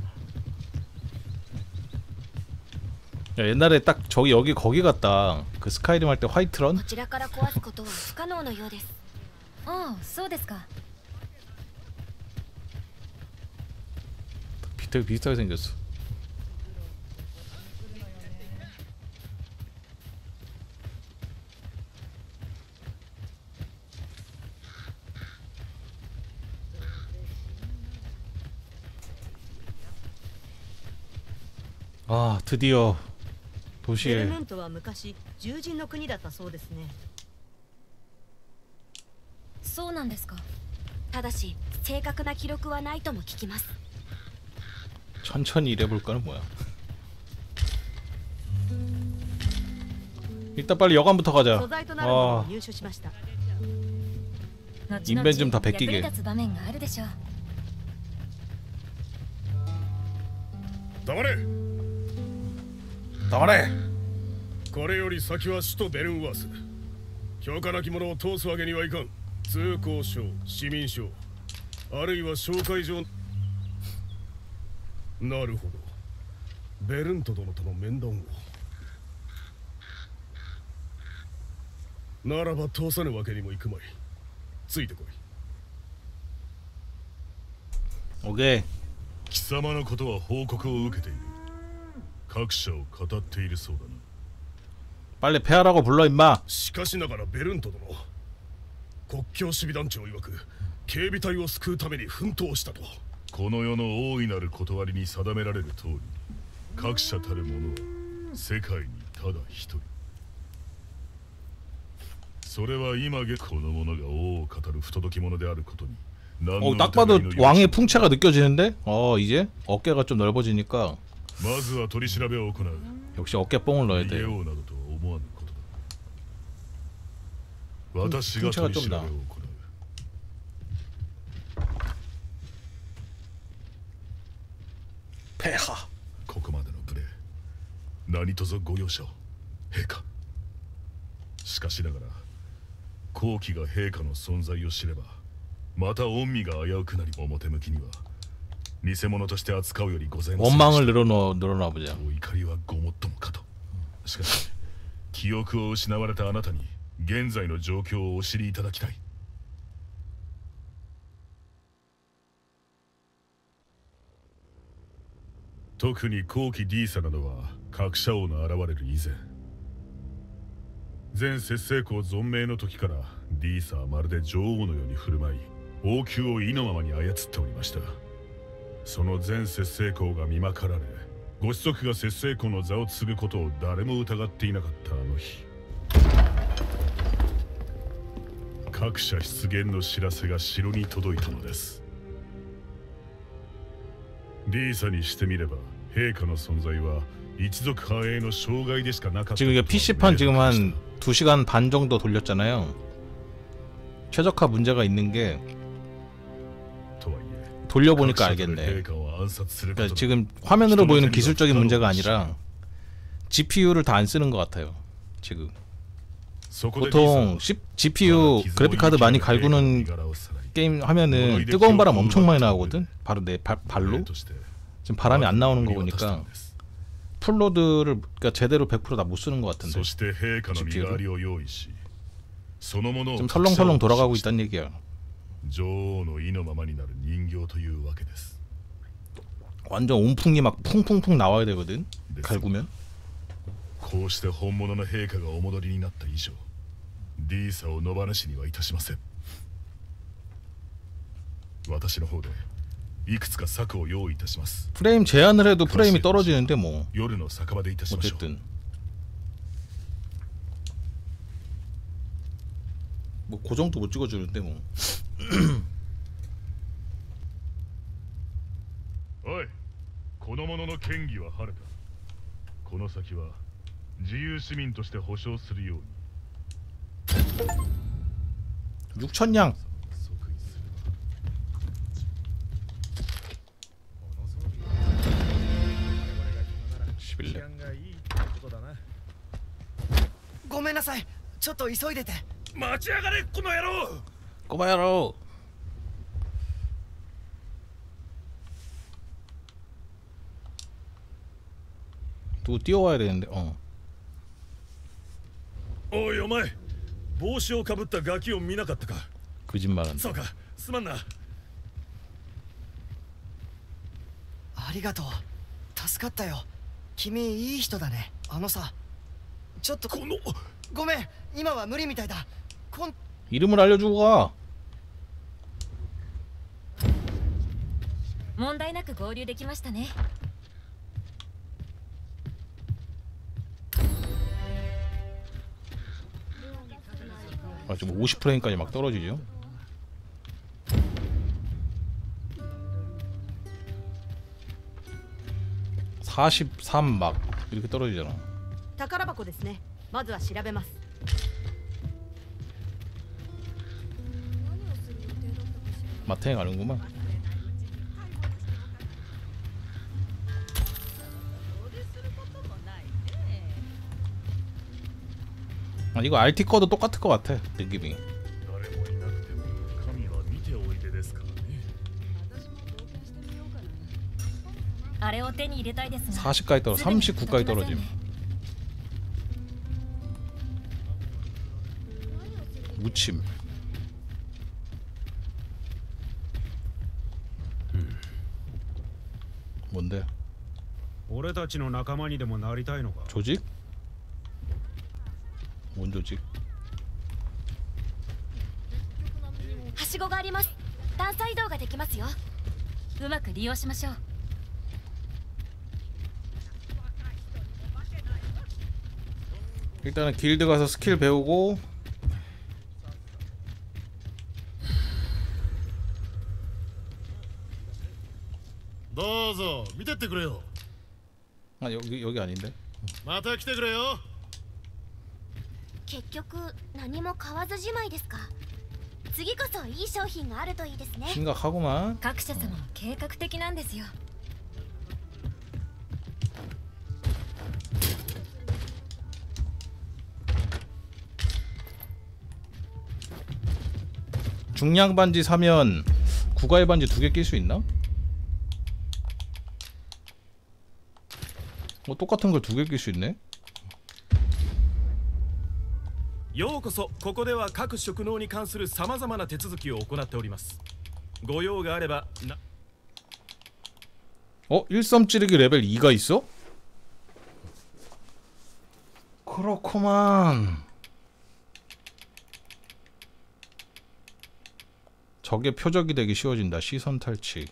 야, 옛날에 딱 저기 여기 거기 갔다. 그 스카이림 할 때 화이트런? こちらから壊すことは不可能のようです。 ああ、そうですか。 되게 비슷하게 생겼어. 아 드디어 도시에. ベルメントは昔獣人の国だったそうですね。 そうなんですか。 ただし正確な記録はないとも聞きます。 천천히 일해볼까는 뭐야. 일단 빨리 여관부터 가자. 素材となるものを 아 入手しました。 인벤 좀 다 役に 베끼게. 立つ場面があるでしょう。 黙れ黙れこれより先は首都ベルンワース。強化なき者を通すわけにはいかん。通行証、市民証、あるいは紹介状。なるほど。ベルント殿との面談を。ならば通さぬわけにもいくまい。ついてこい。 오케이. 貴様のことは報告を受けている。各社を語っているそうだな。 빨리 폐하라고 불러 임마. しかしながらベルント殿、国境守備団長曰く警備隊を救うために奮闘したと。この世の大いなる断りに定められる通り、各社たる者は世界にただ一人。それは今げこの者が王を語る不届き者であることに。 어, 딱 봐도 왕의 풍채가 느껴지는데? 어, 이제 어깨가 좀 넓어지니까 역시 어깨뽕을 넣어야 돼. 풍채가 좀 나. 폐하. ここまでの無礼、何卒ご容赦を、陛下。しかしながら、後期が陛下の存在を知れば。 また恩義が危うくなり、表向きには偽物として扱うよりございません。 원망을 늘어놓 늘어놔 보자. お怒りはごもっともかと。しかし記憶を失われたあなたに現在の状況をお知りいただきたい。特に後期 D サなどは各社王の現れる以前、前節制公存命の時から D サはまるで女王のように振る舞い、 王宮を意のままに操っておりました。その前節制公が見まかられ、ご子息が節制公の座を継ぐことを誰も疑っていなかったあの日、各社出現の知らせが城に届いたのです。 D サにしてみれば陛下の存在は一族繁栄の障害でしかなかった。 지금 이게 피씨판 지금 한 두 시간 반 정도 돌렸잖아요. 최적화 문제가 있는 게 돌려보니까 알겠네. 그러니까 지금 화면으로 보이는 기술적인 문제가 아니라 지피유를 다 안 쓰는 것 같아요. 지금 보통 지피유 그래픽카드 많이 갈구는 게임 하면은 뜨거운 바람 엄청 많이 나오거든. 바로 내 발, 발로 지금 바람이 안 나오는 거 보니까 풀로드를 그러니까 제대로 백 퍼센트 다 못 쓰는 것 같은데 지피유를 좀 설렁설렁 돌아가고 있다는 얘기야. 女王の意のままになる人形というわけです。 완전 온풍이 막 풍풍풍 나와야 되거든. 갈구면. こうして本物の陛下がお戻りになった以上、 D サを野放しにはいたしません。私の方でいくつか策を用意いたします。 프레임 제한을 해도 프레임이 떨어지는데 뭐. 夜の酒場でいたしましょう。 어쨌든 뭐 고정도 못 찍어주는데 뭐. おい、この者の権威ははるか。この先は自由市民として保障するように。 육천 냥. 십일 렙. ごめんなさい。ちょっと急いでて。 待ち上がれこの野郎。 꼬마야로. 또 뛰어와야 되는데. 어. おいお前、帽子をかぶったガキを見なかったか。 거짓말한다. そうか、すまんな。 ありがとう。助かったよ。君いい人だね。あのさ、ちょっとこのごめん、今は無理みたいだ。こん 이름을 알려주고 가. 問題なく合流できましたね。 아, 지금 오십 프레임까지 막 떨어지죠. 사십삼 막 이렇게 떨어지잖아. 宝箱ですね。まずは調べます。 마트에 가는구만. 아, 이거 알티 꺼도 똑같을 것 같아 느낌이. 사십까지 떨어 삼십구까지 떨어짐. 무침. 뭔데? 俺たちの仲間にでもなりたいのか。 조직? 뭔 조직? はしごがあります。段差移動ができますよ。 うまく利用しましょう。 일단은 길드 가서 스킬 배우고 도우조, 見てってくれよ. 아 여기 여기 아닌데? また来てくれよ. 結局何も買わずじまいですか。次こそいい商品があるといいですね。 심각하구만. 各社様も計画的なんですよ。 중량 반지 사면 구가의 반지 두 개 낄 수 있나? 뭐 똑같은 걸 두 개 낄 수 있네. ようこそ。ここでは各職能に関するさまざまな手続きを行っております。ご用があればな。 어? 일섬 찌르기 레벨 이가 있어? 그렇구만. 적의 표적이 되기 쉬워진다. 시선 탈취.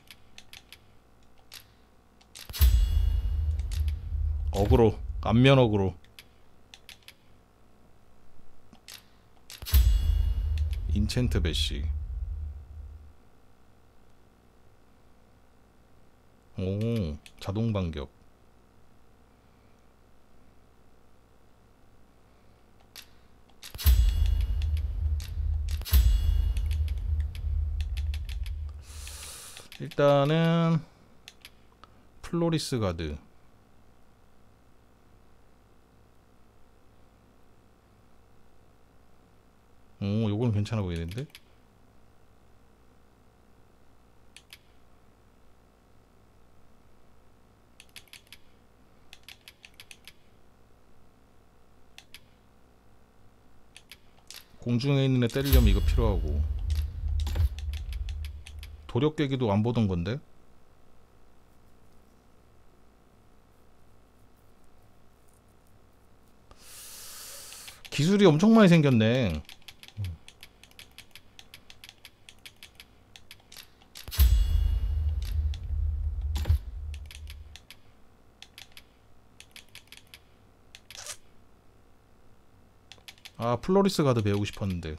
어그로. 안면 어그로. 인챈트 배시. 오, 자동 반격. 일단은 플로리스 가드. 오, 요건 괜찮아 보이는데? 공중에 있는 애 때리려면 이거 필요하고. 도력 깨기도 안 보던 건데? 기술이 엄청 많이 생겼네. 아, 플로리스 가드 배우고 싶었는데.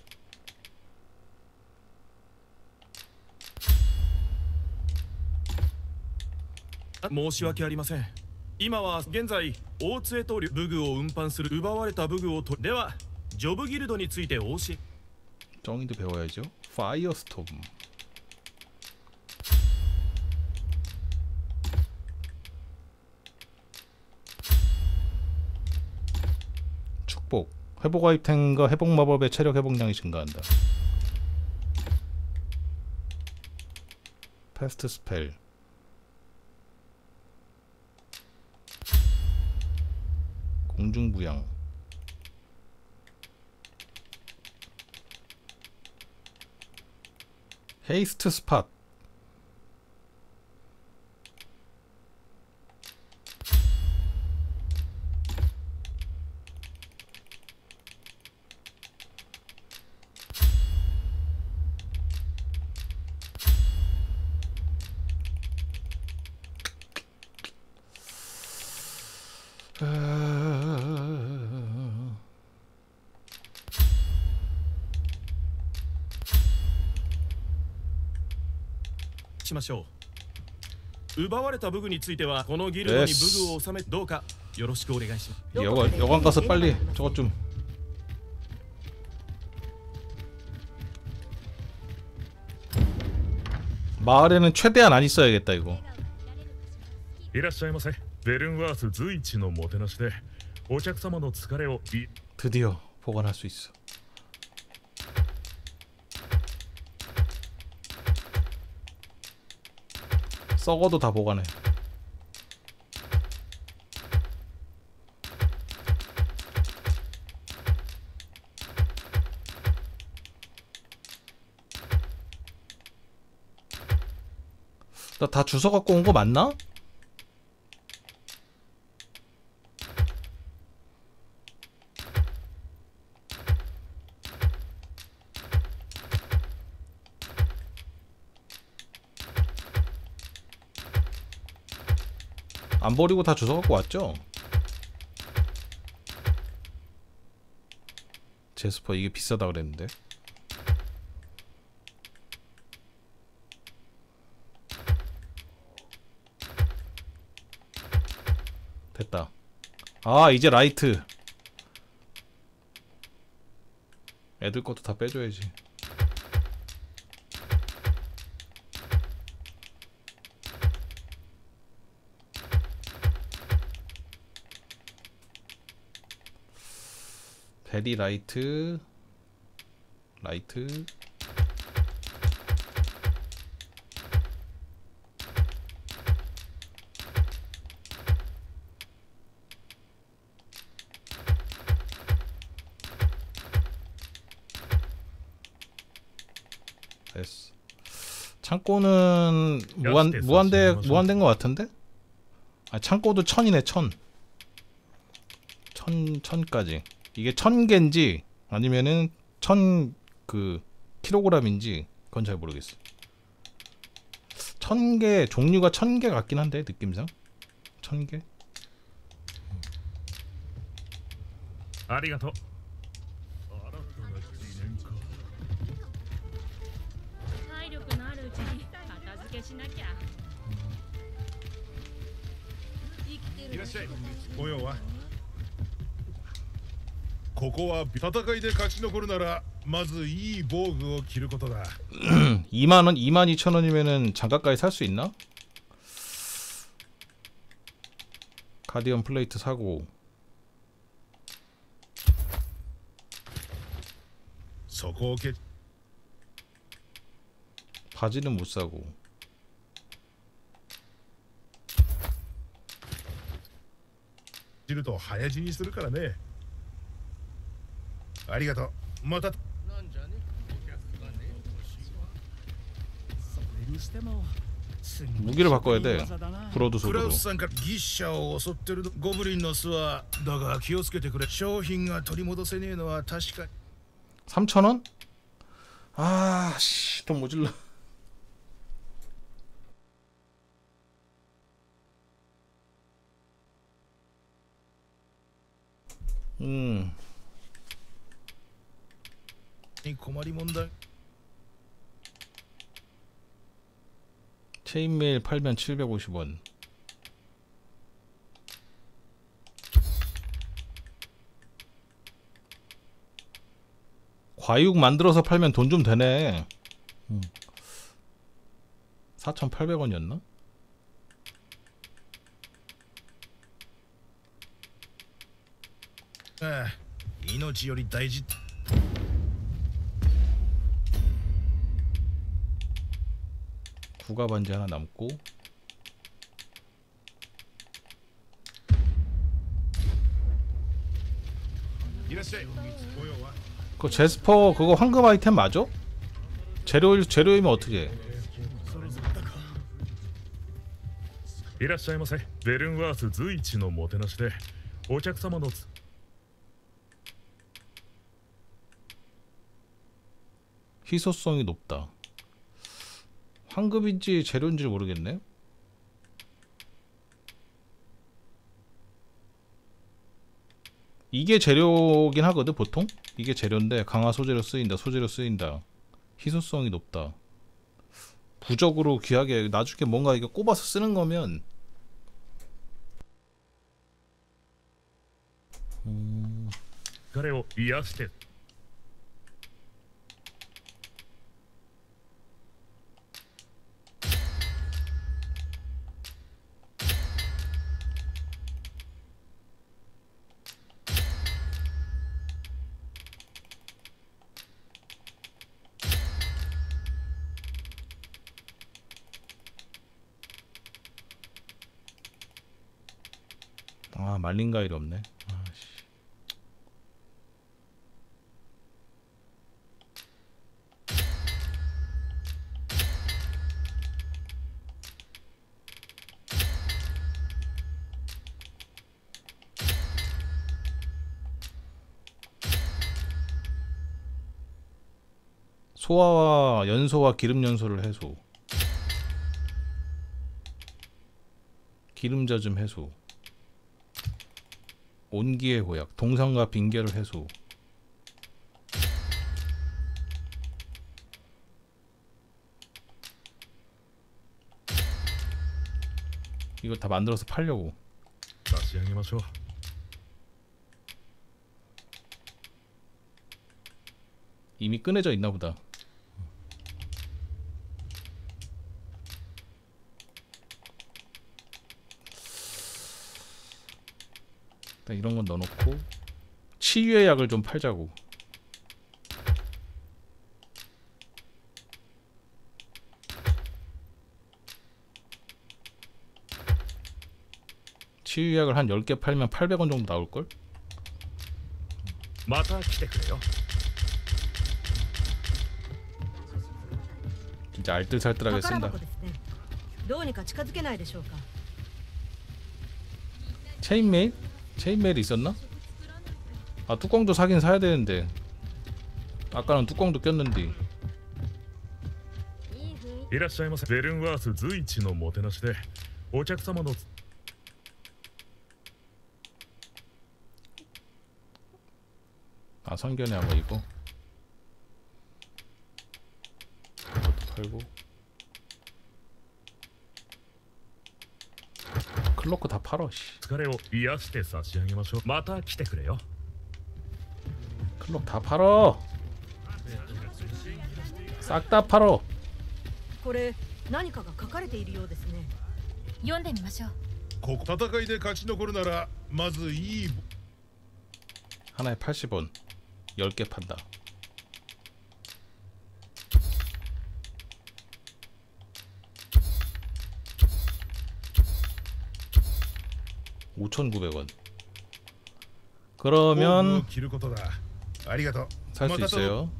申し訳ありません。今は現在大津へと武具を運搬する奪われた武具をと。ではジョブギルドについてお教え。 정의도 배워야죠. 파이어스톰. 축복. 회복 아이템과 회복 마법의 체력 회복량이 증가한다. 패스트 스펠. 공중부양. 헤이스트 스팟. しましょう。奪われた武具についてはこのギルドに武具を収めどうかよろしくお願いします。 여관 여관 가서 빨리 저것 좀. 마을에는 최대한 안 있어야겠다 이거. いらっしゃいませ。ベルンワース随一のもてなしでお客様の疲れをい 드디어 보관할 수 있어. 썩어도 다 보관해. 나 다 주워 갖고 온 거 맞나? 안 버리고 다 주워 갖고 왔죠? 제스퍼 이게 비싸다 그랬는데. 됐다. 아 이제 라이트. 애들 것도 다 빼줘야지. 베리 라이트 라이트 됐어. 창고는 무한 무한대 무한된 것 같은데? 아 창고도 천이네 천. 천 천까지. 이게 천 개인지 아니면은 천 그 킬로그램인지 그건 잘 모르겠어. 천 개 종류가 천 개 같긴 한데 느낌상 천 개. 아리가토. およはここは戦いで勝ち残るならまずいい防具を着ることだ。 이만 원, 이만 이천 원이면은 장갑까지 살 수 있나? 가디언 플레이트 사고. 바지는 못 사고. 또 하야지するからね。ありがとう。また。 무기를 바꿔야 돼. 브로드 소드로. 크라우스さんからギッシャを襲ってるゴブリンの巣はだが気をつけてくれ。商品が取り戻せねえのは確かに。 삼천 원? 아, 씨, 돈 모질러. 음. 체인메일 팔면 칠백오십 원. 과육 만들어서 팔면 돈 좀 되네. 음. 사천팔백 원이었나? 아,命より大事. 구가 반지 하나 남고. 그 제스퍼 그거 황금 아이템 맞아? 재료 재료이면 어떻게 해? いらっしゃいませ。ベルンワース随一のもてなしでお客様の 희소성이 높다. 황금인지 재료인지 모르겠네. 이게 재료긴 하거든 보통. 이게 재료인데 강화 소재로 쓰인다. 소재로 쓰인다. 희소성이 높다. 부적으로 귀하게 나중에 뭔가 이거 꼽아서 쓰는 거면 음... 彼を癒して 아 말린 가일이 없네. 아씨. 소화와 연소와 기름 연소를 해소. 기름 젖음 해소, 온기의 고약, 동상과 빙결을 해소. 이거 다 만들어서 팔려고. 이미 꺼내져 있나 보다. 일단 이런 건 넣어놓고 치유의 약을 좀 팔자고. 치유약을 한 열 개 팔면 팔백 원 정도 나올걸? 진짜 알뜰살뜰하게 쓴다. 체인메일? 체인메일이 있었나? 아 뚜껑도 사긴 사야 되는데 아까는 뚜껑도 꼈는데. いらっしゃいませ。ベルンワース随一のもてなしでお客様の 아 선견에 아마 이거 이것도 팔고 클로크 다 팔어. 씨. 疲れを癒して差し上げましょう。また来てくれよ。 클로크 다 팔어. 싹 다 팔어. これ何かが書かれているようですね。 読んでみましょう。 ここ戦いで勝ち残るならまずいい 하나에 팔십 원. 열 개 판다. 오천구백 원. 그러면 살 수 있어요.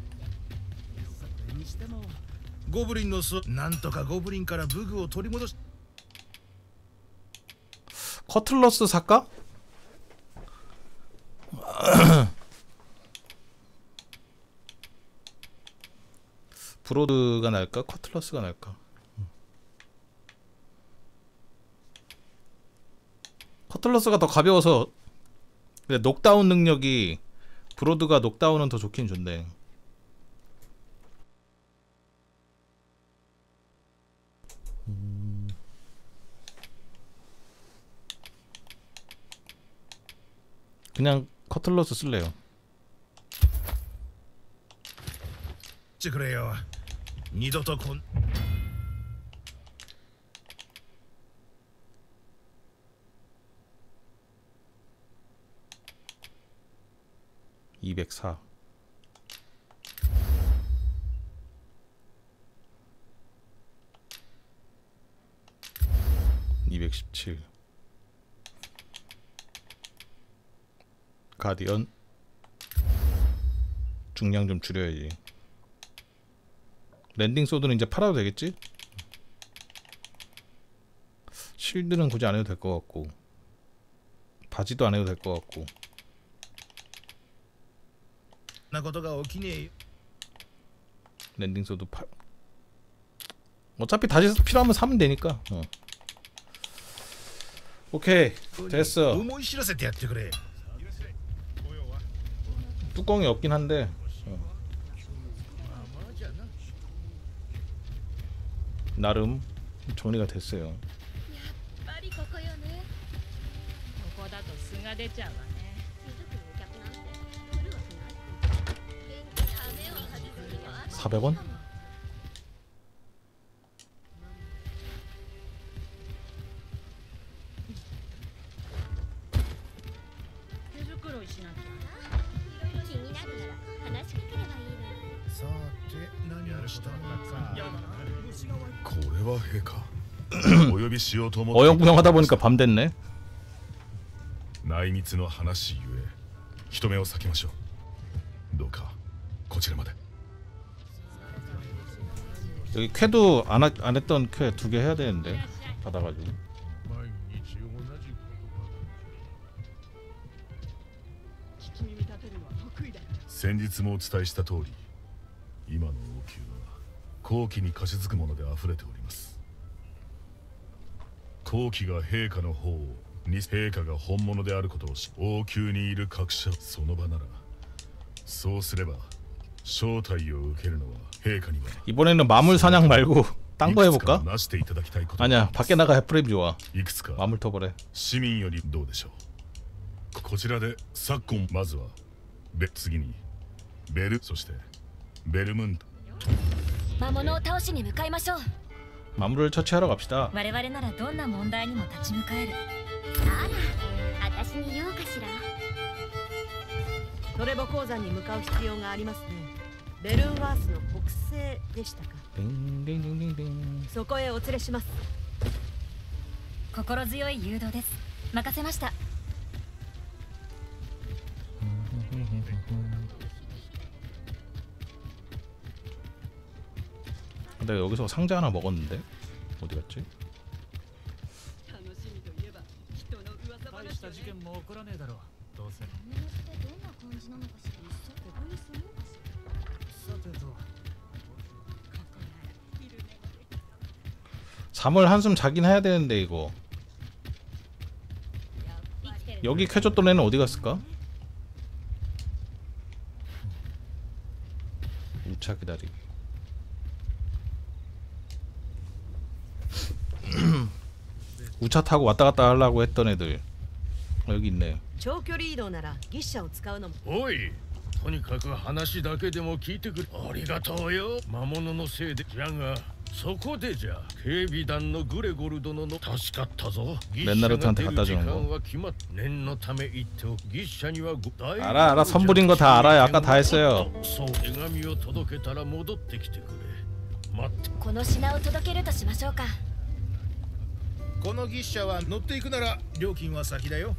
ゴブリンの巣なんとかゴブリンから武具を取り戻し 커틀러스 살까? 브로드가 날까? 커틀러스가 날까? 커틀러스가 더 가벼워서 근데 녹다운 능력이 브로드가 녹다운은 더 좋긴 좋네. 음. 그냥 커틀러스 쓸래요. してくれよ。二度とこん 이백사. 이백십칠. 가디언 중량 좀 줄여야지. 랜딩 소드는 이제 팔아도 되겠지? 실드는 굳이 안 해도 될 것 같고 바지도 안 해도 될 것 같고. 랜딩 소드 팔. 어차피 다시 필요하면 사면 되니까. 어. 오케이 됐어. 뚜껑이 없긴 한데 어. 나름 정리가 됐어요. 사백 원? 어영부영 하다 보니까 밤 됐네. 内密の話ゆえ人目を避けましょう。どうかこちらまで。 여기 쾌도 안, 하, 안 했던 쾌 두 개 해야 되는데 받아가지고. 先日もお伝えした通り、今の王宮は好機に貸し付くもので溢れております。 後期が陛下の方をに陛下が本物であることをし王宮にいる各社その場ならそうすれば招待を受けるのは陛下には 이번에는 마물 사냥 말고 딴 거 해볼까? なしていただきたいこと 아니야 밖에 나가 프레임 좋아 いくつか 마물 터버래 市民よりどうでしょうこちらで昨今まずはベ次にベルそしてベルムンド魔物を倒しに向かいましょう 마물을 처치하러 갑시다 我々ならどんな問題にも立ち向かえるあら私に用かしらトレボ鉱山に向かう必要がありますねベルンワースの北西でしたかそこへお連れします心強い誘導です任せました 내가 여기서 상자 하나 먹었는데 어디 갔지? 大した事件も起こらねえだろうどうせさてと 잠을 한숨 자긴 해야 되는데 이거 여기 켜줬던 애는 어디 갔을까? 우차 기다리기 우차 타고 왔다 갔다 하려고 했던 애들 어, 여기 있네 長距離移動なら牛車を使うのもおいとにかく話だけでも聞いてくれありがとうよ魔物のせいでじゃがそこでじゃ警備団のグレゴル殿の助かったぞ 맨나르트한테 갖다 주는 거 念のため言っておぎ車には 알아 알아 선불인 거 다 알아요 아까 다 했어요 そう手紙を届けたら戻ってきてくれ待ってこの品を届けるとしましょうかこの牛車は乗っていくなら料金は先だよ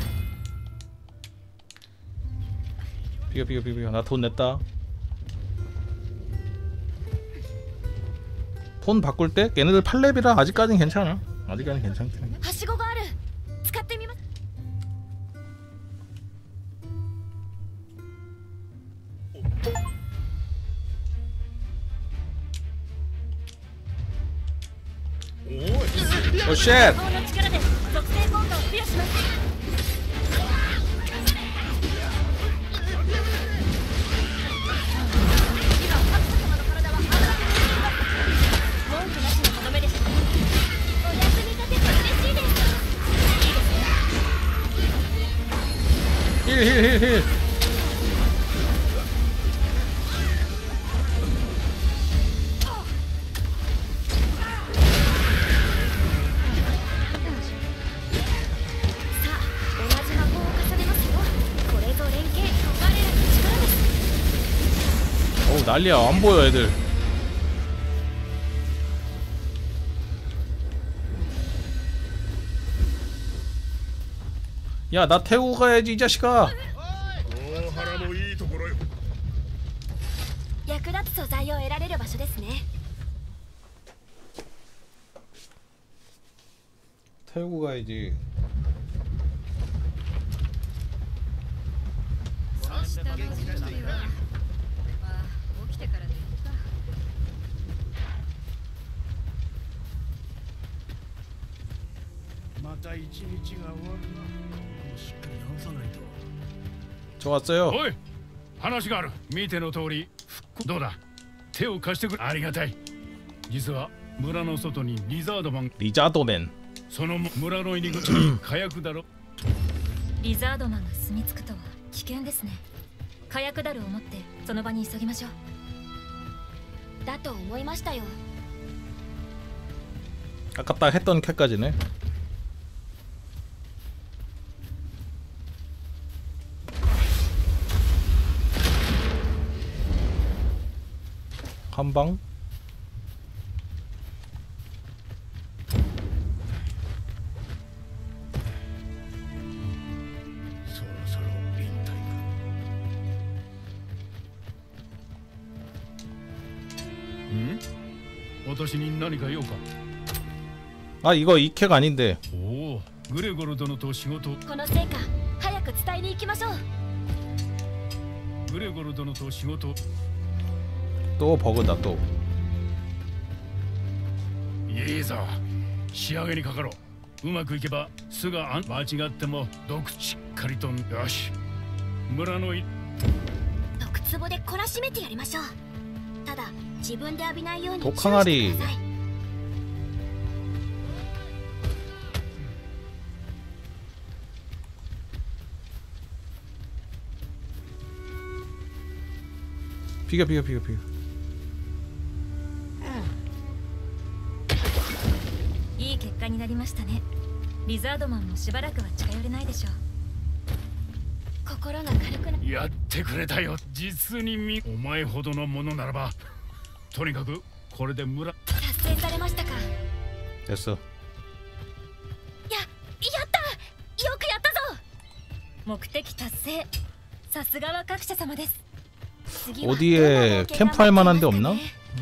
비켜 비켜 비켜 나 돈 냈다 폰 바꿀 때 걔네들 팔 렙이라 아직까진 괜찮아 아직까진 괜찮긴 해 はしごがある使ってみます 오 쉣! 魔法の力で属性効果を付与します 힐 힐 힐 힐 어우 난리야 안 보여 애들 야 나 태우고 가야지 이 자식아 大原のいいところよ役立つ素材を得られる場所ですね 태우고 가야지 起きてからでいいかまた一日が終わるなここをしっかり直さないと 저 왔어요 おい話がある見ての通りどうだ手を貸してくれありがたい実は村の外にリザードマン 리자도맨 その村の入り口に火薬だろリザードマンが住み着くとは危険ですね火薬ダルを持ってその場に急ぎましょうだと思いましたよ 아까 딱 했던 캣까지네 한방 응? 私に何か用か 아 이거 이 캣 아닌데 おおグレゴル殿と仕事この成果早く伝えに行きましょうグレゴル殿と仕事 또 버그다 또 いいぞ仕上げにかかろううまくいけば巣があん間違っても毒しっかりと。よし、村のい毒壺で懲らしめてやりましょう。ただ自分で浴びないように注意 독 して 항아리 ください。 비겨 비겨 비겨 비겨. いい結果になりましたね。リザードマンもしばらくは近寄れないでしょう。 心が軽くな。 やってくれたよ。実にみお前ほどのものならばとにかくこれで村達成されましたか。 됐어. や、やったよくやったぞ。 目的達成。さすがは各社様です。 어디에 캠프 할 만한 데 없나?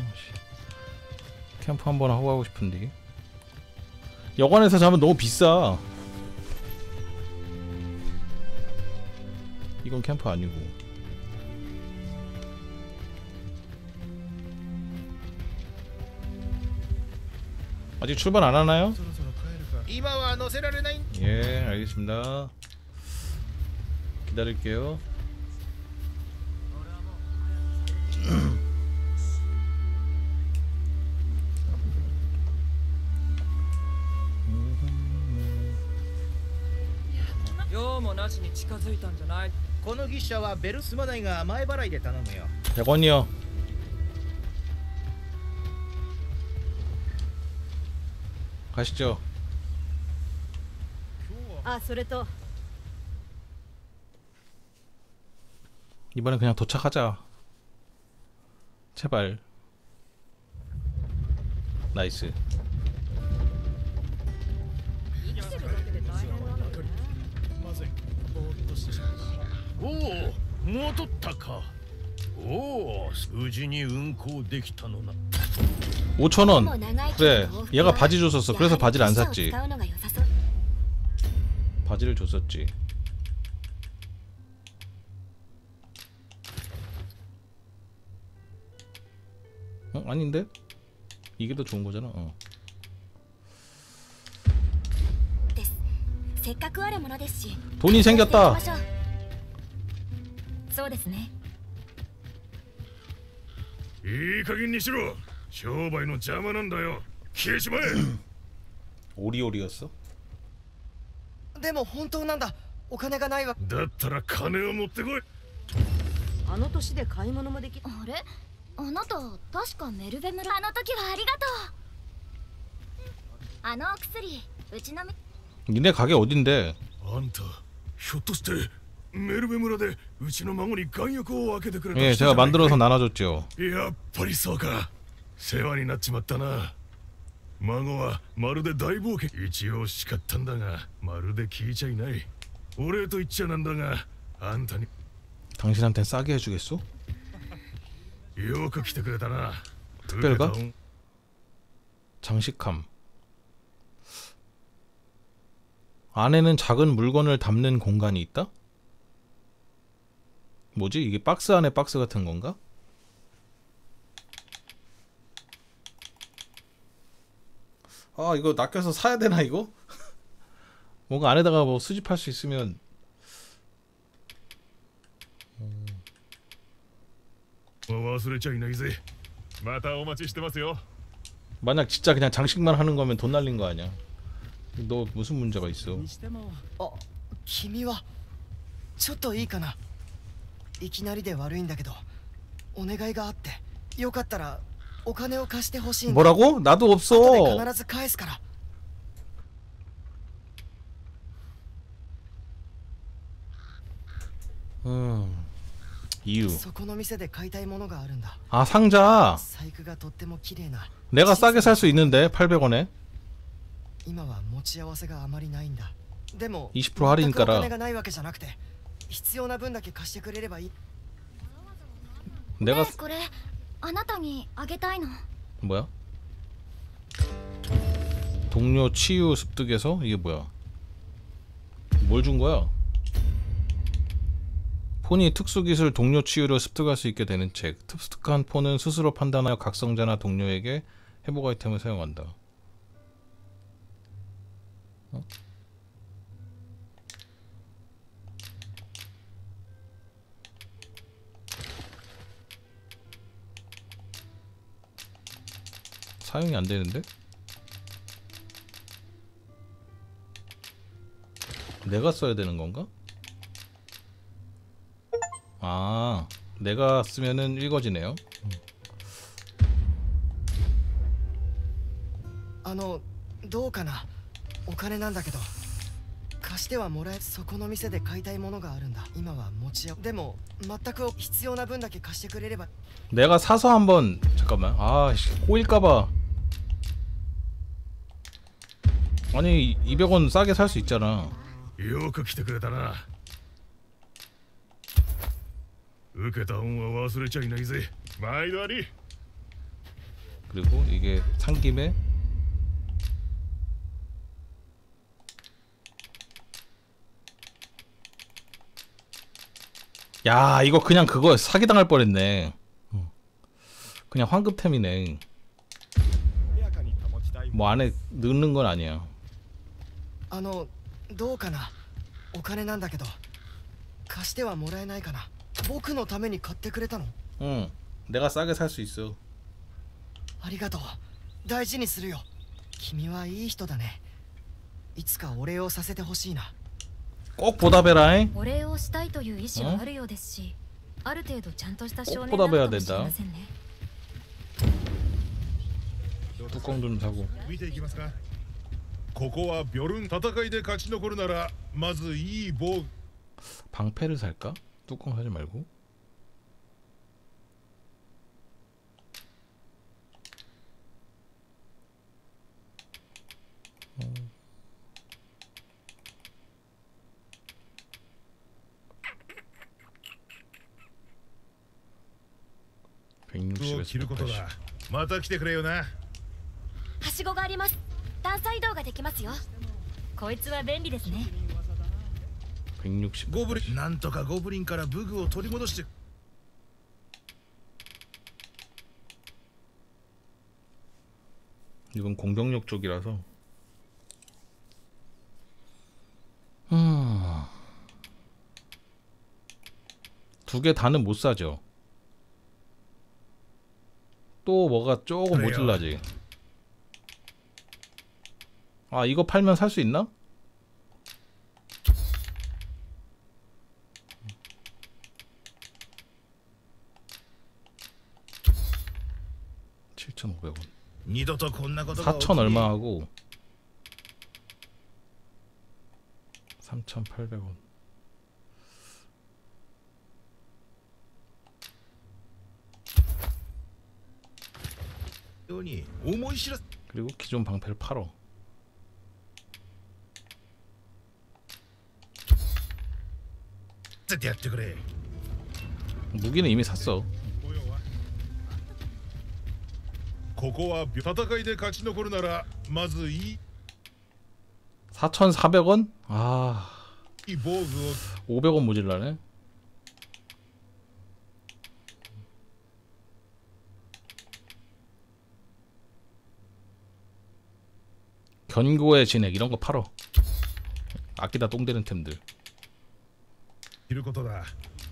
캠프 한번 하고 가고 싶은데. 여관에서 자면 너무 비싸. 이건 캠프 아니고. 아직 출발 안 하나요? 예, 알겠습니다. 기다릴게요. 백원이요. 가시죠. 아, それと 이번엔 그냥 도착하자. 제발. 나이스. おお、戻ったか。おお、無事に運行できたのな。 오천 원. 그래, 얘가 바지 줬었어. 그래서 바지를 안 샀지. 바지를 줬었지. 어? 아닌데? 이게 더 좋은 거잖아. 어. 돈이 생겼다. そうですね。 いい加減にしろ。商売の邪魔なんだよ。消えちまえ。 오리오리였어? でも本当なんだ。お金がないわ。 だったら金を持ってこい。 あの年で買い物もでき。 あれ、あなた確かメルベ村。あの時はありがとう。あのお薬、うちのみ。 니네 가게 어딘데? あんた、ひょっとしてメルベ村でうちの孫に眼薬を分けてくれた。 예, 제가 만들어서 나눠줬죠. やっぱりそうか。世話になっちまったな。孫はまるで大冒険。一応叱ったんだが、まるで聞いちゃいない。お礼と言っちゃなんだが、あんたに。 당신한테 싸게 해주겠소? よく来てくれたな。 특별가? 장식함. 안에는 작은 물건을 담는 공간이 있다? 뭐지? 이게 박스 안에 박스 같은 건가? 아, 이거 낚여서 사야 되나 이거? 뭔가 안에다가 뭐 수집할 수 있으면. 만약 진짜 그냥 장식만 하는 거면 돈 날린 거 아니야? 너 무슨 문제가 있어? あ、君はちょっといいかな。いきなりで悪いんだけど、お願いがあって、よかったらお金を貸してほしいんだ。 뭐라고? 나도 없어. 後で必ず返すから。 음, 이유. そこの店で買いたいものがあるんだ。 아, 상자. 細工がとっても綺麗な。 내가 싸게 살 수 있는데 팔백 원에. 今は持ち合わせがあまりないんだ。でも 이십 퍼센트 할인이니까. お金がないわけじゃなくて、必要な分だけ貸してくれればいい。 내가 これあなたにあげたいの。 뭐야? 동료 치유 습득에서 이게 뭐야? 뭘 준 거야? 폰이 특수기술 동료 치유를 습득할 수 있게 되는 책. 습득한 폰은 스스로 판단하여 각성자나 동료에게 회복 아이템을 사용한다. 어? 사용이 안 되는데? 내가 써야 되는 건가? 아, 내가 쓰면은 읽어지네요. あのどうかな、お金なんだけど貸してはもらえ、そこの店で買いたいものがあるんだ。今は持ち合う。でも全く必要な分だけ貸してくれれば。 내가 사서 한번 잠깐만. 아, 꼬일까봐. 아니 이백 원 싸게 살 수 있잖아. よく来てくれたな。受けた恩は忘れちゃいないぜ。毎度あり。 그리고 이게 산 김에 야, 이거 그냥 그거 사기당할 뻔했네. 그냥 황급템이네. 뭐 안에 넣는 건 아니야. あのどうかな、お金なんだけど貸してはもらえないかな。僕のために買ってくれたの？ 응, 내가 싸게 살 수 있어. ありがとう。大事にするよ。君はいい人だね。いつかお礼をさせてほしいな。 꼭 보답해라잉. お礼をしたいという意思はあるようですし、ある程度ちゃんとした少年 꼭 なの 보답해야 かもしれ 된다. ませんね。 뚜껑 좀 사고. 見ていきますか。ここはビョルン、戦いで勝ち残るならまずいい防具。 방패를 살까? 뚜껑 사지 말고. 어. 백육십에서 着ることだ。また来てくれよな。 はしごがあります。段差移動ができますよ。 こいつは便利ですね。 백육십. ゴブリン、なんとかゴブリンから武具を取り戻して。 이건 공격력 쪽이라서. 음. 두 개 다는 못 사죠. 또 뭐가 조금 그래요. 모질라지. 아, 이거 팔면 살 수 있나? 칠천오백 원. 二度とこんなことが起き 사천 얼마 하고 삼천팔백 원. 그리고 기존 방패를 팔어. 무기는 이미 샀어. ここは戦いで勝ち残るならまずいい 사천사백 원? 아, いい防具を 오백 원 모질라네. 견고의 진액 이런 거 팔어. 아끼다 똥되는 템들. 着ることだ。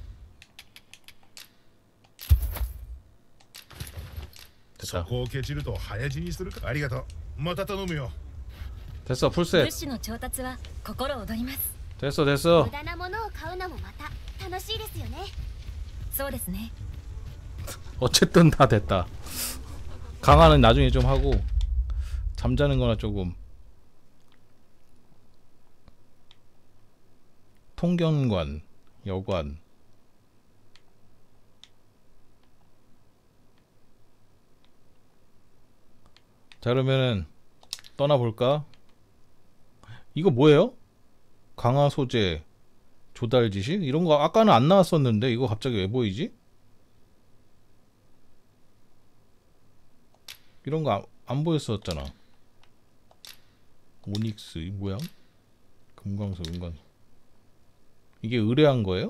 そこを蹴散ると早死にするか。ありがとう。また頼むよ。 됐어, 풀셋. 物資の調達は心躍ります。 됐어, 됐어. 無駄なものを買うのもまた楽しいですよね。 そうですね。 어쨌든 다 됐다. 강화는 나중에 좀 하고 잠자는 거나 조금. 통견관, 여관. 자, 그러면은 떠나볼까? 이거 뭐예요? 강화 소재, 조달 지식? 이런 거 아까는 안 나왔었는데 이거 갑자기 왜 보이지? 이런 거 안 보였었잖아. 오닉스 이 모양? 금광석, 은광석. 이게 의뢰한 거예요?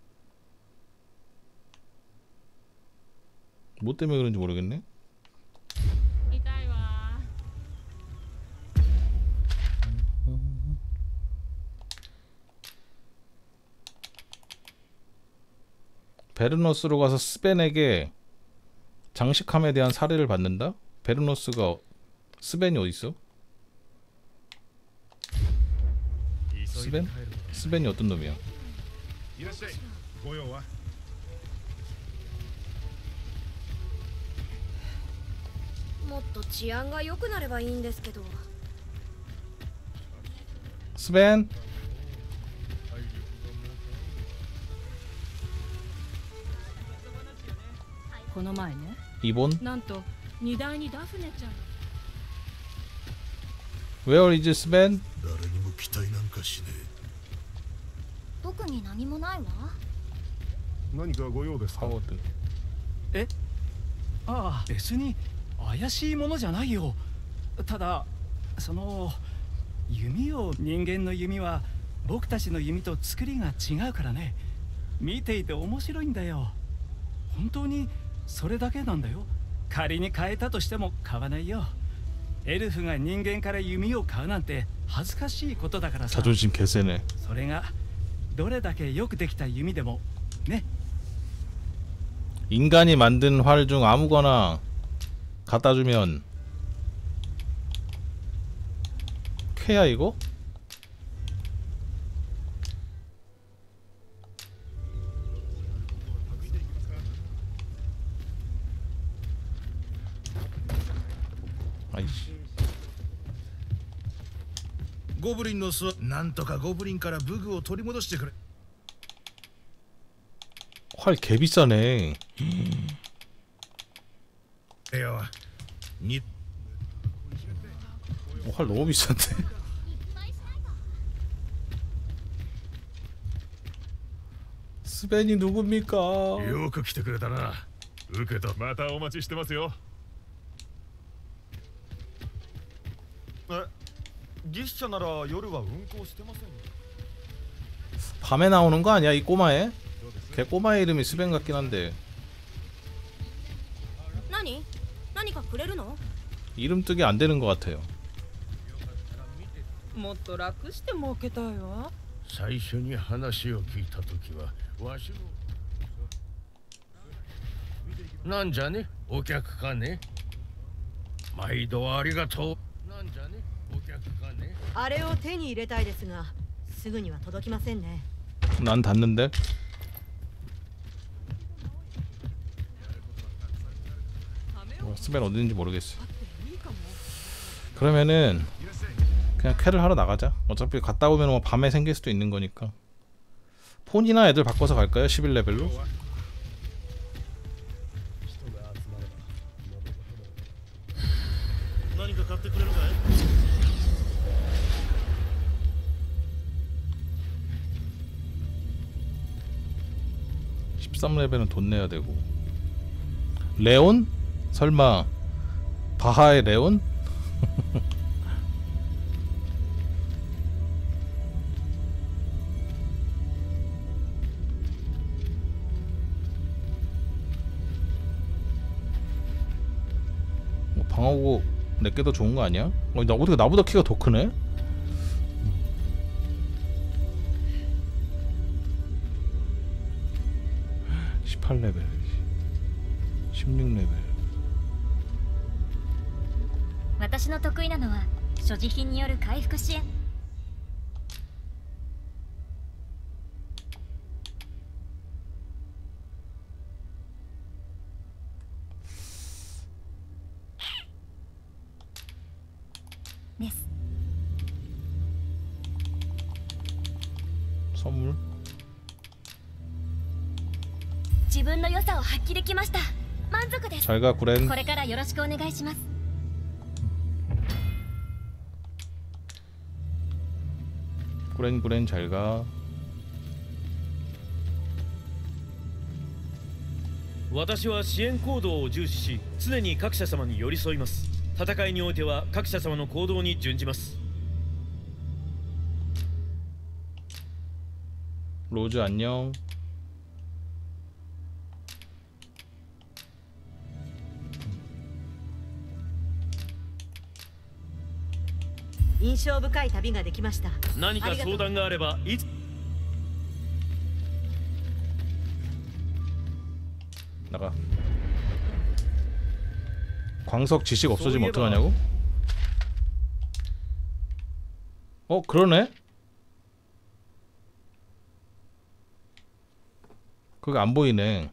뭐 때문에 그런지 모르겠네. 베르노스로 가서 스벤에게 장식함에 대한 사례를 받는다? 베르노스가 스벤이 어딨어? 스벤? 스벤이 어떤 놈이야? いらっしゃい。ご用は？ もっと治安が良くなればいいんですけど。 스벤? この前ね。 이본? なんと荷台にダフネちゃん。 Where is Sven? 誰にも期待なんかしね特に何もないわ。 何かご用ですか？ え？ああ、別に怪しいものじゃないよ。ただその弓を、人間の弓は僕たちの弓と作りが違うからね。見ていて面白いんだよ。本当にそれだけなんだよ。仮に変えたとしても買わないよ。エルフが人間から弓を買うなんて恥ずかしいことだからさ。 자존심 개세네. それがどれだけよくできた弓でもね。 인간이 만든 활 중 아무거나 갖다 주면 쾌야 이거? 아이씨. ゴブリンの巣、なんとかゴブリンから武具を取り戻してくれ。 활 개비싸네. 야, 니 어, 활 너무 비싼데. 스벤이 누굽니까? よく来てくれたな。受けた。またお待ちしてますよ。 え、ギシャなら夜は運行してませんよ。 밤에 나오는 거 아니야 이 꼬마애? 걔 꼬마의 이름이 스벤 같긴 한데. 何？何かくれるの？ 이름 뜨기 안 되는 것 같아요. もっと楽して儲けたいわ。 最初に話を聞いたときはわしもなんじゃね、お客かね。毎度ありがとう。なんじゃね、お客かね。 あれを手に入れたいですが、すぐには届きませんね。 난 닿는데. 어, 스벤 어딘지 모르겠어. 그러면은 그냥 쾌를 하러 나가자. 어차피 갔다 오면 뭐 밤에 생길 수도 있는 거니까. 폰이나 애들 바꿔서 갈까요? 십일 레벨로? 십삼 레벨은 돈 내야 되고. 레온? 설마 바하의 레온? 뭐 방어구 내게 더 좋은 거 아니야? 어, 나 어떻게 나보다 키가 더 크네? 십팔 레벨, 십육 레벨. 私の得意なのは所持品による回復支援。です。 선물? 自分の良さを発揮できました。満足です。 잘 가 구렌. これからよろしくお願いします。 구렌 구렌 잘 가. 私は支援行動を重視し、常に各社様に寄り添います。戦いにおいては各社様の行動に準じます。 로즈 안녕. 印象深い旅ができました。 何か相談があればいつ。 나가. 광석 지식 없어지면 어떡하냐고? 어 그러네? 그게 안 보이네.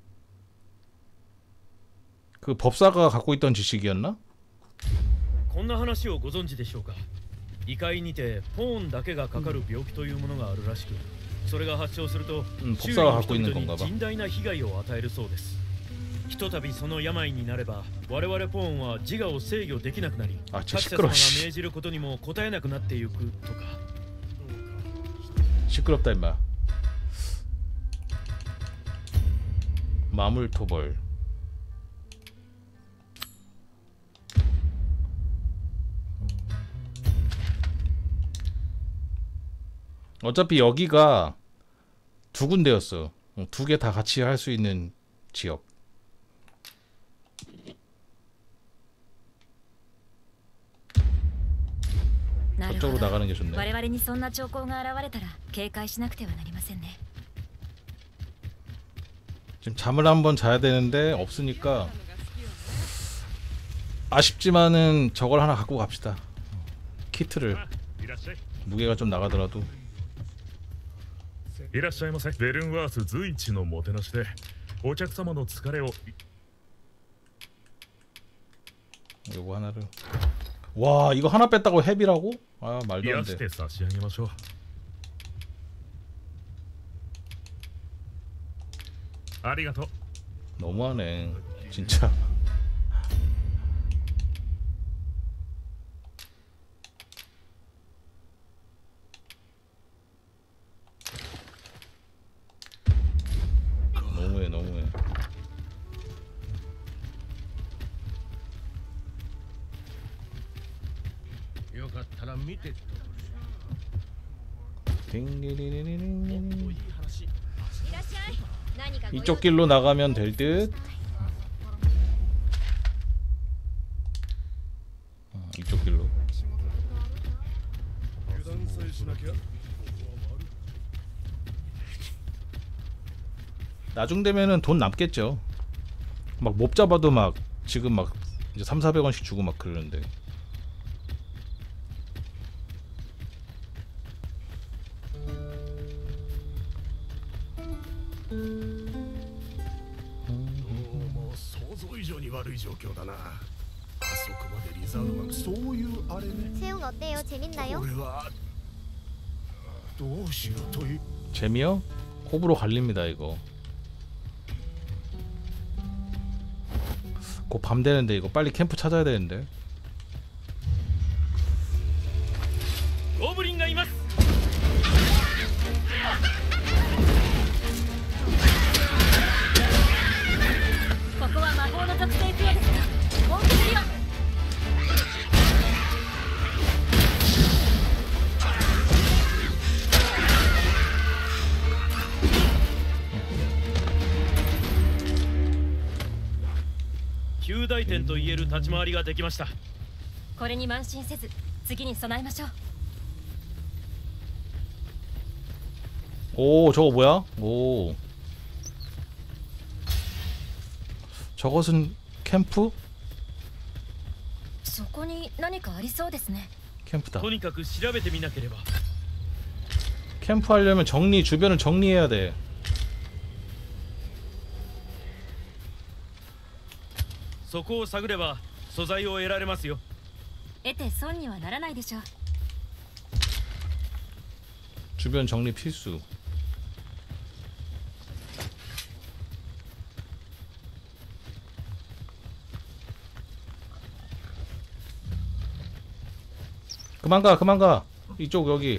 그 법사가 갖고 있던 지식이었나? こんな話をご存知でしょうか。異界にてポーンだけがかかる病気というものがあるらしく、それが発症すると周囲の人々に甚大な被害を与えるそうです。ひとたびその病になれば我々ポーンは自我を制御できなくなり、 あ、 カッチャ様が命じることにも応えなくなっていくとか。 시끄럽다 임마. 마물토벌. 어차피 여기가 두 군데였어. 두 개 다 같이 할 수 있는 지역. 저쪽으로 나가는 게 좋네. 我々にそんな兆候が現れたら警戒しなくてはなりませんね. 지금 잠을 한번 자야 되는데 없으니까 아쉽지만은 저걸 하나 갖고 갑시다. 키트를. 무게가 좀 나가더라도. いらっしゃいませ。ベルンワース随一のもてなしでお客様の疲れを 요거 하나를. 와 이거 하나 뺐다고 헤비라고? 아 말도 안 돼. 너무하네 진짜. 너무해 너무해. 이쪽 길로 나가면 될 듯. 어, 이쪽 길로. 나중 되면은 돈 남겠죠. 막 몹 잡아도 막 지금 막 이제 삼사백 원씩 주고 막 그러는데. 채용 어때요? 재밌나요? 재미요? 호불호 갈립니다 이거. 곧 밤 되는데 이거 빨리 캠프 찾아야 되는데. 고블린가 이마스. ここは魔法の属性フィアですか。本気でよ。 旧大点と言える立ち回りができました。 これに慢心せず次に備えましょう。 오 저거 뭐야? 오 저것은 캠프? そこに何かありそうですね。 캠프다. とにかく調べてみなければ。 캠프 하려면 정리 주변을 정리해야 돼. そこを探れば素材を得られますよ。 得て損にはならないでしょう。 주변 정리 필수. 그만 가, 그만 가. 이쪽 여기.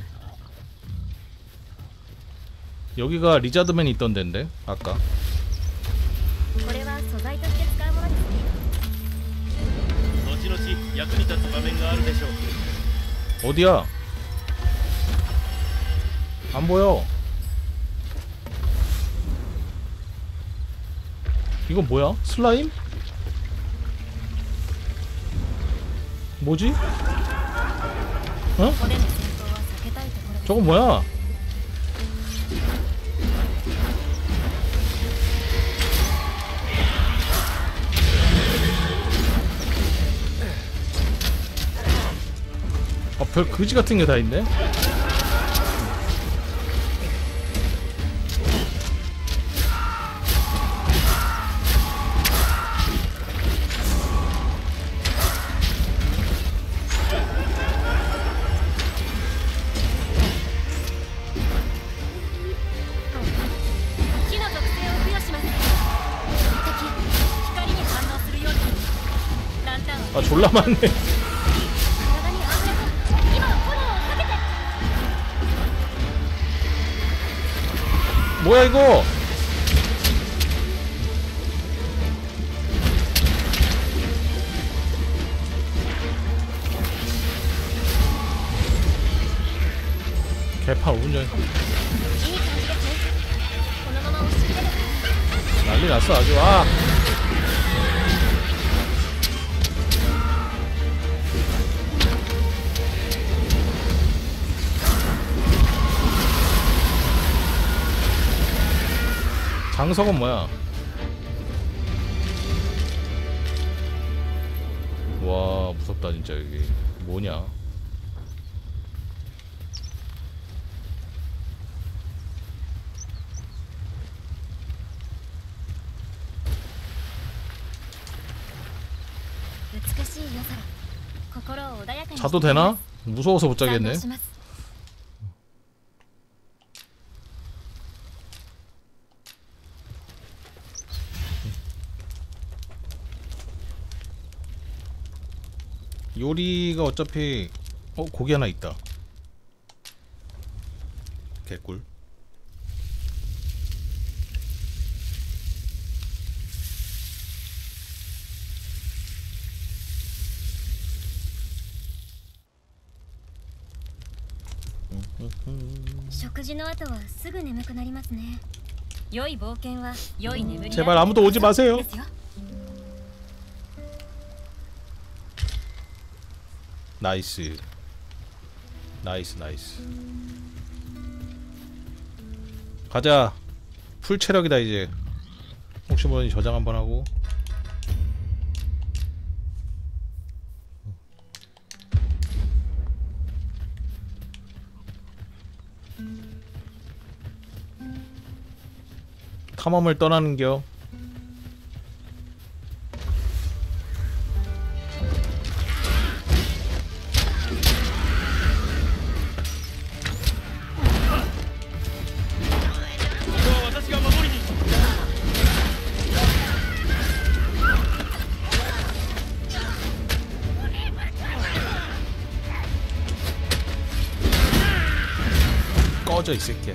여기가 리자드맨이 있던 데인데 아까. これは素材として使うものですね。 後々役に立つ場面があるでしょう。 어디야? 안 보여. 이건 뭐야? 슬라임? 뭐지? 어? 저거 뭐야? 아, 별 그지 같은 게 다 있네. 아, 졸라 많네. 뭐야 이거? 개판 운전. 난리 났어 아주. 아. 장석은 뭐야? 와, 무섭다 진짜. 여기 뭐냐? 자도 되나? 무서워서 못 자겠네. 요리가 어차피 어 고기 하나 있다. 개꿀. 제발 아무도 오지 마세요. 나이스 나이스 나이스. 가자. 풀 체력이다 이제. 혹시 모르니 저장 한번 하고. 탐험을 떠나는겨. 꺼져 이 새끼야.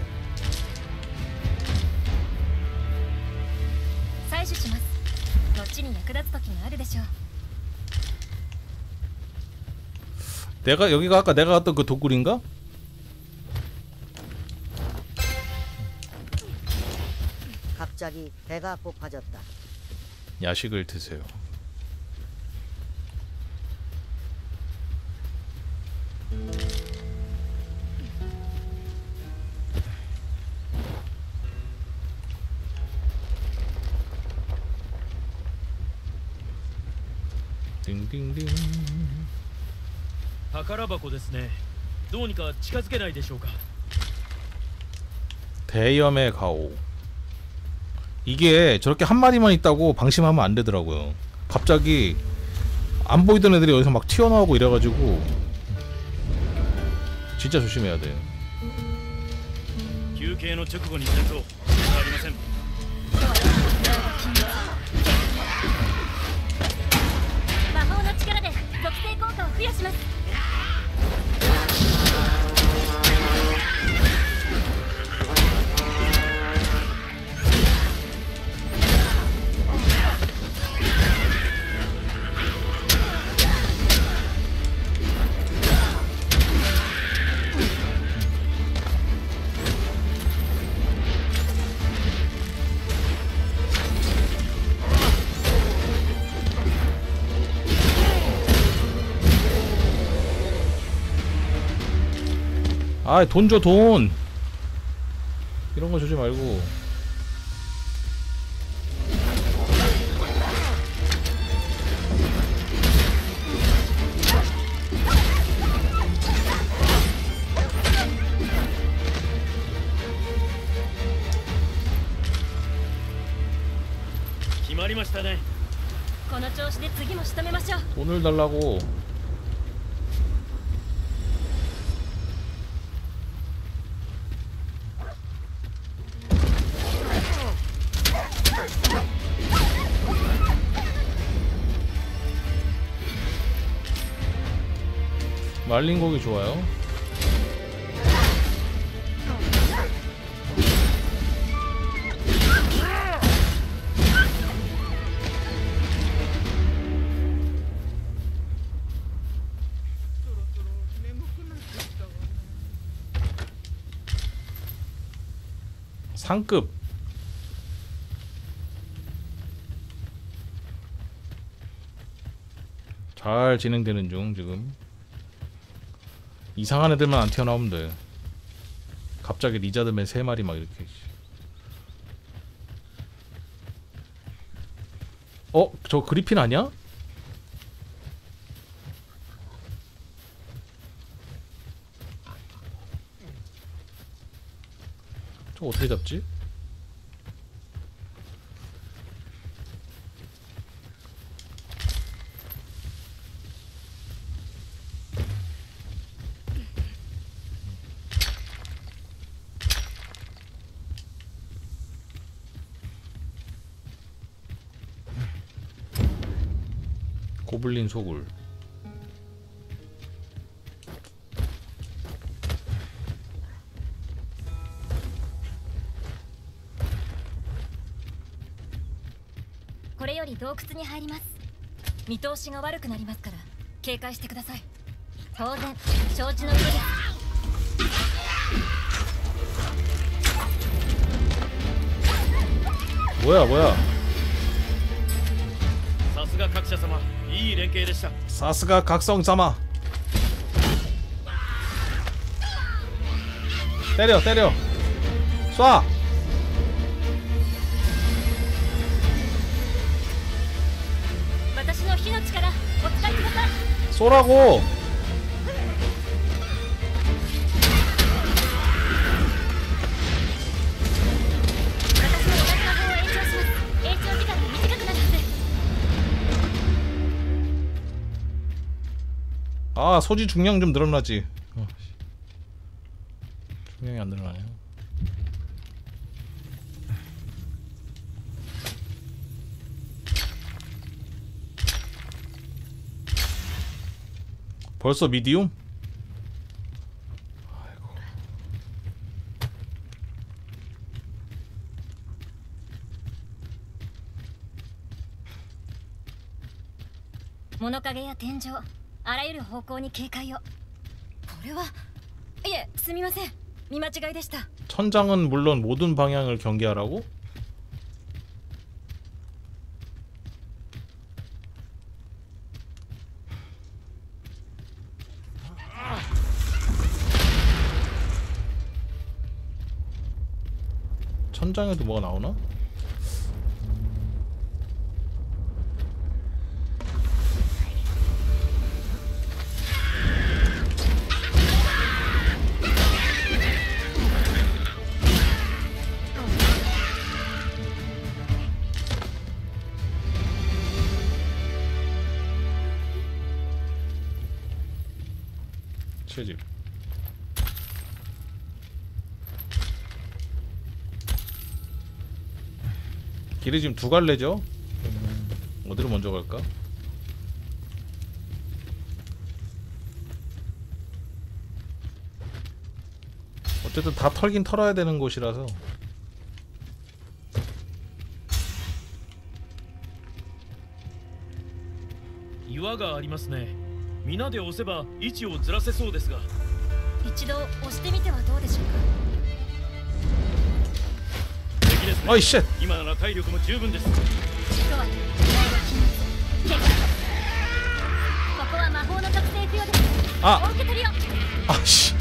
내가 여기가 아까 내가 갔던 그 도굴인가? 갑자기 배가 고파졌다. 야식을 드세요. 띵띵띵. 宝箱ですね。どうにか近づけないでしょうか。 대염의 가오. 이게 저렇게 한 마리만 있다고 방심하면 안 되더라고요. 갑자기 안 보이던 애들이 여기서 막 튀어나오고 이래가지고 진짜 조심해야 돼. 休憩の直後に戦闘。ありません。 魔法の力で属性効果を付与します。 아, 돈 줘, 돈. 이런 거 주지 말고. りましたね。 この調子で次も仕留めましょう。 돈을 달라고. 말린 고기 좋아요. 상급. 잘 진행되는 중. 지금 이상한 애들만 안 튀어나오면 돼. 갑자기 리자드맨 세 마리 막 이렇게. 어? 저 그리핀 아니야? 저거 어떻게 잡지? 고블린 소굴. 洞窟に入ります。見通しが悪くなりますから警戒してください。当然承知の上です。 뭐야 뭐야. さすが各社様、いい連携でした。 さすが각성様. 때려 때려 쏴. 쏘라고. 아 소지 중량 좀 늘어나지. 어. 중량이 안 늘어나네요. 벌써 미디움? 아이고. 物陰や天井、あらゆる方向に警戒を。これは、いえ、すみません。見間違いでした。 천장은 물론 모든 방향을 경계하라고? 천장에도 뭐가 나오나? 채집. 길이 지금 두 갈래죠? 어디로 먼저 갈까? 어쨌든 다 털긴 털어야 되는 곳이라서. 岩がありますね。皆で押せば位置をずらせそうですが。 一度押してみてはどうでしょうか。 어이 쉣! 今なら体力も十分です。 아! 아씨!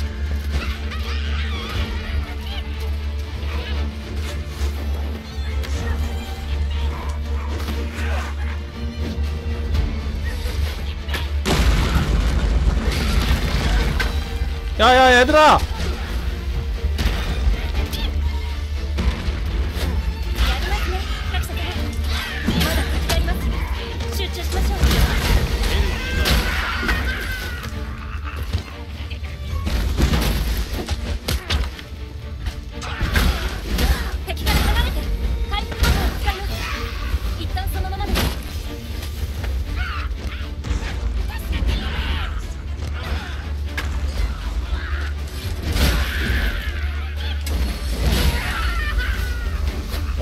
야야 얘들아!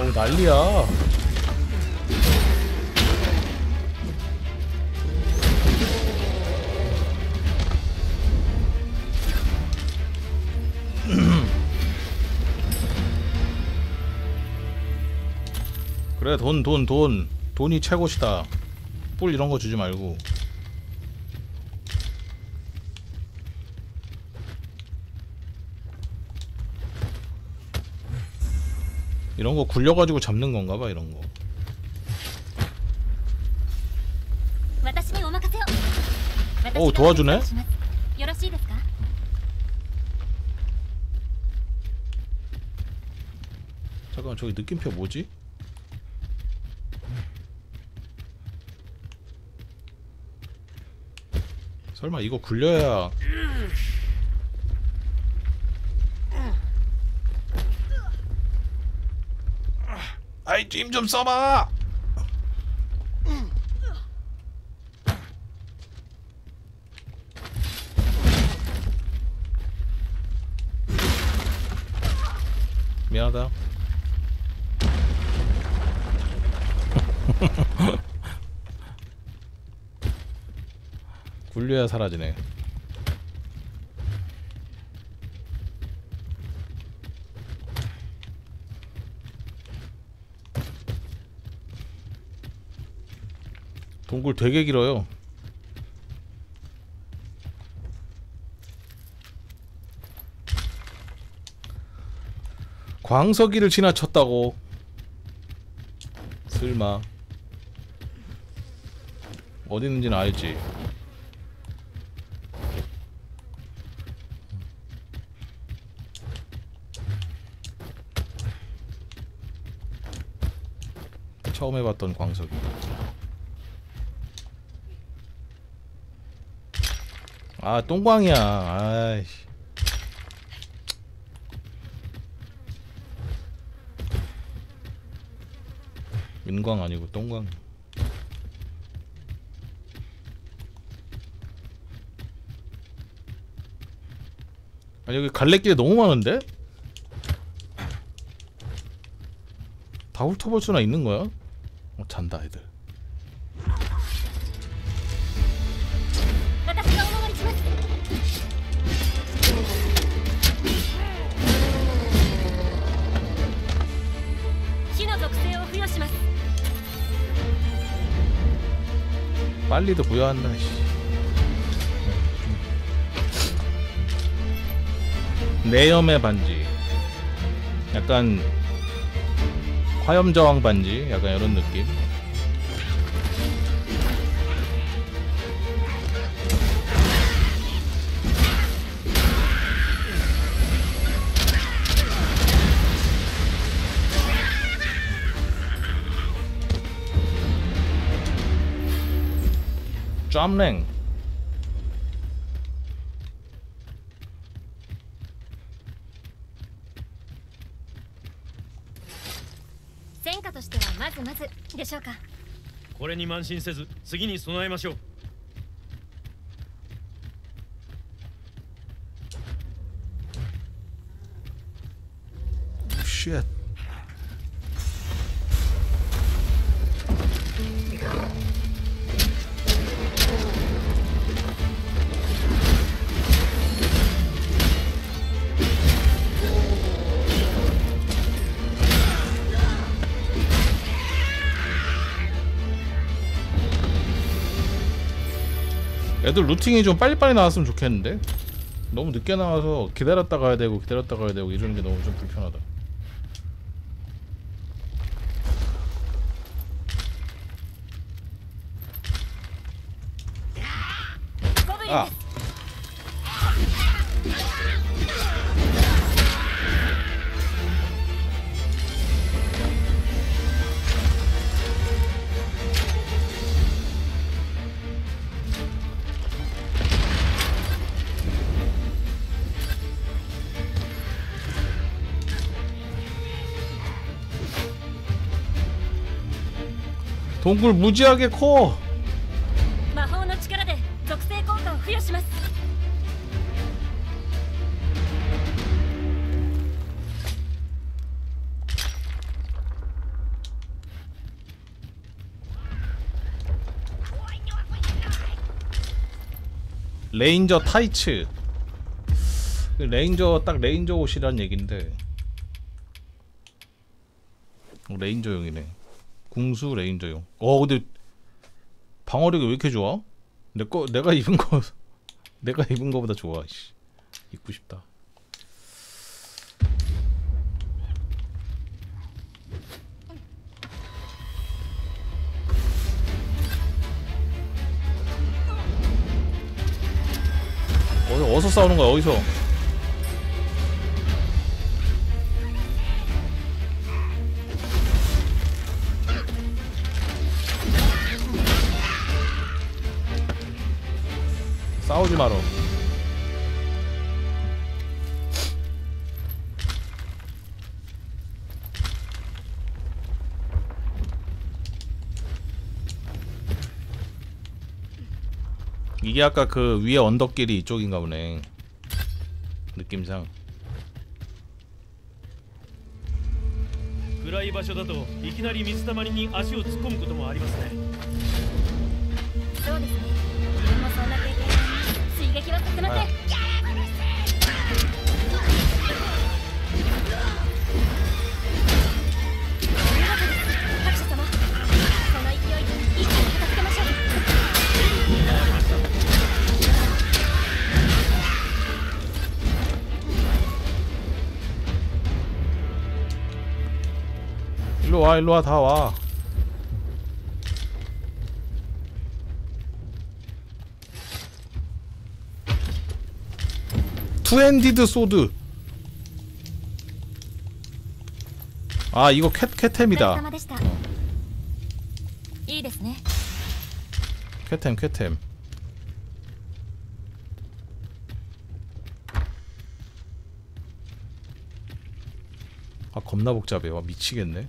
왜 난리야. 그래, 돈 돈 돈 돈이 최고시다. 뿔 이런 거 주지 말고. 이런 거 굴려가지고 잡는 건가 봐, 이런 거. 오, 도와주네? 잠깐만, 저기 느낌표 뭐지? 설마 이거 굴려야 아이, 힘 좀 써봐. 미안하다. 굴려야 사라지네. 동굴 되게 길어요. 광석이를 지나쳤다고. 설마 어디 있는지는 알지. 처음 해봤던 광석이. 아, 똥광이야. 아이씨. 은광 아니고 똥광. 아, 여기 갈래길에 너무 많은데? 다 훑어볼 수나 있는 거야? 어, 잔다 애들. 빨리도 부여한다. 내염의 반지. 약간 화염저항 반지. 약간 이런 느낌. 짬랭. 戦果としてはまずまずでしょうか。 これに慢心せず次に備えましょう。 쉣. 애들 루팅이 좀 빨리빨리 나왔으면 좋겠는데? 너무 늦게 나와서 기다렸다 가야 되고 기다렸다 가야 되고 이러는 게 너무 좀 불편하다. 아! 동굴 무지하게 커. 魔法の力で属性効果を付与します。 아, 레인저 타이츠. 레인저 딱 레인저 옷이란 얘긴데 레인저용이네. 궁수 레인저용. 어 근데 방어력이 왜 이렇게 좋아? 내거 내가 입은 거 내가 입은 거보다 좋아. 씨. 입고 싶다. 어디서, 어디서 싸우는 거야? 어디서? 싸우지 마라. 이게 아까 그 위에 언덕길이 이쪽인가 보네. 느낌상. 暗い場所だといきなり水たまりに足を突っ込むこともありますね。 そうですね。自分もそんな経験水撃はさせません。 はい拍手様、この勢いで一気に片付けましょう。 일로와 일로와 다와. 투핸디드 소드. 아 이거 캣 캣템이다. 어. 캣템 캣템. 아 겁나 복잡해. 와 미치겠네.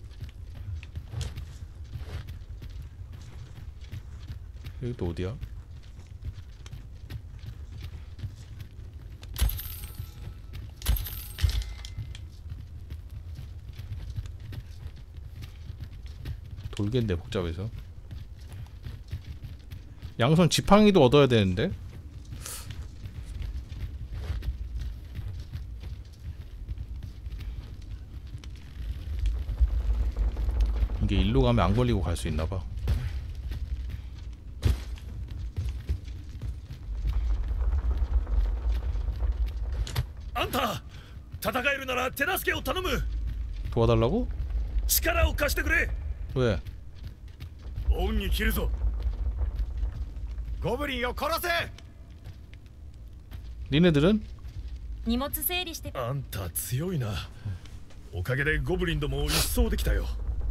여기 또 어디야? 돌겠네 복잡해서. 양손 지팡이도 얻어야 되는데. 이게 일로 가면 안 걸리고 갈 수 있나봐. 안타! 戦えるなら手助けを頼む! 도와달라고? 力を貸してくれ! 왜? 恩に切るぞ! ゴブリンを殺せ! 니네들은? 荷物整理して。 あんた強いな。おかげでゴブリンどもを一掃できたよ。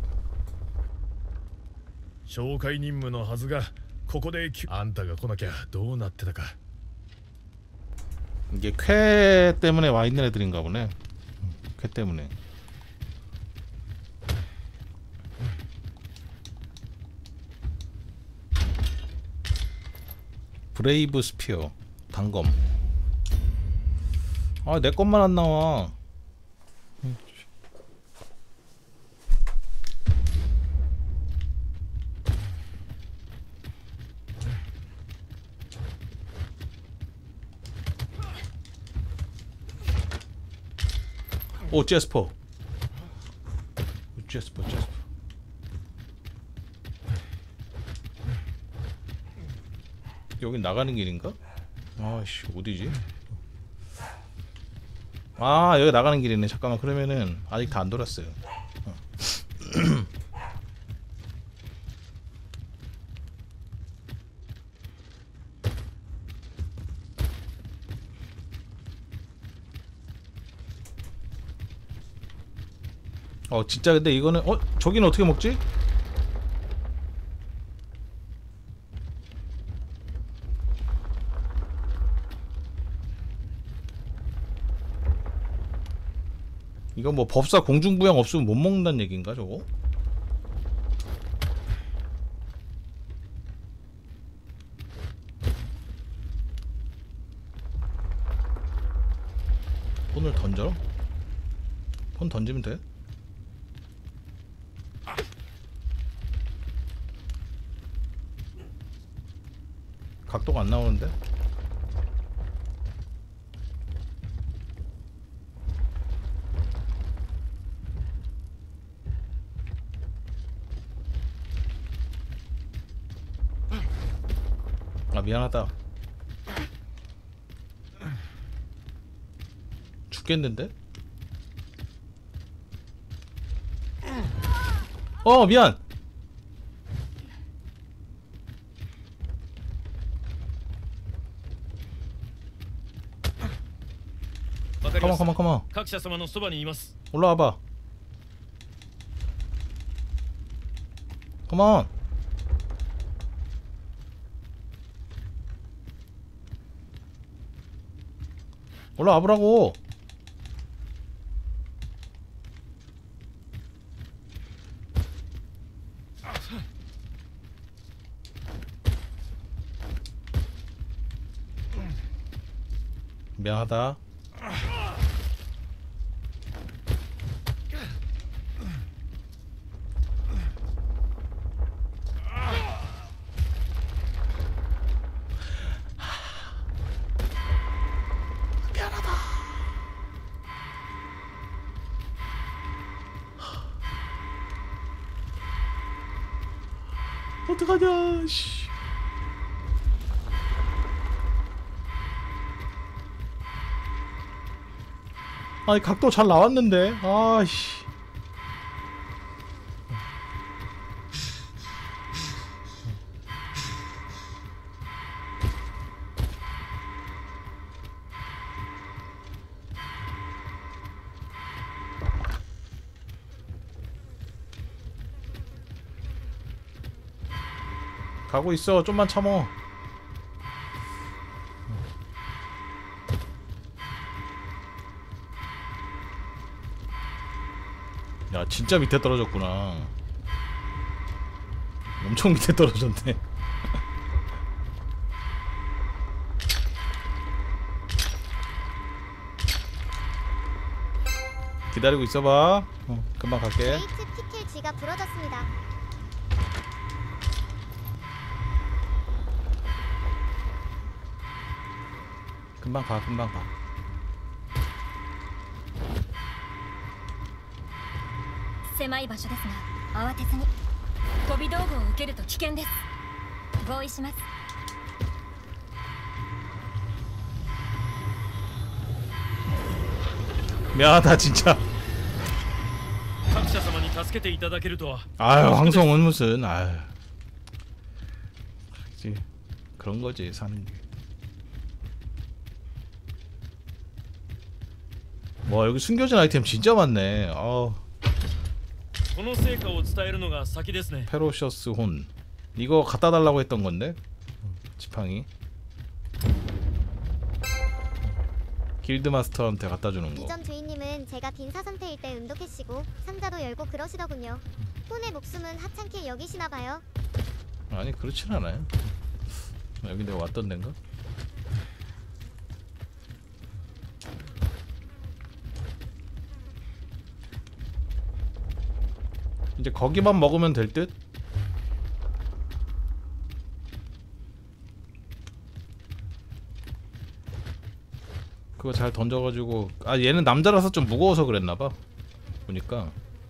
紹介任務のはずがここであんたが来なきゃどうなってたか。 이게 쾌 때문에 와 있는 애들인가 보네. 쾌 때문에. 브레이브 스피어 단검. 아 내 것만 안 나와. 오 제스퍼. 제스퍼 제스퍼. 여긴 나가는 길인가? 아씨 어디지? 아 여기 나가는 길이네. 잠깐만 그러면은 아직 다 안 돌았어요. 어. 어 진짜 근데 이거는 어 저기는 어떻게 먹지? 이거 뭐 법사 공중부양 없으면 못 먹는다는 얘기인가 저거? 폰을 던져? 폰 던지면 돼? 각도가 안 나오는데? 아 미안하다. 죽겠는데? 어 미안. 가만 가만 가만. 各社様のそばにいます。 올라와봐. 가만. 올라와보라고. 미안하다. 어떡하냐 씨. 아니 각도 잘 나왔는데 아씨. 가고 있어. 좀만 참어. 야 진짜 밑에 떨어졌구나. 엄청 밑에 떨어졌네. 기다리고 있어봐. 어, 금방 갈게. 게이트 피켈 쥐가 부러졌습니다. 금방 가, 금방 가. 狭い場所ですが、慌てずに。飛び道具を受けると危険です。合意します。 미안하다 진짜. 各社様に助けていただけるとは。 아유 황송은 무슨 아유. 그치. 그런 거지 사는 게. 와 여기 숨겨진 아이템 진짜 많네. 어. この成果を伝えるのが先ですね。 페로셔스 혼. 이거 갖다 달라고 했던 건데. 지팡이. 길드 마스터한테 갖다 주는 거. 이전 주인님은 제가 빈사 상태일 때 은도캐시고 상자도 열고 그러시더군요. 혼의 목숨은 하찮게 여기시나 봐요. 아니 그렇진 않아요. 여기 내가 왔던 데인가? 이제 거기만 먹으면 될 듯? 그거 잘 던져가지고 아 얘는 남자라서 좀 무거워서 그랬나봐 보니까.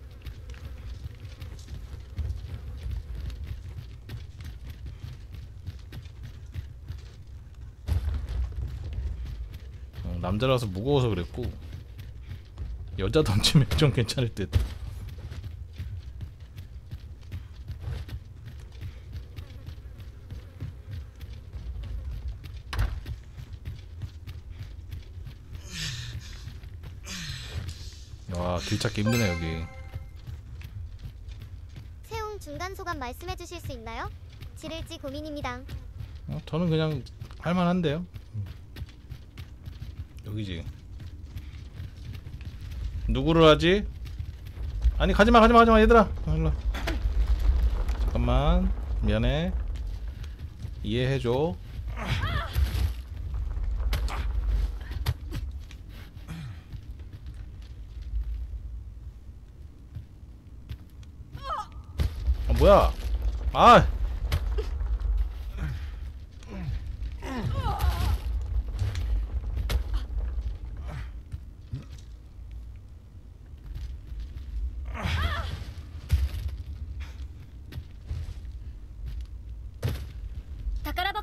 어, 남자라서 무거워서 그랬고 여자 던지면 좀 괜찮을 듯. 와 길찾기 힘드네 여기. 세웅 중간 소감 말씀해 주실 수 있나요? 지를지 고민입니다. 어, 저는 그냥 할만한데요. 여기지. 누구를 하지? 아니 가지마 가지마 가지마 얘들아. 어, 일로. 잠깐만 미안해. 이해해줘. 아 뭐야? 아.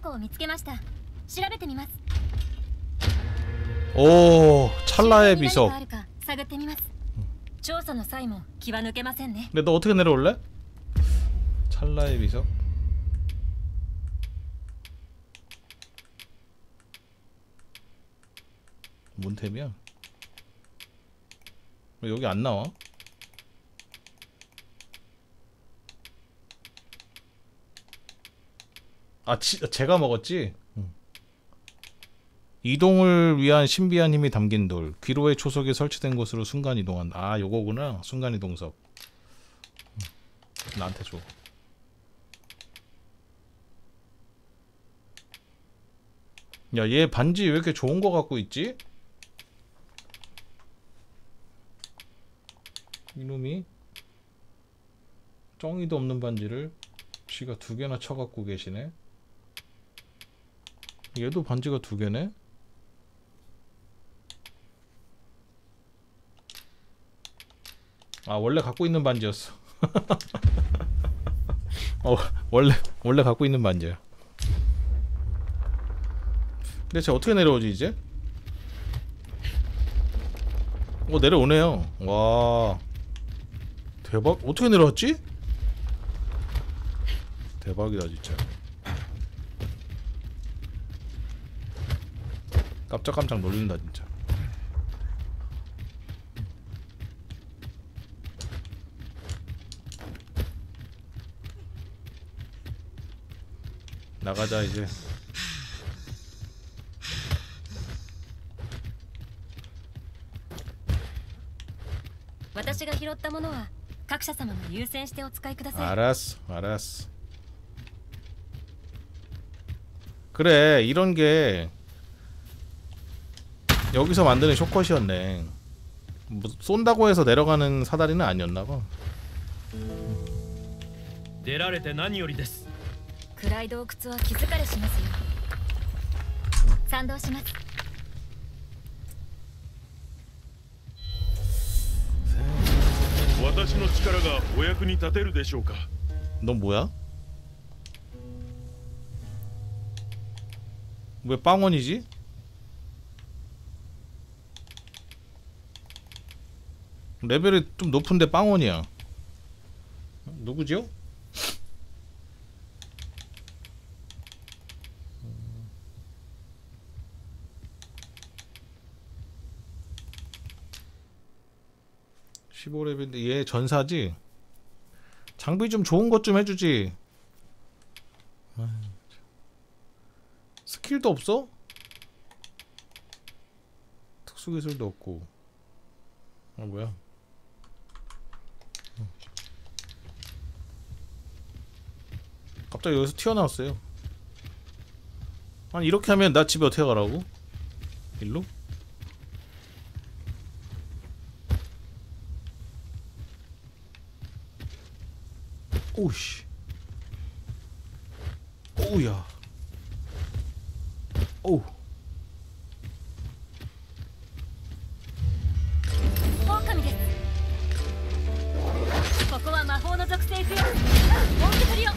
報を見つけました。調べてみます。 오, 찰나의 비석. 探ってみます。調査の際も気は抜けませんね。 근데 너 어떻게 내려올래? 찰나의 비석. 뭔 템이야? 왜 여기 안 나와? 아, 지, 제가 먹었지? 응. 이동을 위한 신비한 힘이 담긴 돌. 귀로의 초석이 설치된 곳으로 순간 이동한다. 아, 요거구나. 순간 이동석. 응. 나한테 줘. 야, 얘 반지 왜 이렇게 좋은 거 갖고 있지? 이놈이 쩡이도 없는 반지를 쥐가 두 개나 쳐갖고 계시네. 얘도 반지가 두 개네. 아, 원래 갖고 있는 반지였어. 어, 원래 원래 갖고 있는 반지야. 근데 쟤 어떻게 내려오지 이제? 어, 내려오네요. 와, 대박. 어떻게 내려왔지? 대박이다 진짜. 깜짝깜짝 놀린다 진짜. 나가자 이제. 알았어, 알았어. 그래, 이런 게 여기서 만드는 쇼컷이었네. 뭐 쏜다고 해서 내려가는 사다리는 아니었나봐. 出られて何よりです。 暗い洞窟は気づかれしますよ。賛同します。 私の力がお役に立てるでしょうか。 넌 뭐야? 왜 빵원이지? 레벨이 좀 높은데 빵원이야. 누구지요? 십오 레벨인데 얘 전사지? 장비 좀 좋은 것 좀 해주지. 스킬도 없어? 특수기술도 없고. 아 뭐야. 갑자기 여기서 튀어나왔어요. 아니 이렇게 하면 나 집에 어떻게 가라고? 일로? 오우씨. 오우야. 오우. 狼です。ここは魔法の属性付与。大手取りを。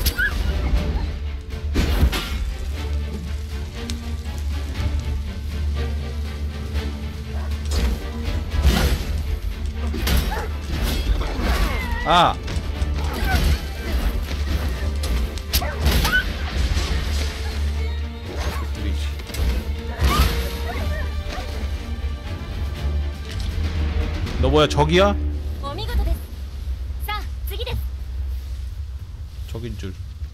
아. 너 뭐야 적이야? 적인 줄.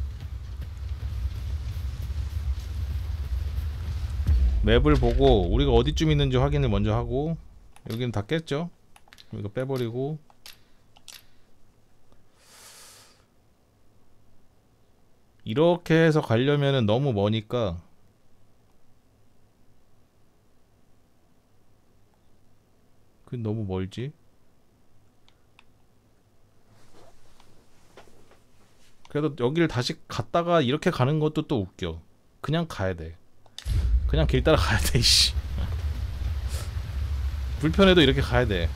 맵을 보고 우리가 어디쯤 있는지 확인을 먼저 하고. 여기는 다 깼죠? 이거 빼버리고. 이렇게 해서 가려면은 너무 머니까 그 너무 멀지? 그래도 여기를 다시 갔다가 이렇게 가는 것도 또 웃겨. 그냥 가야 돼. 그냥 길 따라 가야 돼, 이씨. 불편해도 이렇게 가야 돼.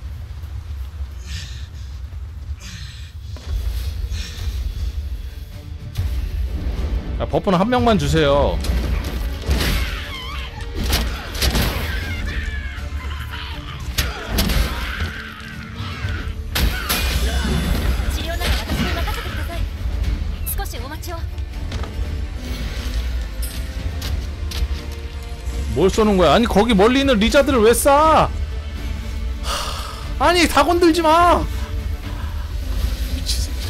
아, 버프는 한 명만 주세요. 뭘 쏘는 거야? 아니 거기 멀리 있는 리자드를 왜 쏴? 하... 아니 다 건들지 마. 미친 새끼.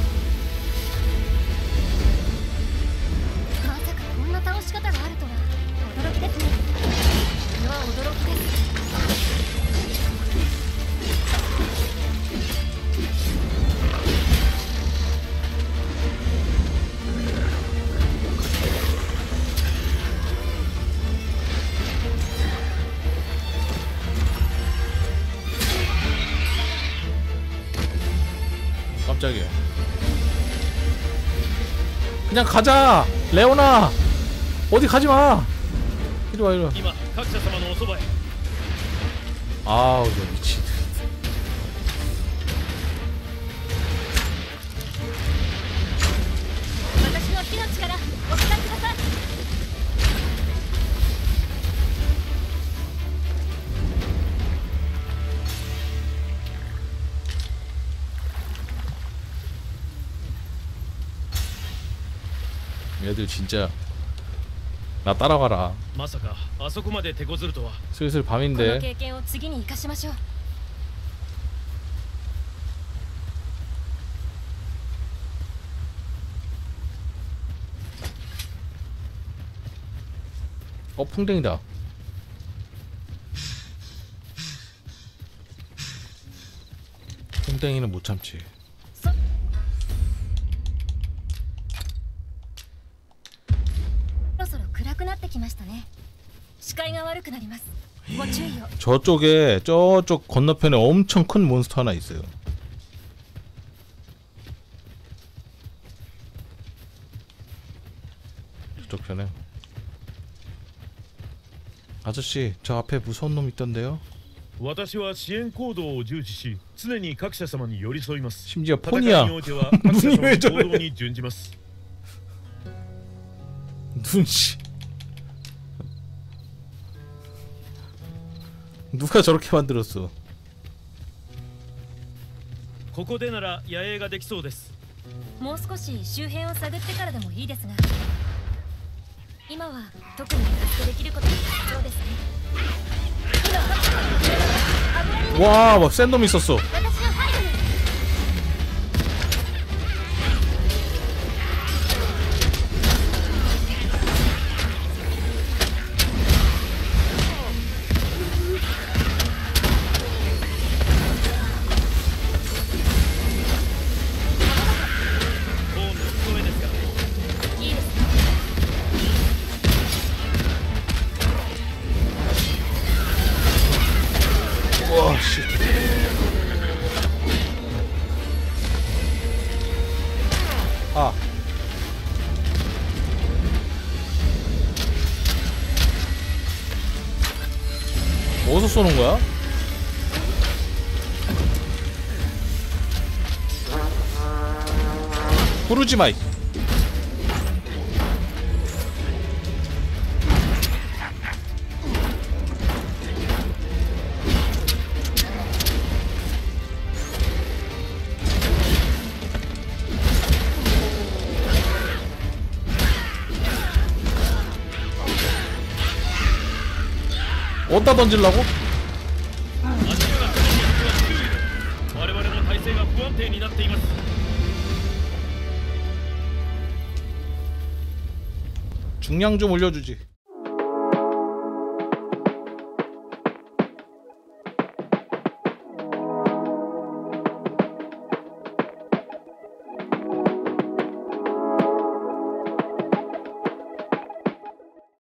깜짝이야. 그냥 가자. 레오나 어디 가지마. 이리와 이리와. 아우 저 미친. 얘들 진짜 나 따라가라. 슬슬 밤인데. 어 풍뎅이다. 풍뎅이는 못 참지. きましたね。視界が悪くなります。ご注意を。 저쪽에 저쪽 건너편에 엄청 큰 몬스터 하나 있어요. 저쪽 편에. 아저씨, 저 앞에 무서운 놈 있던데요? 심지어 폰이야. 눈이 왜 저래? 눈씨. 누가 저렇게 만들었어? ここでなら野営ができそうです。 もう少し周辺を探ってからでもいいですが、今は特に助けできることは必要ですね。 와, 막 센 놈 있었어. 와, 씨. 아. 어디서 쏘는 거야? 부르지 마. 어디다 던질라고? 중량 좀 올려주지.